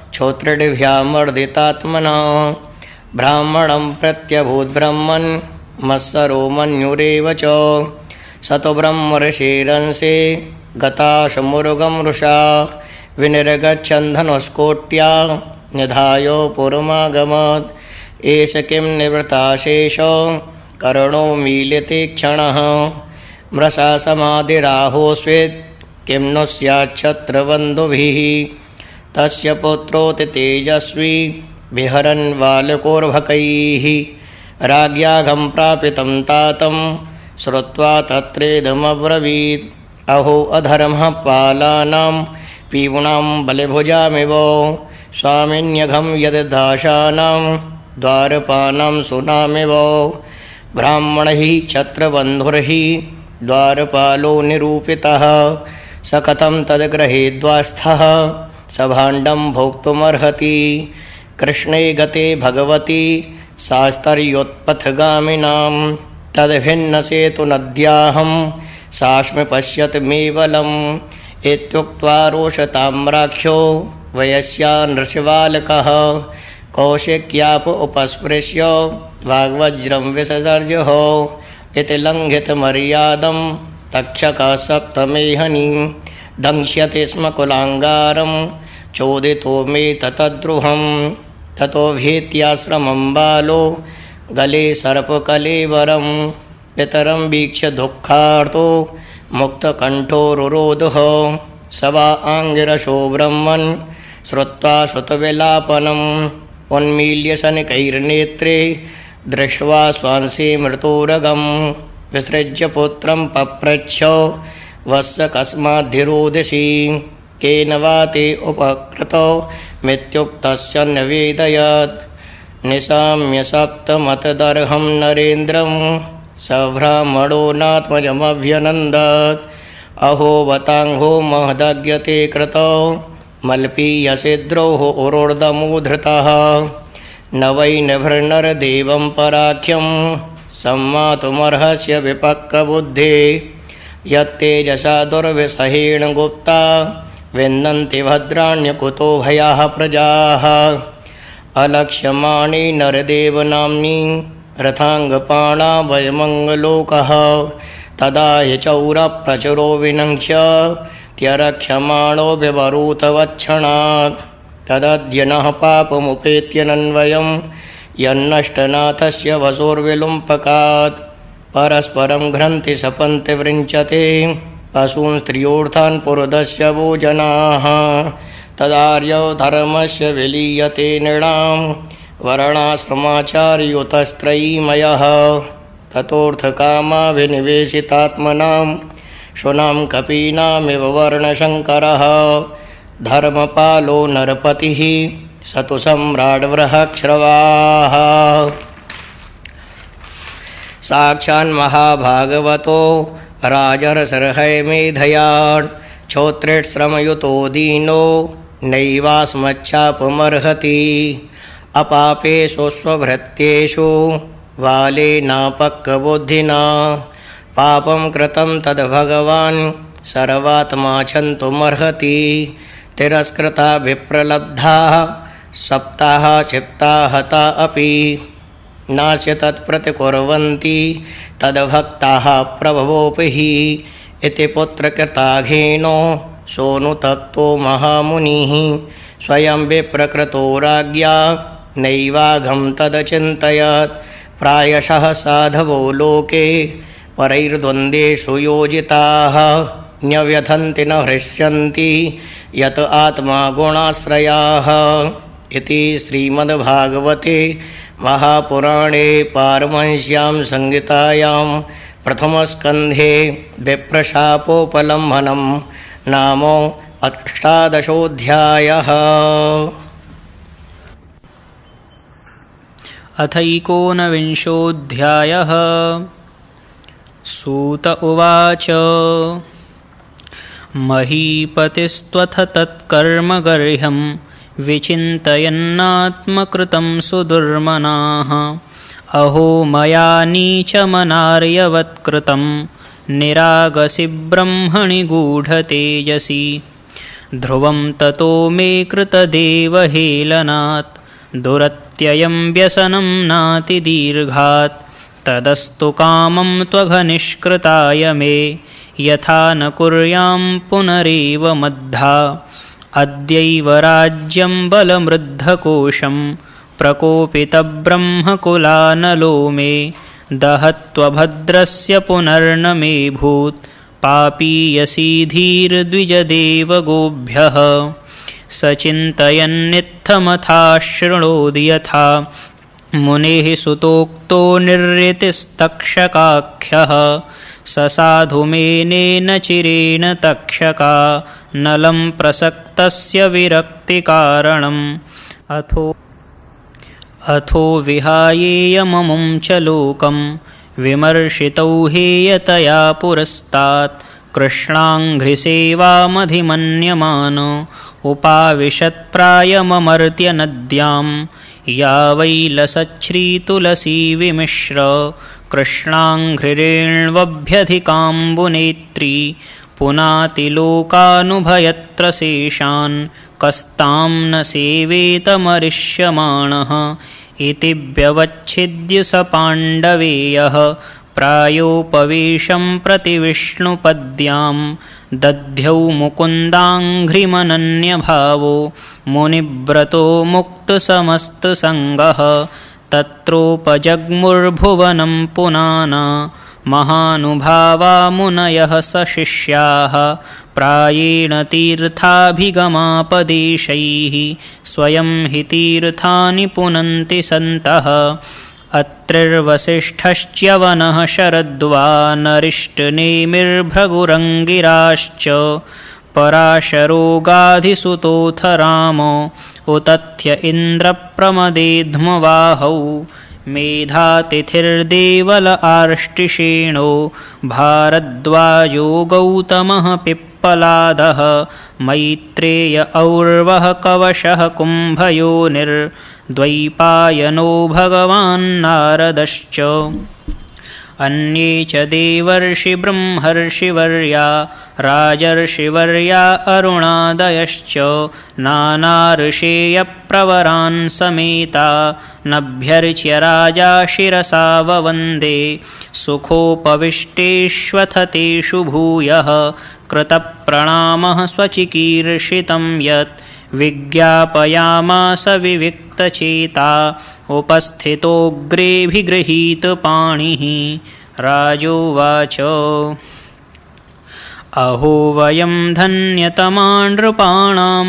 क्षोत्रिडिभ्यामर्दितात्मना ब्राह्मणं प्रत्यभूद्ब्रह्मन् मत्सरो मन्युरेव च सतो ब्रह्मर्षिरंसे गताशमुरुगं रुषा विनिर्गच्छन् धनुष्कोट्या निधाय पुरमागमत् एष किं निवृत्ताशेष कर्णो मीलिते क्षणः मृषा समाधिराहोस्वेत् किं नु स्याच्छत्रबन्धुभिः तस्य पुत्रोऽति तेजस्वी विहरन् बालकोर्भकैः राज्ञाघं प्रापितं तातं श्रुत्वा तत्रेदमब्रवीत् अहो अधर्मः पालानां पीयूणां बलिभुजामिव स्वामिन्यघं यद्दाशानां द्वारपानां सुनामिव ब्राह्मणः छत्रबन्धुर्हि द्वारपालो निरूपितः स कथं तद्गृहेद्वास्थः स भाण्डं भोक्तुमर्हति कृष्णे गते भगवती शास्त्रयोत्पथगामिनां तद्भिन्नसेतु नद्याहं सास्मि पश्यत मे बलम् इत्युक्त्वा रोषताम्राख्यो वयस्या नृसिबालकः कौशिक्याप उपस्पृश्य वाग्वज्रं विससर्जः इति लङ्घितमर्यादं तक्षकः सप्तमेहनि दंश्यते स्म कुलाङ्गारं चोदितो मे ततद्रुहं ततो भीत्याश्रमं बालो गले सर्पकलेवरं पितरं वीक्ष्य दुःखार्तो मुक्तकण्ठो रुरोधः स वा आङ्गिरसो ब्रह्मन् श्रुत्वा श्रुतविलापनम् उन्मील्य शनकैर्नेत्रे दृष्ट्वा स्वांसे मृतोरगम् विसृज्य पुत्रं पप्रच्छ वत्स कस्माद्धिरोदिषि केन वा ते उपकृतो मित्युक्तस्य न्यवेदयत् निशाम्य सप्तमतदर्हं नरेन्द्रं स ब्राह्मणो नात्मजमभ्यनन्दत् अहो वताङ्घो महदज्ञते कृतो मल्पीयसिद्रोः उरोर्दमूधृतः न वै निभृन्नरदेवं पराख्यं सम्मातुमर्हस्य विपक्वबुद्धे यत्तेजसा दुर्विसहेण गुप्ता विन्दन्ति भद्राण्यकुतो भयाः प्रजाः अलक्ष्यमाणे नरदेवनाम्नि रथाङ्गपाणा वयमङ्गलोकः तदा हि चौरप्रचुरो विनङ्क्ष्य त्यरक्ष्यमाणो विवरूतवत्क्षणात् तदद्य नः पापमुपेत्यनन्वयं यन्नष्टनाथस्य वसोर्विलुम्पकात् परस्परं घ्रन्ति सपन्ति वृञ्चते पशून् स्त्रियोर्थान् पुरुधस्य वो जनाः तदार्यौ धर्मस्य विलीयते नृणां वर्णाश्रमाचार्युतस्त्रयीमयः ततोऽर्थकामाभिनिवेशितात्मनां शुनां कपीनामिव वर्णशङ्करः धर्मपालो नरपतिः स तु सम्राड्वृहश्रवाः साक्षान्महाभागवतो राजर्षर्हयमेधयान् क्षोत्रेश्रमयुतो दीनो नैवास्मच्छापमर्हति अपापेषु स्वभृत्येषु बालेनापक्वबुद्धिना पापं कृतं तद्भगवान् सर्वात्मा क्षन्तुमर्हति तिरस्कृता विप्रलब्धा सप्ताह क्षिप्ता हता अपि नास्य तत्प्रतिकुर्वन्ति तद्भक्ताः प्रभवोऽपि इति पुत्रकृताघेनो सोऽनुतप्तो महामुनिः स्वयं विप्रकृतो राज्ञा नैवाघं तदचिन्तयत् प्रायशः साधवो लोके परैर्द्वन्द्वेषु योजिताः न्यव्यथन्ति न हृष्यन्ति यत आत्मा गुणाश्रयाः इति श्रीमद्भागवते महापुराणे पारमहंस्यां संहितायां प्रथमस्कन्धे विप्रशापोपलम्भनं नाम अष्टादशोऽध्यायः। अथैकोनविंशोऽध्यायः। सूत उवाच महीपतिस्त्वथ तत्कर्मगर्ह्यं विचिन्तयन्नात्मकृतं सुदुर्मनाः अहो मया नीचमनार्यवत्कृतं निरागसि ब्रह्मणि गूढतेजसि ध्रुवं ततो मे कृतदेवहेलनात् दुरत्ययं व्यसनं नातिदीर्घात् तदस्तु कामं त्वघनिष्कृताय मे यथा न कुर्यां पुनरेव मद्धा अद्यैव राज्यं बलमृद्धकोशं प्रकोपितब्रह्मकुलानलो मे दहत्वभद्रस्य पुनर्न मे भूत् पापीयसीधीर्द्विजदेवगोभ्यः सचिन्तयन्नित्थमथा शृणोदि यथा मुनेः सुतोक्तो निर्यतिस्तक्षकाख्यः ससाधुमेनेन चिरेण तक्षका नलं प्रसक्तस्य विरक्तिकारणम् अथो अथो विहायेयममुं च लोकं विमर्शितौ हेयतया पुरस्तात् कृष्णाङ्घ्रिसेवामधिमन्यमान उपाविशत्प्रायममर्त्य नद्यां या वैलसच्छ्रीतुलसी विमिश्र कृष्णाङ्घ्रिरेण्वभ्यधिकाम्बुनेत्री पुनातिलोकानुभयत्र शेषान् कस्तां न सेवेतमरिष्यमाणः इति व्यवच्छिद्य स पाण्डवेयः प्रायोपवेशं प्रति विष्णुपद्यां दध्यौ मुकुन्दाङ्घ्रिमनन्यभावो मुनिव्रतो मुक्तसमस्तसङ्गः तत्रोपजग्मुर्भुवनं पुनाना महानुभावा मुनयः सशिष्याः प्रायेण तीर्थाभिगमापदेशैः स्वयं हि तीर्थानि पुनन्ति सन्तः अत्रिर्वसिष्ठश्च्यवनः शरद्वानरिष्टनेमिर्भृगुरङ्गिराश्च पराशरोगाधिसुतोऽथ रामो उतथ्य इन्द्रप्रमदेध्मवाहौ मेधातिथिर्देवल आर्ष्टिषेणो भारद्वाजो गौतमः पिप्पलादः मैत्रेय और्वः कवशः कुम्भयोनिर्द्वैपायनो भगवान् नारदश्च अन्ये च देवर्षि ब्रह्मर्षिवर्या राजर्षिवर्या अरुणादयश्च नानाऋषेयप्रवरान् समेता नभ्यर्च्य राजा शिरसा ववन्दे सुखोपविष्टेष्वथ तेषु भूयः कृतप्रणामः स्वचिकीर्षितं यत् विज्ञापयामास विविक्तचेता उपस्थितोऽग्रेऽभिगृहीतपाणिः। राजोवाच अहो वयं धन्यतमा नृपाणां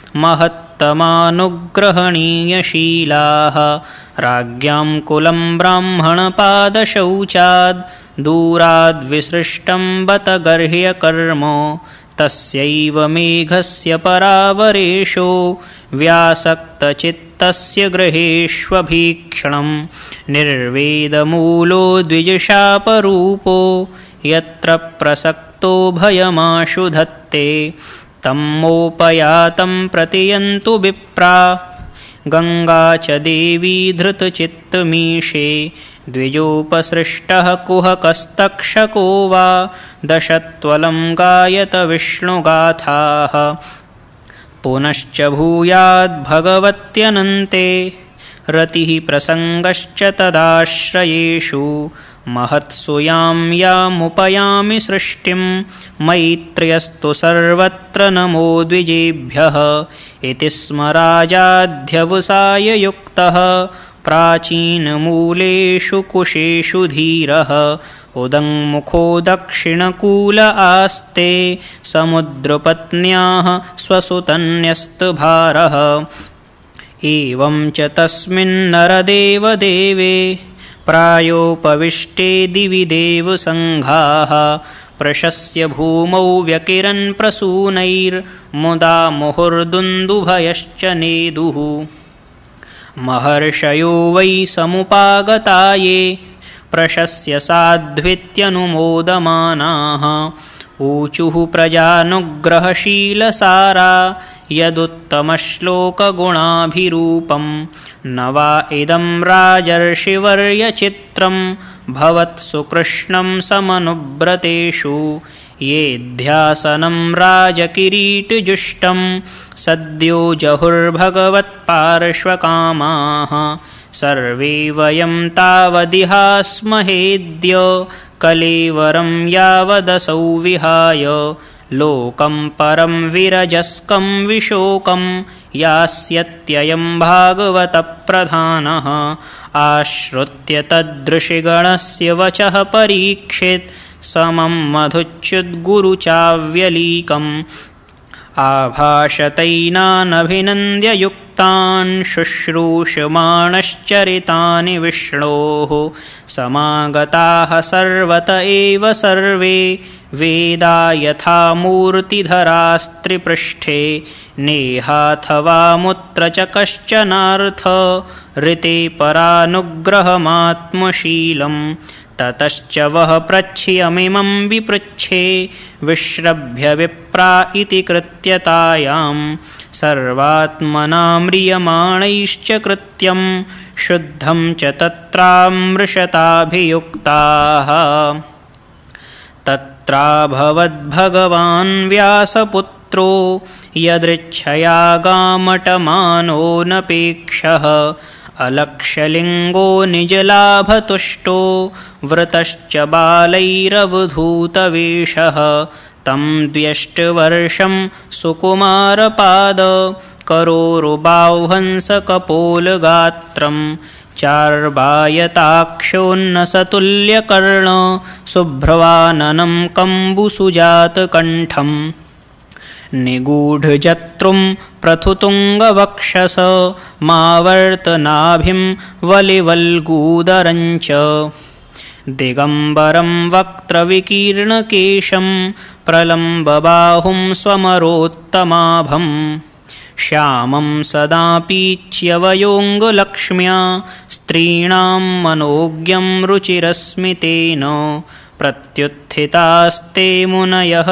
महत्तमानुग्रहणीयशीलाः राज्ञां कुलं ब्राह्मणपादशौचाद् दूराद्विसृष्टं बत गर्ह्यकर्म तस्यैव मेघस्य परावरेशो व्यासक्तचित्तस्य गृहेष्वभीक्षणं निर्वेदमूलो द्विजशापरूपो यत्र प्रसक्तो भयमाशु धत्ते तम्मोपयातं प्रतियन्तु विप्रा गंगा च देवी धृतचित्तमीशे द्विजोपसृष्टः कुहकस्तक्षको वा दशत्वलं गायत विष्णुगाथाः पुनश्च भूयाद्भगवत्यनन्ते रतिः प्रसङ्गश्च तदाश्रयेषु महत्सु यां यामुपयामि सृष्टिं मैत्र्यस्तु सर्वत्र नमो द्विजेभ्यः इति स्म राजाध्यवसाय युक्तः प्राचीनमूलेषु कुशेषु धीरः उदङ्मुखो दक्षिणकूल आस्ते समुद्रपत्न्याः स्वसुतन्यस्तभारः एवं च तस्मिन्नरदेवदेवे प्रायोपविष्टे दिवि देवसङ्घाः प्रशस्य भूमौ व्यकिरन् प्रसूनैर्मुदा मुहुर्दुन्दुभयश्च नेदुः महर्षयो वै समुपागता ये प्रशस्य साध्वित्यनुमोदमानाः ऊचुः प्रजानुग्रहशीलसारा यदुत्तमश्लोकगुणाभिरूपं न वा इदं राजर्षिवर्यचित्रं भवत्सुकृष्णं समनुव्रतेषु येऽध्यासनं राजकिरीटजुष्टं सद्यो जहुर्भगवत्पार्श्वकामाः सर्वे वयं तावदिहास्महेद्य कलेवरं यावदसौ विहाय लोकं परं विरजस्कं विशोकं यास्यत्ययं भागवतप्रधानः आश्रुत्य तदृशिगणस्य वचः परीक्षेत् समं मधुच्युद्गुरुचाव्यलीकम् आभाषतैनानभिनन्द्य युक्तान् शुश्रूषमाणश्चरितानि विष्णोः समागताः सर्वत एव सर्वे वेदा यथा मूर्तिधरास्त्रिपृष्ठे नेहाथवामुत्र च कश्चनार्थ ऋते परानुग्रहमात्मशीलम् ततश्च वः प्रच्छ्यमिमं विपृच्छे विश्रभ्य विप्रा इति कृत्यतायां सर्वात्मना म्रियमाणैश्च कृत्यं शुद्धं च तत्रामृषताभियुक्ताः तत्राभवद्भगवान् व्यासपुत्रो यदृच्छया गामटमानो नपेक्षः अलक्ष्यलिङ्गो निजलाभतुष्टो वृतश्च बालैरवधूतवेषः तं द्व्यष्टवर्षं सुकुमारपाद करोरुबाह्वंसकपोलगात्रं चार्वायताक्षोन्नसतुल्यकर्ण शुभ्रवाननं कम्बुसुजातकण्ठम् निगूढजत्रुं प्रथुतुङ्गवक्षस मावर्तनाभिं वलिवल्गूदरञ्च दिगम्बरं वक्त्रविकीर्णकेशं प्रलम्बबाहुं स्वमरोत्तमाभं श्यामं सदा पीच्यवयोऽङ्गलक्ष्म्या स्त्रीणां मनोज्ञं रुचिरस्मितेन प्रत्युत्थितास्ते मुनयः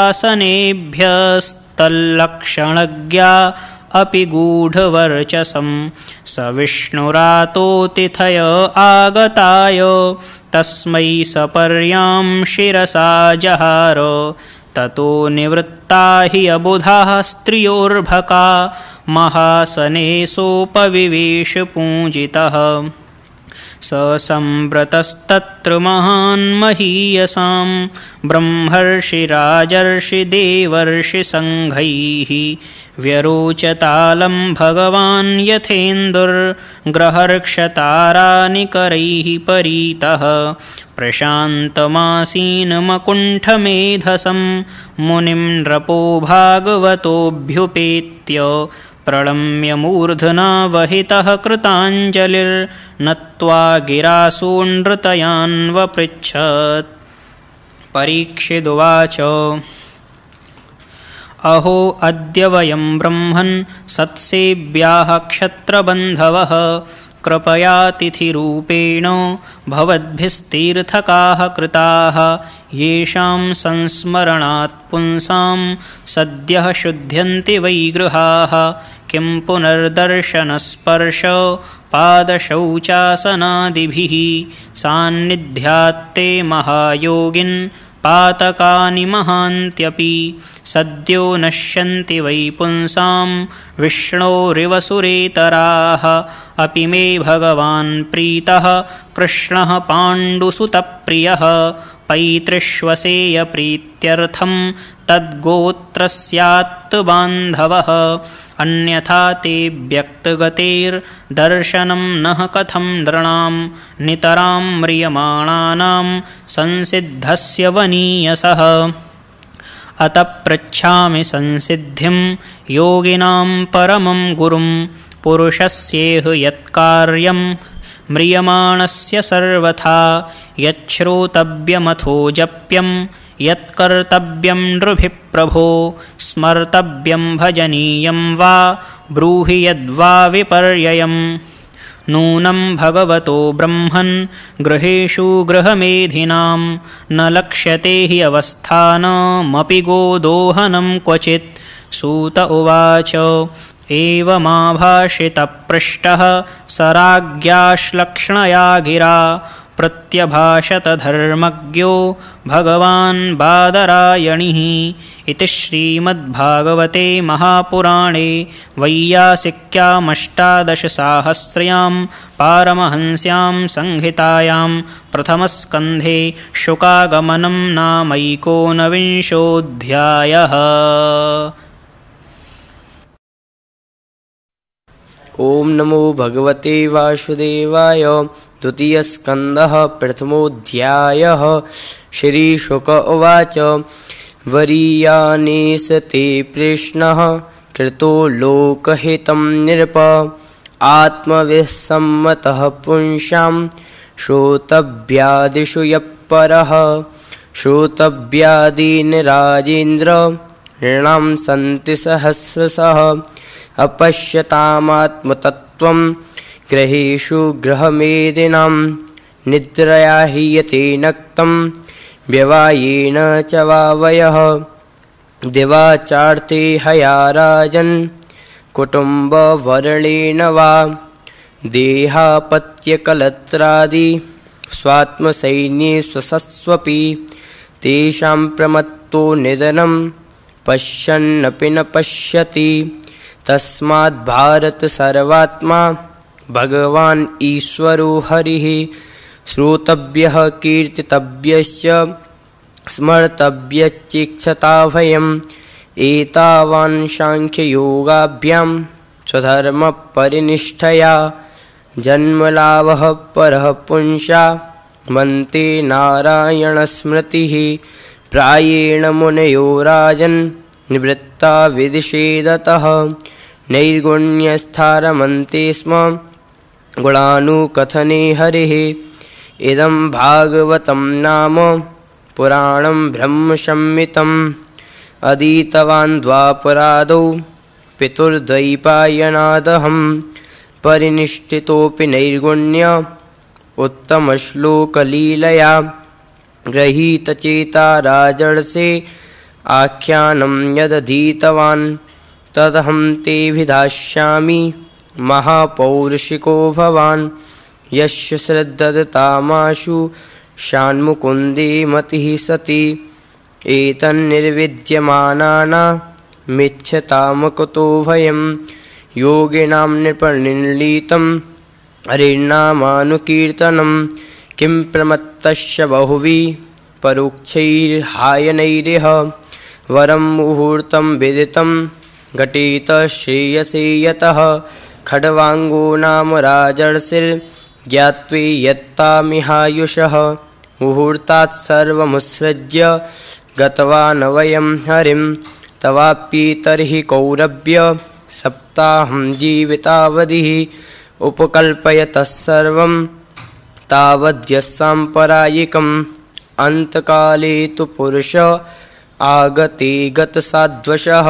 श्वासनेभ्यस्तल्लक्षणज्ञा अपि गूढवर्चसं स विष्णुरातोतिथय आगताय तस्मै सपर्यां शिरसा जहार ततो निवृत्ता हि अबुधाः स्त्रियोर्भका महासने सोपविवेश पूजितः स सम्व्रतस्तत्र महान्महीयसां ब्रह्मर्षिराजर्षिदेवर्षिसङ्घैः व्यरोचतालं भगवान् यथेन्दुर्ग्रहर्क्षतारानिकरैः परीतः प्रशान्तमासीनमकुण्ठमेधसं मुनिं नृपो भागवतोऽभ्युपेत्य प्रणम्य मूर्धना वहितः कृताञ्जलिर्नत्वा गिरासूनृतयान्वपृच्छत्। परीक्षिदुवाच अहो अद्य वयं ब्रह्मन् सत्सेव्याः क्षत्रबन्धवः कृपयातिथिरूपेण भवद्भिस्तीर्थकाः कृताः येषां संस्मरणात् पुंसां सद्यः शुध्यन्ति वै गृहाः किं पुनर्दर्शनस्पर्श पादशौचासनादिभिः सान्निध्यात्ते महायोगिन् पातकानि महान्त्यपि सद्यो नश्यन्ति वै पुंसां विष्णोरिवसुरेतराः अपि मे भगवान् प्रीतः कृष्णः पाण्डुसुतप्रियः पैतृष्वसेयप्रीत्यर्थं तद्गोत्रस्यात् बान्धवः अन्यथा ते व्यक्तगतेर्दर्शनं नः कथं नृणां नितरां म्रियमाणानां संसिद्धस्य वनीयसः अतः पृच्छामि संसिद्धिं योगिनां परमं गुरुं पुरुषस्येह यत्कार्यं म्रियमाणस्य सर्वथा यच्छ्रोतव्यमथो जप्यं यत्कर्तव्यं नृभिः प्रभो स्मर्तव्यं भजनीयं वा ब्रूहि यद्वा विपर्ययम् नूनं भगवतो ब्रह्मन् गृहेषु गृहमेधिनां न लक्ष्यते हि अवस्थानमपि गोदोहनं क्वचित्। सूत उवाच एवमाभाषितपृष्टः स राज्ञाश्लक्ष्णया गिरा प्रत्यभाषत धर्मज्ञो भगवान् बादरायणिः। इति श्रीमद्भागवते महापुराणे वैयासिक्यामष्टादशसाहस्र्यां पारमहंस्यां संहितायां प्रथमस्कन्धे शुकागमनं नामैकोनविंशोऽध्यायः। ओम नमो भगवते वासुदेवाय। द्वितीयस्कन्धः प्रथमोऽध्यायः। श्रीशुक उवाच वरीयानेस ते प्रश्नः कृतो लोकहितं नृप आत्मविस्सम्मतः पुंसां श्रोतव्यादिषु यः परः श्रोतव्यादीन् राजेन्द्र नृणां सन्ति सहस्रशः अपश्यतामात्मतत्त्वं ग्रहेषु गृहमेदिनां निद्रया हीयते नक्तं व्यवायेन च वावयः दिवाचार्ते हया राजन् कुटुम्बवर्णेन वा देहापत्यकलत्रादि स्वात्मसैन्ये स्वसस्वपि तेषां प्रमत्तो निधनं पश्यन्नपि न पश्यति। तस्माद् भारत सर्वात्मा भगवान् ईश्वरो हरिः श्रोतव्यः कीर्तितव्यश्च स्मर्तव्यश्चेक्षताभयम् एतावान् सांख्ययोगाभ्यां स्वधर्मपरिनिष्ठया जन्मलाभः परः पुंसा मन्ते नारायणस्मृतिः। प्रायेण मुनयो राजन् निवृत्ता विदिशेदतः नैर्गुण्यस्थारमन्ते स्म गुणानुकथने हरिः। इदं भागवतं नाम पुराणं ब्रह्मसंहितम् अधीतवान् द्वापरादौ पितुर्द्वैपायनादहं परिनिष्ठितोऽपि नैर्गुण्य उत्तमश्लोकलीलया गृहीतचेता राजर्षे आख्यानं यदधीतवान् तदहं तेऽभिधास्यामि महापौरुषिको भवान् यस्य श्रद्धदतामाशु षण्मुकुन्दे मतिः सति एतन्निर्विद्यमानानामिच्छतामकुतो भयं योगिनां नृपनिर्णीतं हरिर्नामानुकीर्तनं किं प्रमत्तस्य बहुभिः परोक्षैर्हायनैरिह वरं मुहूर्तं विदितं घटित श्रेयसे यतः खड्वांगो नाम राजर्षिर् ज्ञात्वे यत्तामिहायुषः मुहूर्तात् सर्वमुत्सृज्य गतवान् वयं हरिं तवाप्यि तर्हि कौरव्य सप्ताहं जीवितावधिः उपकल्पयतः सर्वं तावद्यस्साम्परायिकम् अन्तकाले तु पुरुष आगते गतसाध्वशः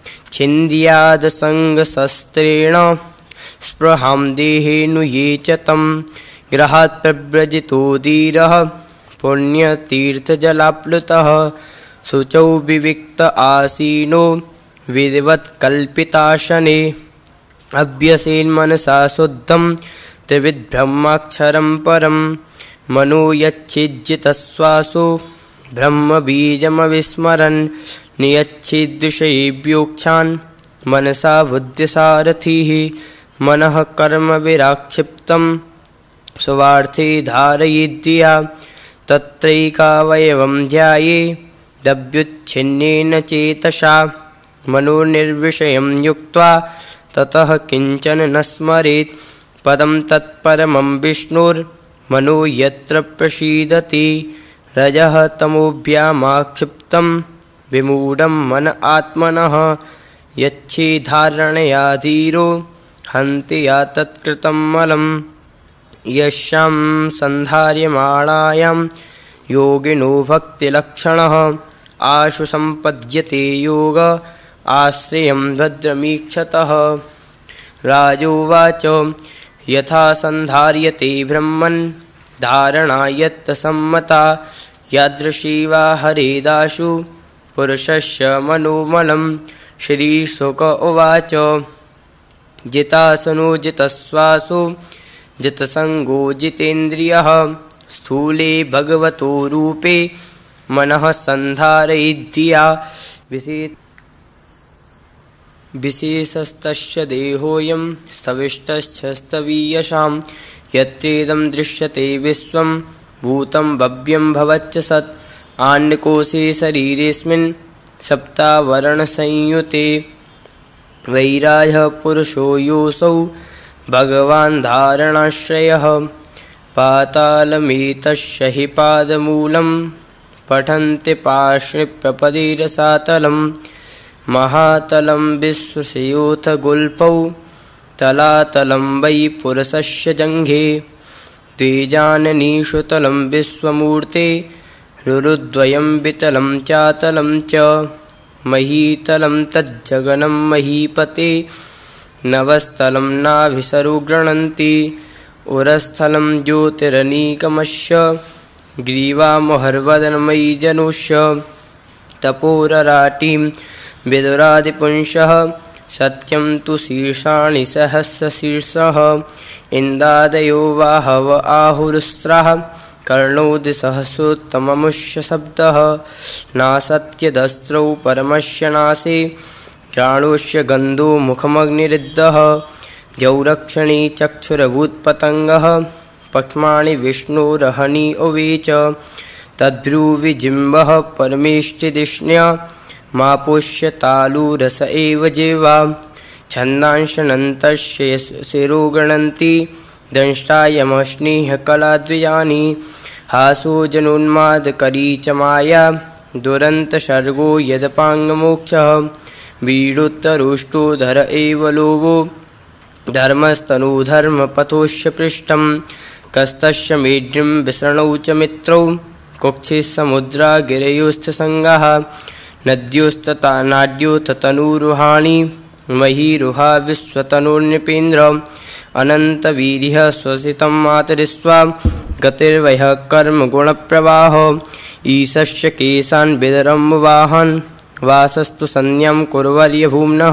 छिन्द्यादसङ्गशस्त्रेण स्पृहां देहेऽनुये च तं गृहात् प्रव्रजितो धीरः पुण्यतीर्थजलाप्लुतः शुचौ विविक्त आसीनो विधिवत्कल्पिताशने अभ्यसेन्मनसा शुद्धं त्रिविद्ब्रह्माक्षरं परं मनो यच्छिज्जितश्वासो ब्रह्मबीजमविस्मरन् नियच्छिद्विषयेभ्योक्षान् मनसा बुद्धिसारथिः मनः कर्म विराक्षिप्तं स्वार्थे धारयेद्धिया तत्रैकावयवं ध्याये दव्युच्छिन्नेन चेतसा मनोर्निर्विषयं युक्त्वा ततः किञ्चन न स्मरेत् पदं तत्परमं विष्णोर्मनो यत्र प्रसीदति रजः तमोभ्यामाक्षिप्तं विमूढं मन आत्मनः यच्छिधारणया धीरो हन्ति या तत्कृतं मलं यस्यां सन्धार्यमाणायां योगिनो भक्तिलक्षणः आशु सम्पद्यते योग आश्रयं भद्रमीक्षतः राजोवाच यथा सन्धार्यते ब्रह्मन् धारणा यत्सम्मता यादृशी वा हरेदाशु पुरुषस्य मनोमलं श्रीशुक उवाच जितासनो जितश्वासो जितसङ्गो जितेन्द्रियः स्थूले भगवतो रूपे मनः सन्धारयेद्धिया विशेषस्तस्य देहोऽयं स्तविष्टश्च स्तवीयशां यत्रेदं दृश्यते विश्वं भूतं भव्यं भवच्च सत् आण्डकोशे शरीरेऽस्मिन् सप्तावरणसंयुते वैराजः पुरुषो योऽसौ भगवान् धारणाश्रयः पातालमेतस्य हि पादमूलं पठन्ति पार्श्वप्रपदे-रसातलं महातलं विश्वस्योऽथ गुल्पौ तलातलं वै पुरुषस्य जङ्घे द्विजाननीषु तलं विश्वमूर्ते रुरुद्वयं वितलं चातलं च महीतलं तज्जगनं महीपते नवस्थलं नाभिसरो गृह्णन्ति उरस्थलं ज्योतिरनीकमस्य ग्रीवामोहर्वदनमयी जनुष्य तपोरराटीं विदुरादिपुंसः सत्यं तु शीर्षाणि सहस्रशीर्षः इन्दादयो वाहव आहुरुस्राः कर्णोदिसहस्रोत्तममुष्य शब्दः नासत्यदस्त्रौ परमस्य नासे घ्राणोस्य गन्धो मुखमग्निरुद्धः द्यौरक्षणी चक्षुरभूत्पतङ्गः पक्ष्माणि विष्णोरहनि उवेच तद्भ्रूविजिह्वः परमेष्टिदिष्ण्या मापुष्य तालुरस एव जिह्वा छन्दांशनन्तस्य शिरो गणन्ति दंष्टायमश्नीः कलाद्विजानि हासो जनोन्मादकरी च माया दुरन्तसर्गो यदपाङ्गमोक्षः वीडुत्तरोष्टोधर एव लोभो धर्मस्तनूधर्मपथोश्च पृष्ठं कस्तस्य मेढ्रीं विसृणौ च मित्रौ कुक्षिः समुद्रा गिरयोस्थसङ्गाः नद्योस्तथा नाड्योथ तनूरुहाणि महीरुहा विश्वतनुर्नृपेन्द्र अनन्तवीर्यः स्वसितं मातरिस्वा गतिर्वयः कर्म गुणप्रवाह ईशस्य केशान् विदरं वाहन् वासस्तु संज्ञां कुर्वर्यभूम्नः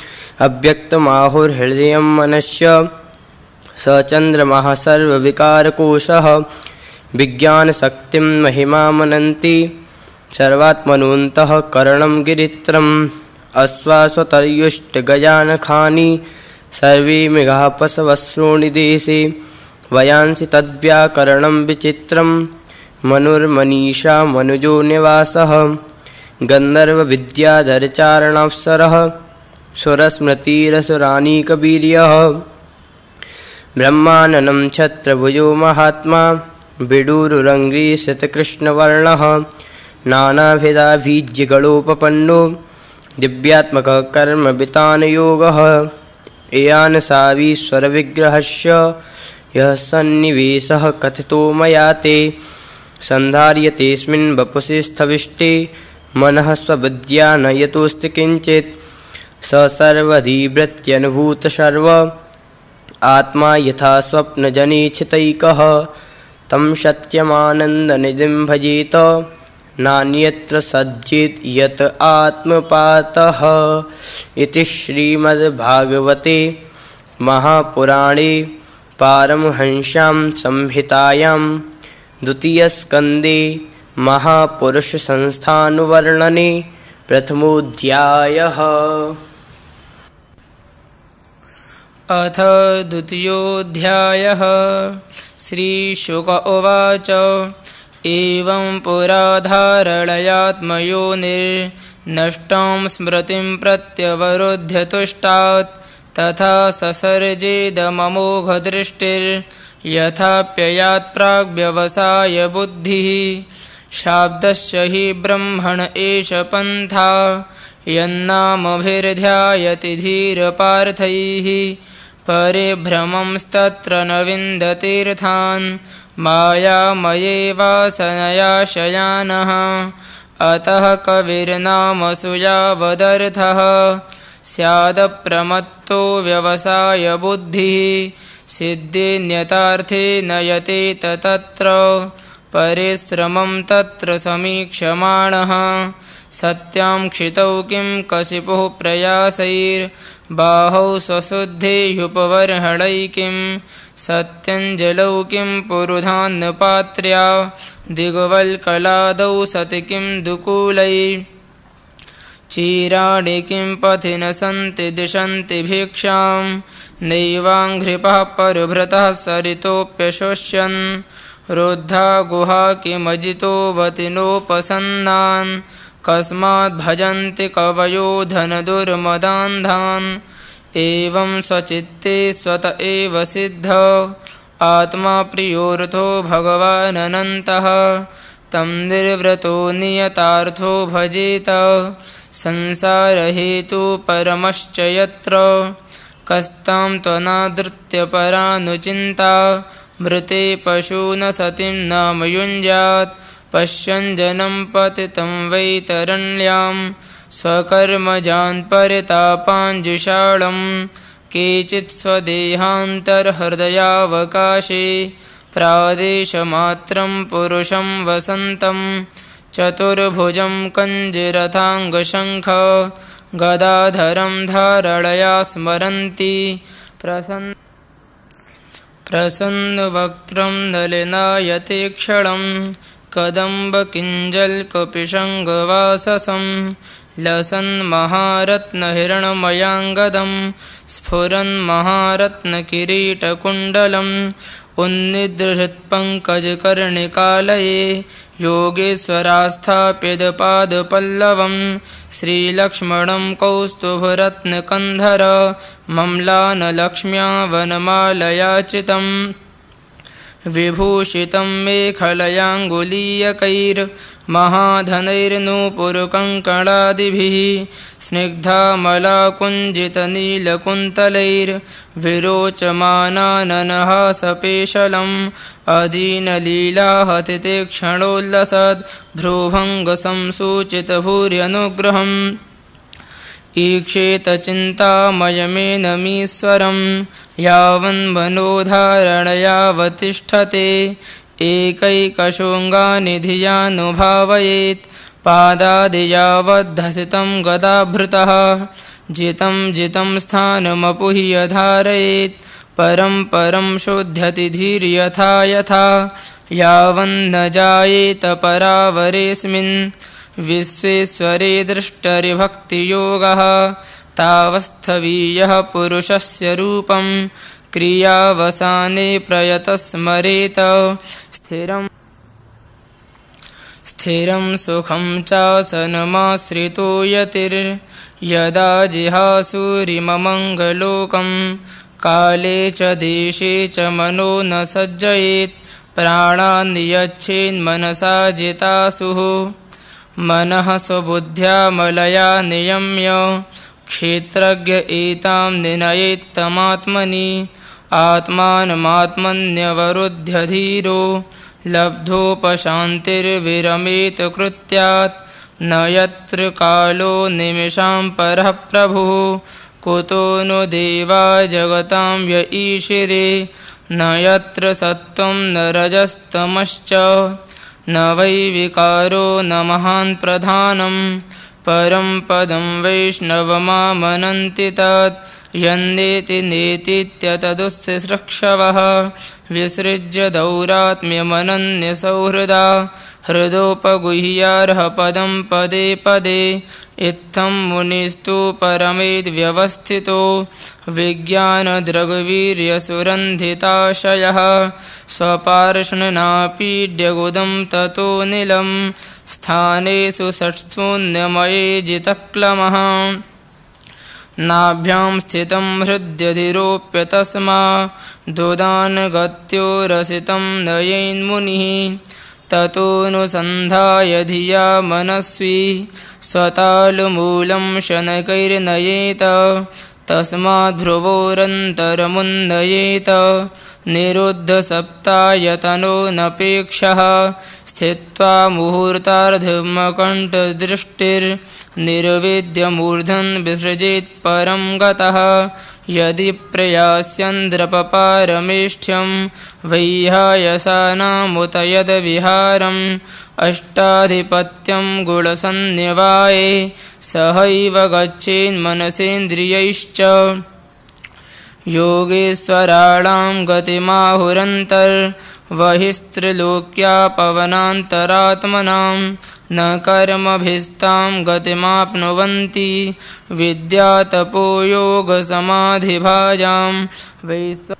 अव्यक्तमाहुर्हृदयं मनस्य स चन्द्रमः सर्वविकारकोशः विज्ञानशक्तिं महिमामनन्ति सर्वात्मनोऽन्तः करणं गिरित्रम् अश्वासतर्युष्टगजानखानि सर्वे मृगाः पशवश्रोणि देशे वयांसि तद्व्याकरणं विचित्रं मनुर्मनीषा मनुजो निवासः गन्धर्वविद्याधरचारणाप्सरः सुरस्मृतिरसुरानीकवीर्यः ब्रह्माननं छत्रभुजो महात्मा विडूरुरङ्गीशतकृष्णवर्णः नानाविधाभिज्यगणोपपन्नो दिव्यात्मकः कर्मवितानयोगः एयान सावीश्वरविग्रहस्य यः सन्निवेशः कथितो मया ते सन्धार्यतेऽस्मिन् वपुषि स्थविष्टे मनः स्वविद्या न यतोऽस्ति किञ्चित् स सर्वधिवृत्यनुभूत सर्व आत्मा यथा स्वप्नजनेक्षितैकः तं सत्यमानन्दनिधिं भजेत नान्यत्र सज्जेत यत आत्मपातः। इति श्रीमद्भागवते महापुराणे पारमहंस्यां संहितायां द्वितीयस्कन्धे महापुरुषसंस्थानवर्णने प्रथमोऽध्यायः। अथ द्वितीयोऽध्यायः। श्रीशुक उवाच एवं पुरा धारणयात्मयोनिर्नष्टां स्मृतिं प्रत्यवरुध्य तुष्टात् तथा ससर्जेदमोघदृष्टिर्यथाप्ययात् प्राग्व्यवसाय बुद्धिः शाब्दस्य हि ब्रह्मण एष पन्था यन्नामभिर्ध्यायति धीरपार्थैः परिभ्रमंस्तत्र न विन्दतीर्थान् मायामये वासनया शयानः अतः कविर्नामसु यावदर्थः स्यादप्रमत्तो व्यवसाय बुद्धिः सिद्धिन्यतार्थे नयतेत तत्र परिश्रमं तत्र समीक्षमाणः सत्यां क्षितौ किं कशिपुः प्रयासैर्बाहौ स्वशुद्धेयुपवर्हणैकिं सत्यञ्जलौ किं पुरुधान्नपात्र्या दिग्वल्कलादौ सति किं दुकूलै चीराणि किं पथि न सन्ति दिशन्ति भिक्षां नैवाङ्घ्रिपः परिभृतः सरितोऽप्यशोष्यन् रुद्धा गुहा किमजितो वतिनोपसन्नान् कस्माद् भजन्ति कवयो धनदुर्मदान्धान् एवं स्वचित्ते स्वत एव सिद्ध आत्मा प्रियोऽर्थो भगवाननन्तः तं निर्वृतो नियतार्थो भजेत संसारहेतु परमश्च यत्र कस्तां त्वनादृत्य परानुचिन्ता मृते पशु न सतिं नाम युञ्जात् पश्यन् जनं पतितं वैतरण्यां स्वकर्मजान् परितापाञ्जुषाळं केचित् स्वदेहान्तर्हृदयावकाशे प्रादेशमात्रं पुरुषं वसन्तं चतुर्भुजं कञ्जिरथाङ्गशङ्ख गदाधरं धारणया स्मरन्ति प्रसन्न प्रसन्नवक्त्रं नलिनायते क्षणं कदम्बकिञ्जल्कपिशङ्गवाससं लसन्महारत्नहिरणमयाङ्गदं स्फुरन्महारत्नकिरीटकुण्डलम् उन्निद्रहृत्पङ्कजकर्णिकालये योगेश्वरास्थाप्यदपादपल्लवं श्रीलक्ष्मणं कौस्तुभरत्नकन्धर मम्लानलक्ष्म्या वनमालयाचितं विभूषितं मेखलयाङ्गुलीयकैर्महाधनैर्नूपुरकङ्कणादिभिः स्निग्धामलाकुञ्जितनीलकुन्तलैर्विरोचमानाननहासपेशलम् अदीनलीलाहतिते क्षणोल्लसद् भ्रूभङ्गसंसूचितभूर्यनुग्रहम् ईक्षेत चिन्तामयमेनमीश्वरं यावन्मनोधारणयावतिष्ठते एकैकशृङ्गानि धियानुभावयेत् पादादियावद्धसितं गदाभृतः जितं जितं स्थानमपुह्य धारयेत् परं परं शोध्यति धीर्यथा यथा यावन्न जायेत परावरेऽस्मिन् विश्वेश्वरे दृष्टरिभक्तियोगः तावस्थवीयः पुरुषस्य रूपं क्रियावसाने प्रयतस्मरेत स्थिरं स्थिरं सुखं चासनमाश्रितो यतिर् यदा जिहासुरिममङ्गलोकं काले च देशे च मनो न सज्जयेत् प्राणान् यच्छेन्मनसा जितासुः मनः स्वबुद्ध्या मलया नियम्य क्षेत्रज्ञ एतां निनयेत्तमात्मनि आत्मानमात्मन्यवरुध्य धीरो लब्धोपशान्तिर्विरमेत कृत्यात् न यत्र कालो निमिषां परः प्रभुः कुतो नु देवा जगतां य ईशिरे न यत्र सत्त्वं न रजस्तमश्च न वै विकारो न महान् प्रधानं परं पदं वैष्णवमामनन्ति तत् यन्नेति नेतीत्यतदुस्सृक्षवः विसृज्य दौरात्म्यमनन्यसौहृदा हृदोपगुह्यार्ह पदं पदे पदे इत्थं मुनिस्तु परमेद्व्यवस्थितो विज्ञानद्रगवीर्यसुरन्धिताशयः स्वपार्ष्णनापीड्यगुदं ततो निलं स्थानेषु षट्शून्यमये जितक्लमः नाभ्यां स्थितं हृद्यधिरोप्य तस्मा दुदानगत्यो रसितं नयेन्मुनिः ततोऽनुसन्धाय धिया मनस्वी स्वतालमूलं शनकैर्नयेत तस्माद्भ्रुवोरन्तरमुन्नयेत निरुद्धसप्तायतनो नपेक्षः स्थित्वा मुहूर्तार्धमकण्ठदृष्टिर्निर्विद्यमूर्धन् विसृजेत् परं गतः यदि प्रयास्यन्द्रपपारमेष्ठ्यं वैहायसानामुत यद्विहारम् अष्टाधिपत्यं गुणसन्निवाये सहैव गच्छेन्मनसेन्द्रियैश्च योगेश्वराणां गतिमाहुरन्तर्वहिस्त्रिलोक्या पवनान्तरात्मनां न कर्मभिस्तां गतिमाप्नुवन्ति विद्यातपो योगसमाधिभाजां वैश्व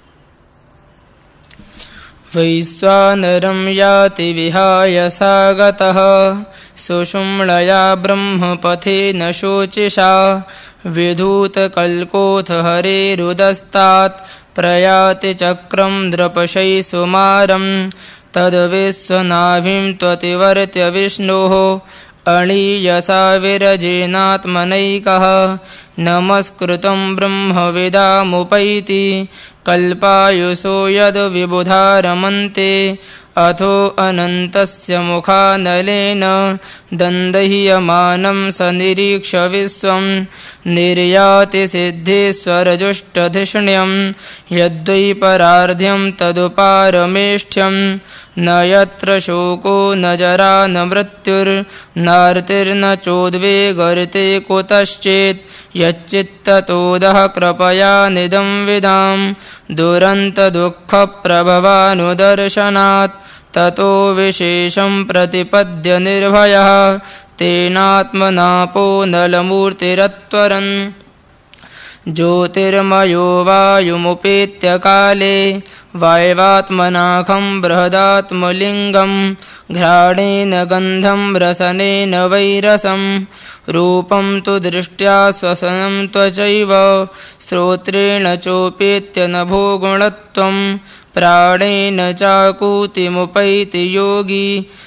वैश्वानरं याति विहाय सा गतः सुषुम्णया ब्रह्मपथे न शोचिषा विधूतकल्कोऽथ हरेरुदस्तात् प्रयाति चक्रं द्रपशै सुमारं तद्विश्वनाभिं त्वतिवर्त्य विष्णोः अणीयसा विरजेनात्मनैकः नमस्कृतं ब्रह्मविदामुपैति कल्पायुषो यद्विबुधा रमन्ते अथो अनन्तस्य मुखानलेन दन्दह्यमानं स निरीक्ष विश्वं निर्याति सिद्धेश्वरजुष्टधिष्ण्यं यद्वैपरार्ध्यं तदुपारमेष्ठ्यं न यत्र शोको न जरा न मृत्युर्नार्तिर्न चोद्वेगर्ते कुतश्चेत् यच्चित्ततोदः कृपया निदं विदां दुरन्तदुःखप्रभवानुदर्शनात् ततो विशेषं प्रतिपद्य निर्भयः तेनात्मनापो नलमूर्तिरत्वरन् ज्योतिर्मयो वायुमुपेत्य काले वाय्वात्मनाखं बृहदात्मलिङ्गं घ्राणेन गन्धं रसनेन वैरसं रूपं तु दृष्ट्या श्वसनं त्वचैव श्रोत्रेण चोपेत्य नभो गुणत्वं प्राणेन चाकूतिमुपैति योगी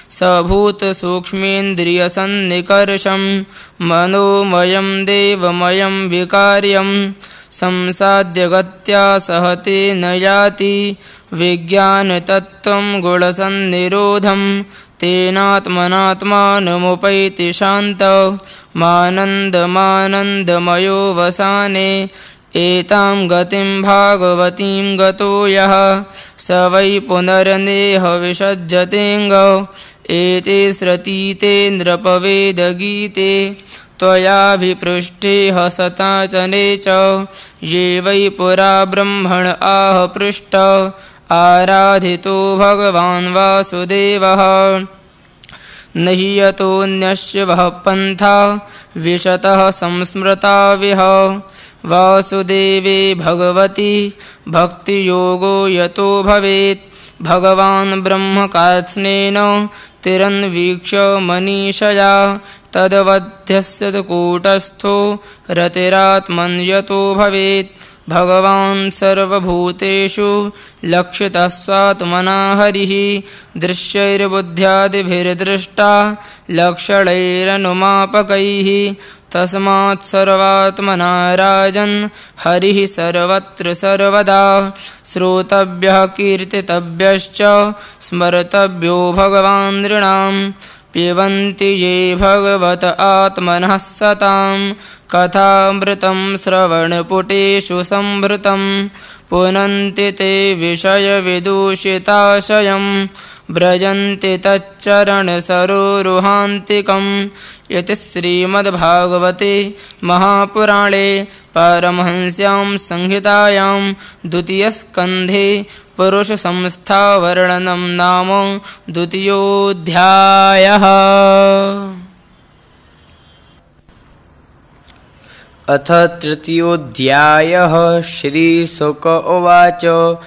सभूतसूक्ष्मेन्द्रियसन्निकर्षं मनोमयं देवमयं विकार्यं संसाद्यगत्या सहते न याति विज्ञानतत्त्वं गुणसन्निरोधं तेनात्मनात्मानमुपैति शान्त मानन्दमानन्दमयो वसाने एतां गतिं भागवतीं गतो यः स वै पुनर्नेह विसज्जतेऽङ्ग एते श्रुतीते नृपवेदगीते त्वयाभिपृष्टे हसताचने च ये वै पुरा ब्रह्मण आह पृष्ट आराधितो भगवान् वासुदेवः न हि यतोऽन्यस्य वः पन्था विशतः संस्मृता विह वासुदेवे भगवति भक्तियोगो यतो भवेत् भगवान् ब्रह्मकात्स्नेन तिरन्वीक्ष्य मनीषया तद्वध्यस्य तु कूटस्थो रतिरात्मन्यतो भवेत्। भगवान् सर्वभूतेषु लक्षितः स्वात्मना हरिः। दृश्यैर्बुद्ध्यादिभिर्दृष्टा लक्षणैरनुमापकैः। तस्मात् सर्वात्मना राजन् हरिः सर्वत्र सर्वदा। श्रोतव्यः कीर्तितव्यश्च स्मर्तव्यो भगवान् नृणाम्। पिबन्ति ये भगवत आत्मनः सताम् कथामृतं श्रवणपुटेषु संभृतम्। पुनन्ति ते विषयविदूषिताशयम् व्रजन्ति तच्चरणसरोरुहान्तिकम्। यत् श्रीमद्भागवते महापुराणे पारमहंस्यां संहितायां द्वितीयस्कन्धे पुरुषसंस्थावर्णनं नाम द्वितीयोऽध्यायः। अथ तृतीयोऽध्यायः। श्रीशुक उवाच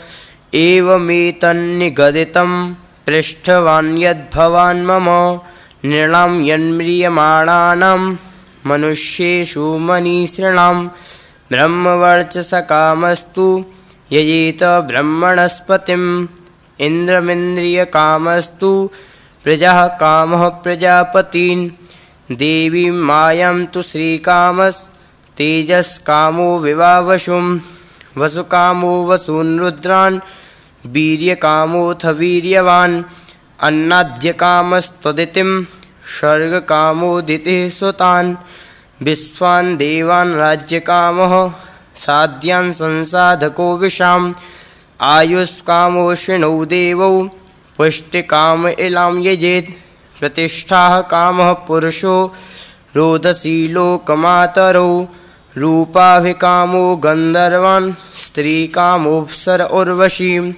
एवमेतन्निगदितं पृष्ठवान् यद्भवान् मम नृणां यन्म्रियमाणानां मनुष्येषु मनीषृणां ब्रह्मवर्चसकामस्तु यजेत ब्रह्मणस्पतिम् इन्द्रमिन्द्रियकामस्तु प्रजाः कामः प्रजापतीन् देवीं मायां तु श्रीकामस्तेजस्कामो विवावशुं वसुकामो वसून् रुद्रान् वीर्यकामोऽथ वीर्यवान् अन्नाद्यकामस्त्वदितिं स्वर्गकामोदितिः सुतान् विश्वान् देवान् राज्यकामः साध्यान् संसाधको विशाम् आयुष्कामो शिणौ देवौ पुष्टिकाम इलां यजेत् प्रतिष्ठाः कामः पुरुषो रोदसी लोकमातरौ रूपाभिकामो गन्धर्वान् स्त्रीकामोऽप्सर उर्वशीम्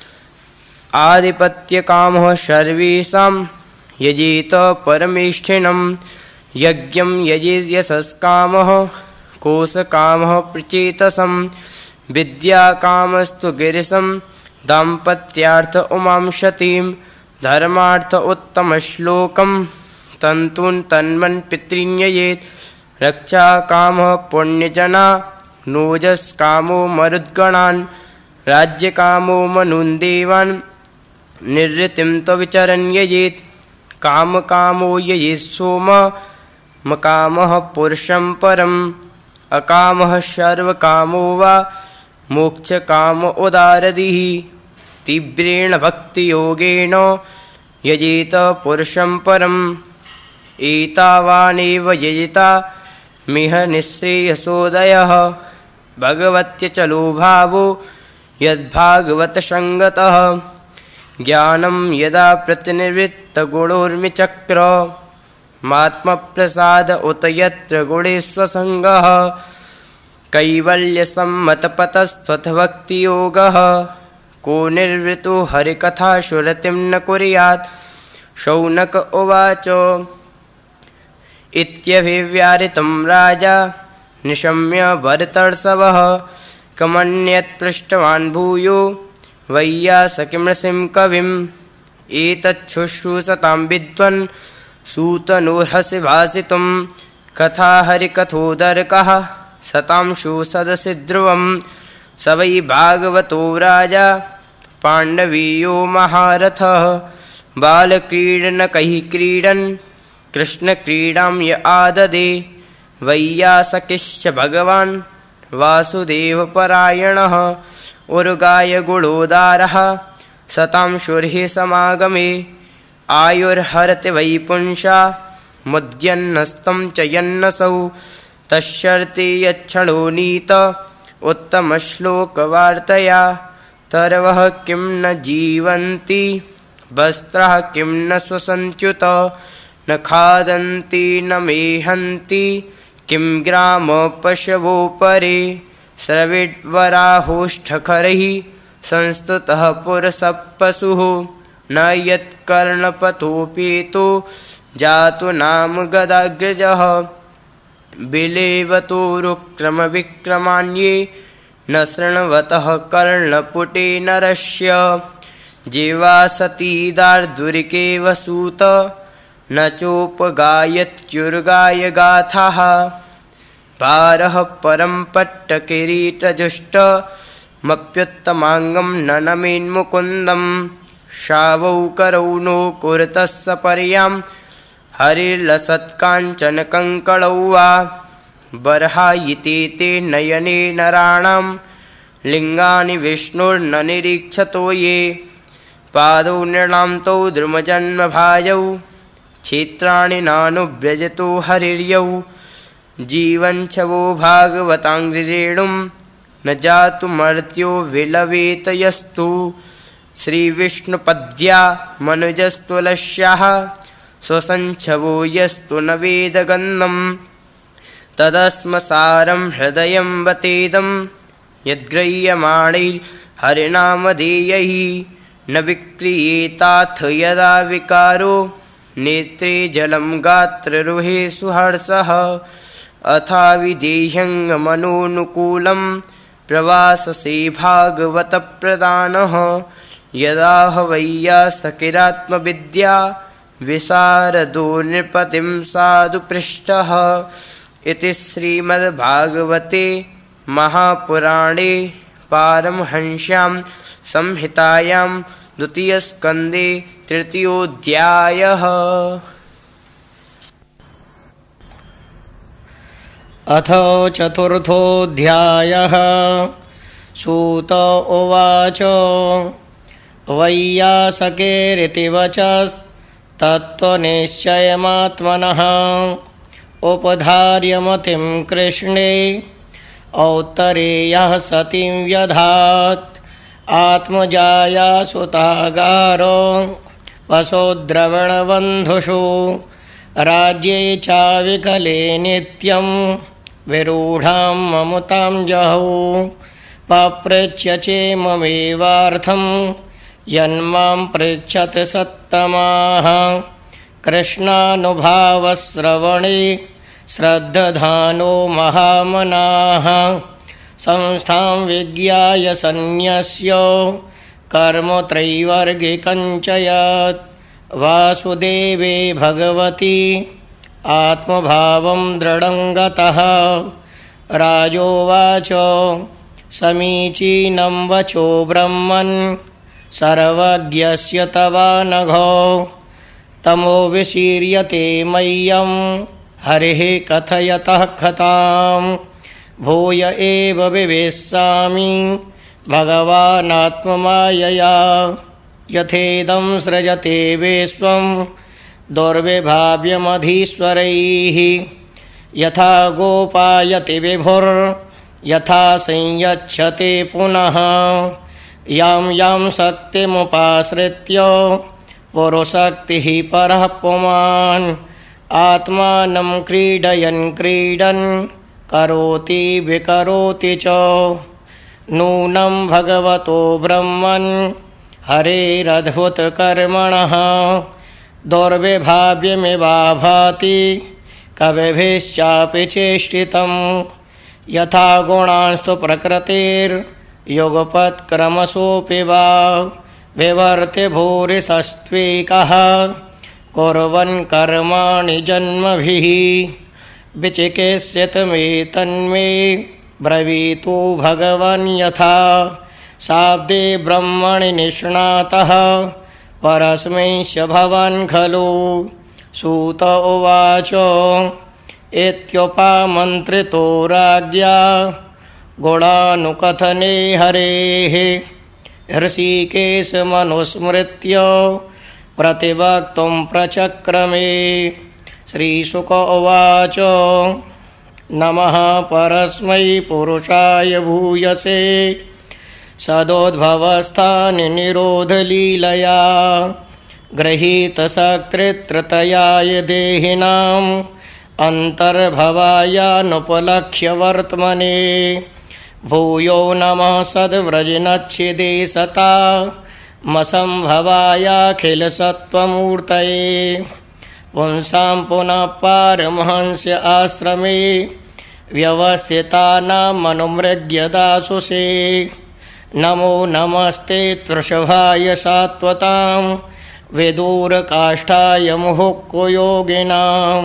आधिपत्यकामः सर्वेषां यजेत परमेष्ठिनं यज्ञं यजेत् यशस्कामः कोशकामः प्रचेतसं विद्याकामस्तु गिरिशं दाम्पत्यार्थ उमां शतीं धर्मार्थ उत्तमश्लोकं तन्तून् तन्वन् पितॄन् यजेत् रक्षाकामः पुण्यजना नोजस्कामो मरुद्गणान् राज्यकामो मनुन् देवान् निर्ऋतिं त्वविचरन् यजेत् कामकामो यजेत् सोम मकामः पुरुषं परम् अकामः सर्वकामो वा मोक्षकाम उदारदिः तीव्रेण भक्तियोगेन यजेत पुरुषं परम् एतावानेव यजिता मिह निःश्रेयसोदयः भगवत्यचलो भावो यद्भागवतसङ्गतः ज्ञानं यदा प्रतिनिवृत्तगुणोर्मिचक्र मात्मप्रसाद उत यत्र गुणेष्वसङ्गः कैवल्यसम्मतपतस्त्वथभक्तियोगः को निर्वृतो हरिकथाशुरतिं न कुर्यात्। शौनक उवाच इत्यभिव्याहृतं राजा निशम्य भरतर्षभः कमन्यत् पृष्टवान् भूयो वैयासकीं कविम् एतच्छुश्रूषतां विद्वन् सूतनोर्हसि भासितुं कथा हरिकथोदरकः शतांशु सदसि ध्रुवम् स वै भागवतो राजा पाण्डवीयो महारथः बालक्रीडनकैः क्रीडन् कृष्णक्रीडां य आददे वैयासकिश्च भगवान् वासुदेवपरायणः उर्गाय गुणोदारः शतांशुर्हि समागमे आयुर्हरति वै पुंसा मुद्यन्नस्तं च यन्नसौ तस्यर्थे यच्छणो नीत उत्तमश्लोकवार्तया तरवः किं न जीवन्ति वस्त्रः किं न श्वसन्त्युत न खादन्ति न मेहन्ति किं ग्राम पशवो परे स्रविड्वराहोष्ठखरैः संस्तुतः पुरसः पशुः न यत्कर्णपथोपेतो जातु नाम गदाग्रजः बिलेवतोरुक्रमविक्रमान्ये न शृण्वतः कर्णपुटे नरस्य जीवा सती दार्दुरिके वसूत न चोपगायत्युर्गाय गाथाः भारः परं पट्टकिरीटजुष्टमप्युत्तमाङ्गं न नमेन्मुकुन्दं शावौ करौ नो कुरुतः सपर्यां हरिर्लसत्काञ्चनकङ्कणौ वा बर्हायिते ते नयने नराणां लिङ्गानि विष्णुर्न निरीक्षतो ये पादौ नृणां तौ द्रुमजन्मभाजौ क्षेत्राणि नानुव्रजतो हरिर्यौ जीवञ्छवो भागवताङ्घ्रिरेणुं न जातु मर्त्यो विलवेत यस्तु श्रीविष्णुपद्या मनुजस्तुलस्याः स्वसञ्छवो यस्तु न वेदगन्धं तदस्मसारं हृदयं वतेदं यद्ग्रह्यमाणैर्हरिनामधेयैः न विक्रियेताथ यदा विकारो नेत्रे जलं गात्ररुहे सुहर्षः अथाविदेह्यङ्गमनोनुकूलं प्रवाससे भागवतप्रदानः यदा हवैयासकिरात्मविद्या विशारदो नृपतिं साधु पृष्ठः इति श्रीमद्भागवते महापुराणे पारमहंस्यां संहितायां द्वितीयस्कन्धे तृतीयोऽध्यायः। अथ चतुर्थोऽध्यायः। सूत उवाच वैयासकेरिति वचस्तत्त्वनिश्चयमात्मनः उपधार्यमतिं कृष्णे औत्तरेयः सतीं व्यधात् आत्मजाया सुतागारो वसोद्रवणबन्धुषु राज्ये चाविकले नित्यं विरूढां ममतां जहौ पपृच्य चेममेवार्थं यन्मां पृच्छत सत्तमाः कृष्णानुभावश्रवणे श्रद्धधानो महामनाः संस्थां विज्ञाय सन्न्यस्य कर्मत्रैवर्गिकञ्चयत् वासुदेवे भगवती आत्मभावं दृढं गतः राजोवाच समीचीनं वचो ब्रह्मन् सर्वज्ञस्य तवानघो तमो विशीर्यते मह्यं हरिः कथयतः कथाम् भूय एव विवेश्यामि भगवानात्ममायया यथेदं सृजते विश्वं दुर्विभाव्यमधीश्वरैः यथा गोपायति विभुर्यथा संयच्छते पुनः यां यां शक्तिमुपाश्रित्य पुरुशक्तिः परः पुमान् आत्मानं क्रीडयन् क्रीडन् करोति विकरोति च नूनं भगवतो ब्रह्मन् हरेरद्भुतकर्मणः दुर्विभाव्यमिवाभाति कविभिश्चापि चेष्टितं यथा गुणांस्तु प्रकृतिर्युगपत्क्रमशोऽपि वा विवर्ते भूरिशस्त्वेकः कुर्वन् कर्माणि जन्मभिः विचिकित्स्यत मे तन्मे ब्रवीतु भगवन् यथा शाब्दे ब्रह्मणि निष्णातः परस्मैश्च भवान् खलु। सूत उवाच इत्युपमन्त्रितो राज्ञा गुणानुकथने हरेः ऋषिकेशमनुस्मृत्य प्रतिवक्तुं प्रचक्रमे। श्रीशुक उवाच नमः परस्मै पुरुषाय भूयसे सदोद्भवस्थानि निरोधलीलया गृहीतसकृत्रतयाय देहिनाम् अन्तर्भवायानुपलक्ष्य वर्त्मने। भूयो नमः सद्व्रजनच्छिदे सता मसंभवायाखिलसत्त्वमूर्तये पुंसां पुनः पारमहंस्य आश्रमे व्यवस्थितानामनुमृग्यदासुषे। नमो नमस्ते तृषभाय सात्वतां विदूरकाष्ठाय मुहुक्को योगिनां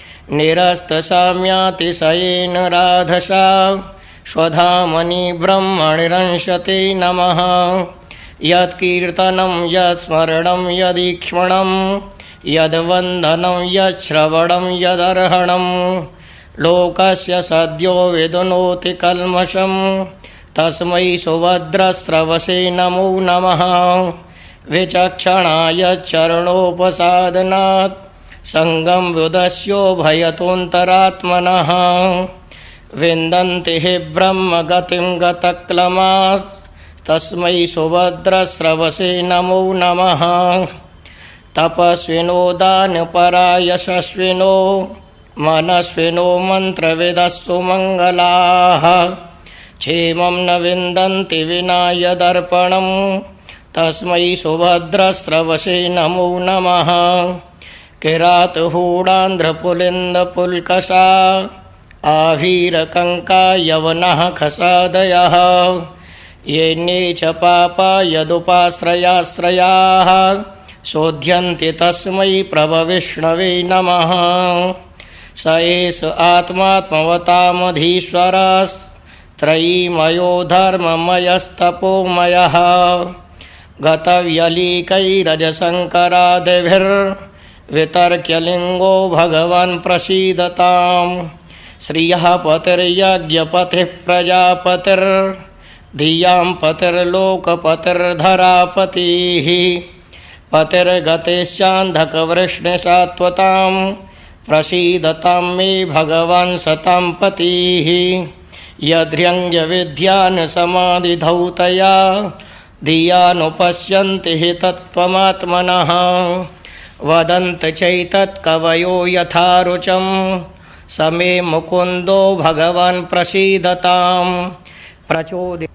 निरस्तसाम्यातिशयेन राधसा स्वधामनि ब्रह्मणिरंशते नमः। यत्कीर्तनं यत्स्मरणं यदीक्ष्मणं यद्वन्दनं यच्छ्रवणं यदर्हणं लोकस्य सद्यो विदुनोति कल्मषं तस्मै सुभद्रस्रवसे नमो नमः। विचक्षणाय चरणोपसादनात् संगं बुदस्यो भयतोऽन्तरात्मनः विन्दन्ति हि ब्रह्मगतिं गतक्लमास् तस्मै सुभद्रस्रवसे नमो नमः। तपस्विनो दानपरायशस्विनो मनस्विनो मन्त्रविदस्सु मङ्गलाः क्षेमं न विन्दन्ति विना यदर्पणं तस्मै सुभद्रस्रवसे नमो नमः। किरातहूडान्ध्रपुलिन्दपुल्कषा आभीरकङ्का यवनः खसादयः येने च पापा यदुपाश्रयाश्रयाः शोध्यन्ति तस्मै प्रभविष्णवे नमः। स एष आत्मात्मवतामधीश्वरस्त्रयीमयो धर्ममयस्तपोमयः गतव्यलीकैरजशङ्करादिभिर्वितर्क्यलिङ्गो भगवान् प्रसीदताम्। श्रियः पतिर्यज्ञपतिः प्रजापतिर्धियां पतिर्लोकपतिर्धरापतिः पतिर्गतिश्चान्धकवृष्णिसात्वतां प्रसीदतां मे भगवान् सतां पतिः। यद्र्यङ्ग्यविद्यान् समाधिधौतया धियानुपश्यन्ति हि तत्त्वमात्मनः वदन्ति चैतत्कवयो यथा रुचं स मे मुकुन्दो भगवान् प्रसीदताम्। प्रचोदि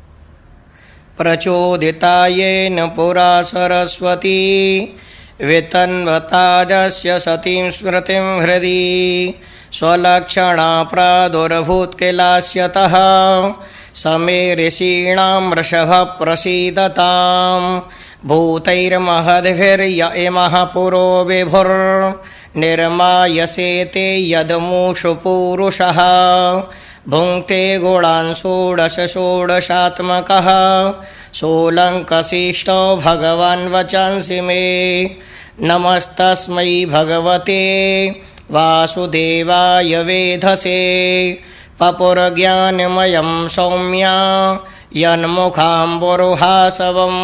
प्रचोदितायेन पुरा सरस्वती वितन्वताजस्य सतीं स्मृतिं हृदि स्वलक्षणा प्रादुर्भूत्किलास्यतः स मे ऋषीणां वृषभः प्रसीदताम्। भूतैर्महद्भिर्य इमः पुरो विभुर्निर्मायसेते यदमूषु पूरुषः भुङ्क्ते गुणान् षोडश षोडशात्मकः सोऽलङ्कशिष्टो भगवान् वचांसि मे। नमस्तस्मै भगवते वासुदेवाय वेधसे पपुरज्ञानमयं सौम्या यन्मुखाम्बुरुहासवम्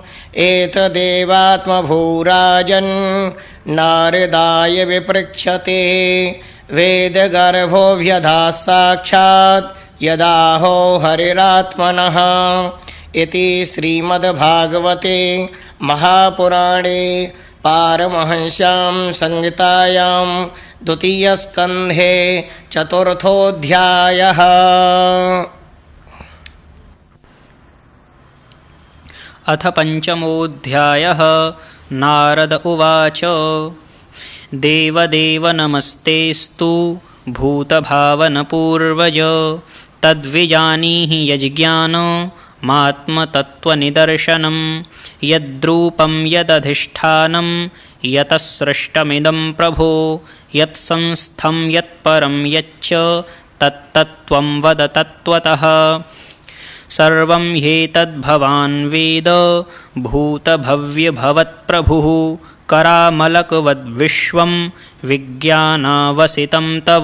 एतदेवात्मभूराजन् नारदाय विपृच्छते वेदगर्भो व्यधाः साक्षात् यदाहो हरिरात्मनः। इति श्रीमद्भागवते महापुराणे पारमहंस्यां संहितायां द्वितीयस्कन्धे चतुर्थोऽध्यायः। अथ पञ्चमोऽध्यायः। नारद उवाच देवदेव नमस्तेस्तु भूतभावनपूर्वज तद्विजानीहि यज्ज्ञानमात्मतत्त्वनिदर्शनं यद्रूपं यदधिष्ठानं यतः सृष्टमिदं प्रभो यत्संस्थं यत्परं यच्च तत्तत्त्वं वद तत्त्वतः। सर्वं ह्येतद्भवान् वेद भूतभव्यभवत्प्रभुः करामलकवद्विश्वं विज्ञानावसितं तव।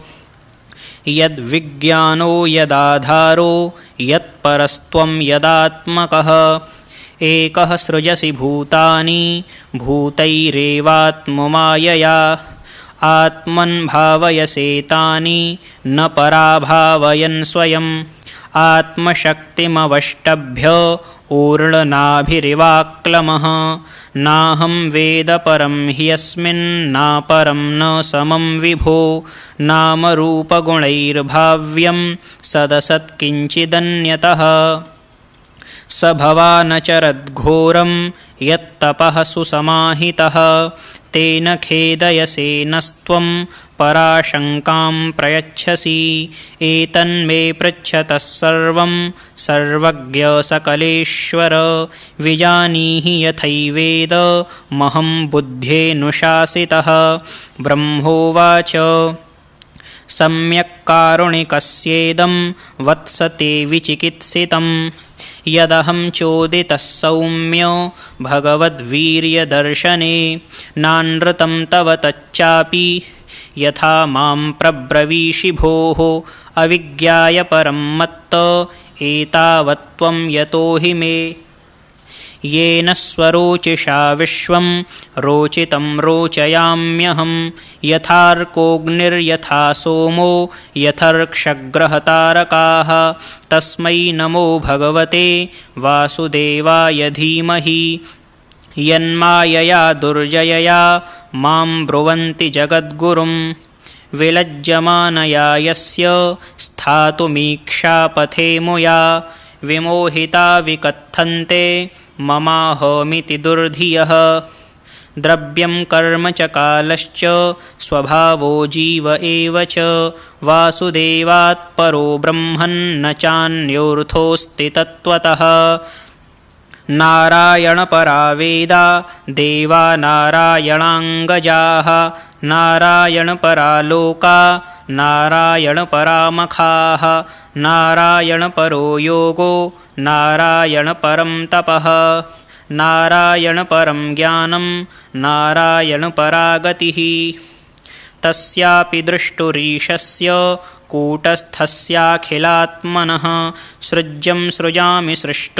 यद्विज्ञानो यदाधारो यत्परस्त्वं यदात्मकः एकः सृजसि भूतानि भूतैरेवात्ममायया आत्मन् भावयसेतानि न पराभावयन् स्वयम् आत्मशक्तिमवष्टभ्य ऊर्णनाभिरिवाक्लमः नाहं वेद परं ह्यस्मिन्नापरं न समं विभो नामरूपगुणैर्भाव्यं सदसत्किञ्चिदन्यतः। स भवानचरद्घोरं यत्तपः सुसमाहितः तेन खेदयसे नस्त्वं पराशङ्कां प्रयच्छसि एतन्मे पृच्छतः सर्वं सर्वज्ञ सकलेश्वर विजानीहि यथैवेद महं बुद्ध्येऽनुशासितः ब्रह्मोवाच सम्यक् कारुणिकस्येदं वत्स ते विचिकित्सितं यदहं चोदितः सौम्य भगवद्वीर्यदर्शने नानृतं तव तच्चापि यथा मां प्रब्रवीषि भोः अविज्ञाय परं मत्त एतावत्त्वं यतो हि मे येन स्वरोचिषा विश्वं रोचितं रोचयाम्यहं यथार्कोऽग्निर्यथा सोमो यथर्क्षग्रहतारकाः तस्मै नमो भगवते वासुदेवाय धीमहि यन्मायया दुर्जयया मां ब्रुवन्ति जगद्गुरुं विलज्जमानया यस्य स्थातुमीक्षापथे मुया विमोहिता विकथन्ते ममाहमिति दुर्धियः द्रव्यं कर्म च कालश्च स्वभावो जीव एव च वासुदेवात् परो ब्रह्मन्न चान्योऽर्थोऽस्ति तत्त्वतः नारायणपरा वेदा देवा नारायणाङ्गजाः नारायणपरा लोका नारायणपरामखाः नारायणपरो योगो नारायणपरं तपः नारायणपरं ज्ञानं नारायणपरा गतिः तस्यापि दृष्टुरीशस्य कूटस्थस्याखिलात्मनः सृज्यं सृजामि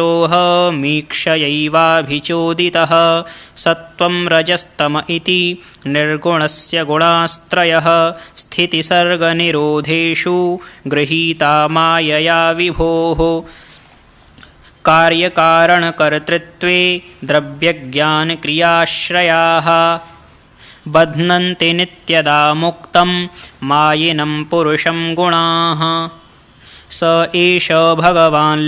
सृष्टोऽहमीक्षयैवाभिचोदितः सत्त्वं रजस्तम इति निर्गुणस्य गुणास्त्रयः स्थितिसर्गनिरोधेषु गृहीता मायया विभोः कार्यकारणकर्तृत्वे द्रव्यज्ञानक्रियाश्रयाः बध्नन्ति नित्यदा मुक्तं मायिनं पुरुषं गुणाः स एष भगवान्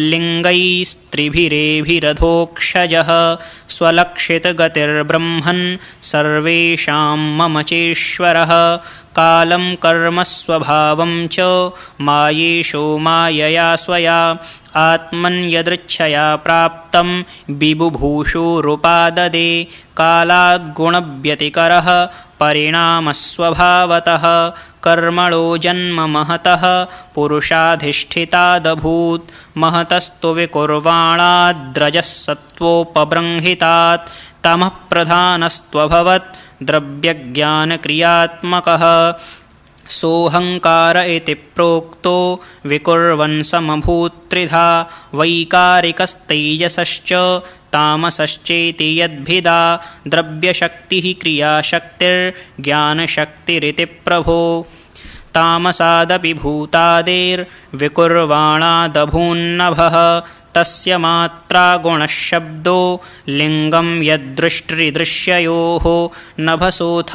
लिङ्गैस्त्रिभिरेभिरधोक्षजः स्वलक्षितगतिर्ब्रह्मन् सर्वेषां मम चेश्वरः कालं कर्म स्वभावं च मायेशो मायया स्वया आत्मन्यदृच्छया प्राप्तं बिबुभूषुरुपाददे कालाद्गुणव्यतिकरः परिणामस्वभावतः कर्मणो जन्म महतः पुरुषाधिष्ठितादभूत् महतस्तु विकुर्वाणाद्रजः सत्त्वोपबृंहितात् तमः प्रधानस्त्वभवत् द्रव्यज्ञानक्रियात्मकः सोऽहङ्कार इति प्रोक्तो विकुर्वन् समभूत्त्रिधा वैकारिकस्तैजसश्च तामसश्चेति यद्भिदा द्रव्यशक्तिः क्रियाशक्तिर्ज्ञानशक्तिरिति प्रभो तामसादपि भूतादेर्विकुर्वाणादभून्नभः तस्य मात्रा गुणशब्दो लिङ्गं यदृष्ट्रिदृश्ययोः नभसोऽथ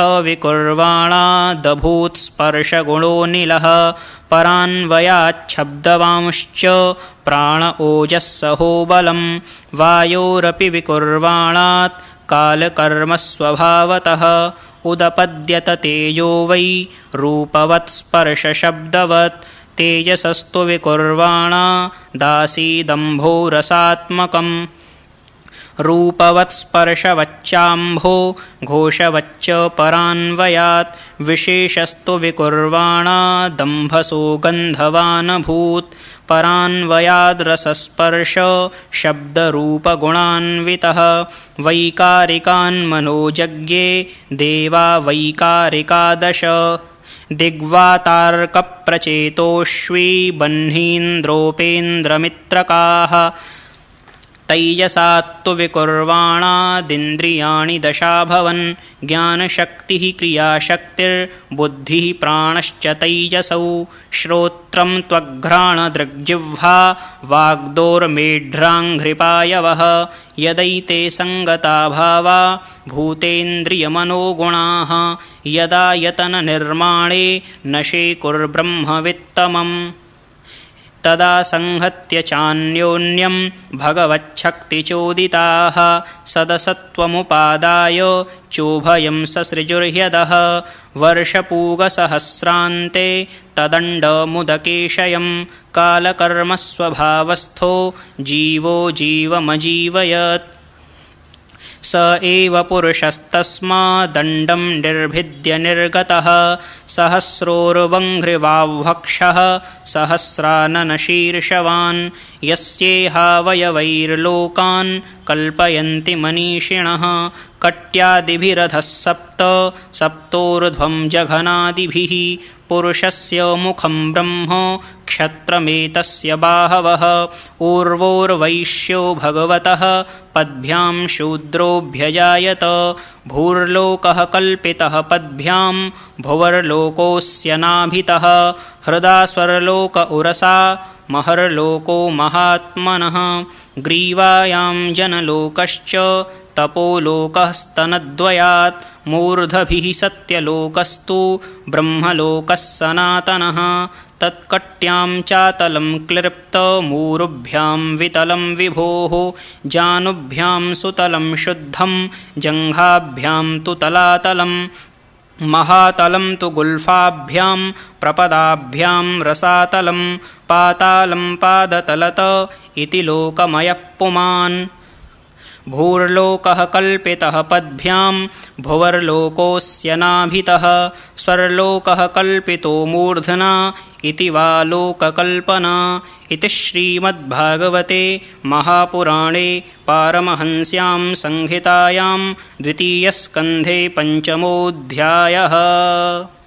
विकुर्वाणादभूत्स्पर्शगुणोऽनिलः परान्वयाच्छब्दवांश्च प्राण ओजस्सहो बलं वायोरपि विकुर्वाणात् कालकर्मस्वभावतः उदपद्यत तेजो वै रूपवत्स्पर्शशब्दवत् तेजसस्तु विकुर्वाणा दासीदम्भो रसात्मकम् रूपवत्स्पर्शवच्चाम्भो घोषवच्च परान्वयात् विशेषस्तु विकुर्वाणा दम्भसो गन्धवानभूत् परान्वयाद्रसस्पर्श शब्दरूपगुणान्वितः वैकारिकान् मनोजज्ञे देवा वैकारिकादश दिग्वातार्कप्रचेतोष्वी बह्नीन्द्रोपेन्द्रमित्रकाः तैजसात्तु विकुर्वाणादिन्द्रियाणि दशाभवन् ज्ञानशक्तिः क्रियाशक्तिर्बुद्धिः प्राणश्च तैजसौ श्रोत्रं त्वघ्राणदृग्जिह्वा वाग्दोर्मेढ्राङ्घ्रिपायवः यदैते सङ्गता भावा भूतेन्द्रियमनोगुणाः यदा यतननिर्माणे नशे कुर्ब्रह्मवित्तमम् तदा संहत्य चान्योन्यं भगवच्छक्तिचोदिताः सदसत्त्वमुपादाय चोभयं ससृजुर्ह्यदः वर्षपूगसहस्रान्ते तदण्डमुदकेशयं कालकर्मस्वभावस्थो जीवो जीवमजीवयत् स एव पुरुषस्तस्मादण्डं निर्भिद्य निर्गतः सहस्रोर्वङ्घ्रिवाह्वक्षः सहस्राननशीर्षवान् यस्येहावयवैर्लोकान् कल्पयन्ति मनीषिणः कट्यादिभिरधः सप्त सप्तोर्ध्वं जघनादिभिः पुरुषस्य मुखं ब्रह्म क्षत्रमेतस्य बाहवः ऊर्वोर्वैश्यो भगवतः पद्भ्यां शूद्रोऽभ्यजायत भूर्लोकः कल्पितः पद्भ्यां भुवर्लोकोऽस्य नाभितः हृदा स्वर्लोक उरसा महर्लोको महात्मनः ग्रीवायां जनलोकश्च तपोलोकस्तनद्वयात् मूर्धभिः सत्यलोकस्तु ब्रह्मलोकः सनातनः तत्कट्यां चातलं क्लिप्तमूरुभ्यां वितलं विभोः जानुभ्यां सुतलं शुद्धं जङ्घाभ्यां तु तलातलं महातलं तु गुल्फाभ्यां प्रपदाभ्यां रसातलं पातालं पादतलत इति लोकमयः पुमान् भूर्लोकः कल्पितः पद्भ्यां भुवर्लोकोऽस्य नाभितः स्वर्लोकः कल्पितो मूर्ध्ना इति वा लोककल्पना इति श्रीमद्भागवते महापुराणे पारमहंस्यां संहितायां द्वितीयस्कन्धे पञ्चमोऽध्यायः।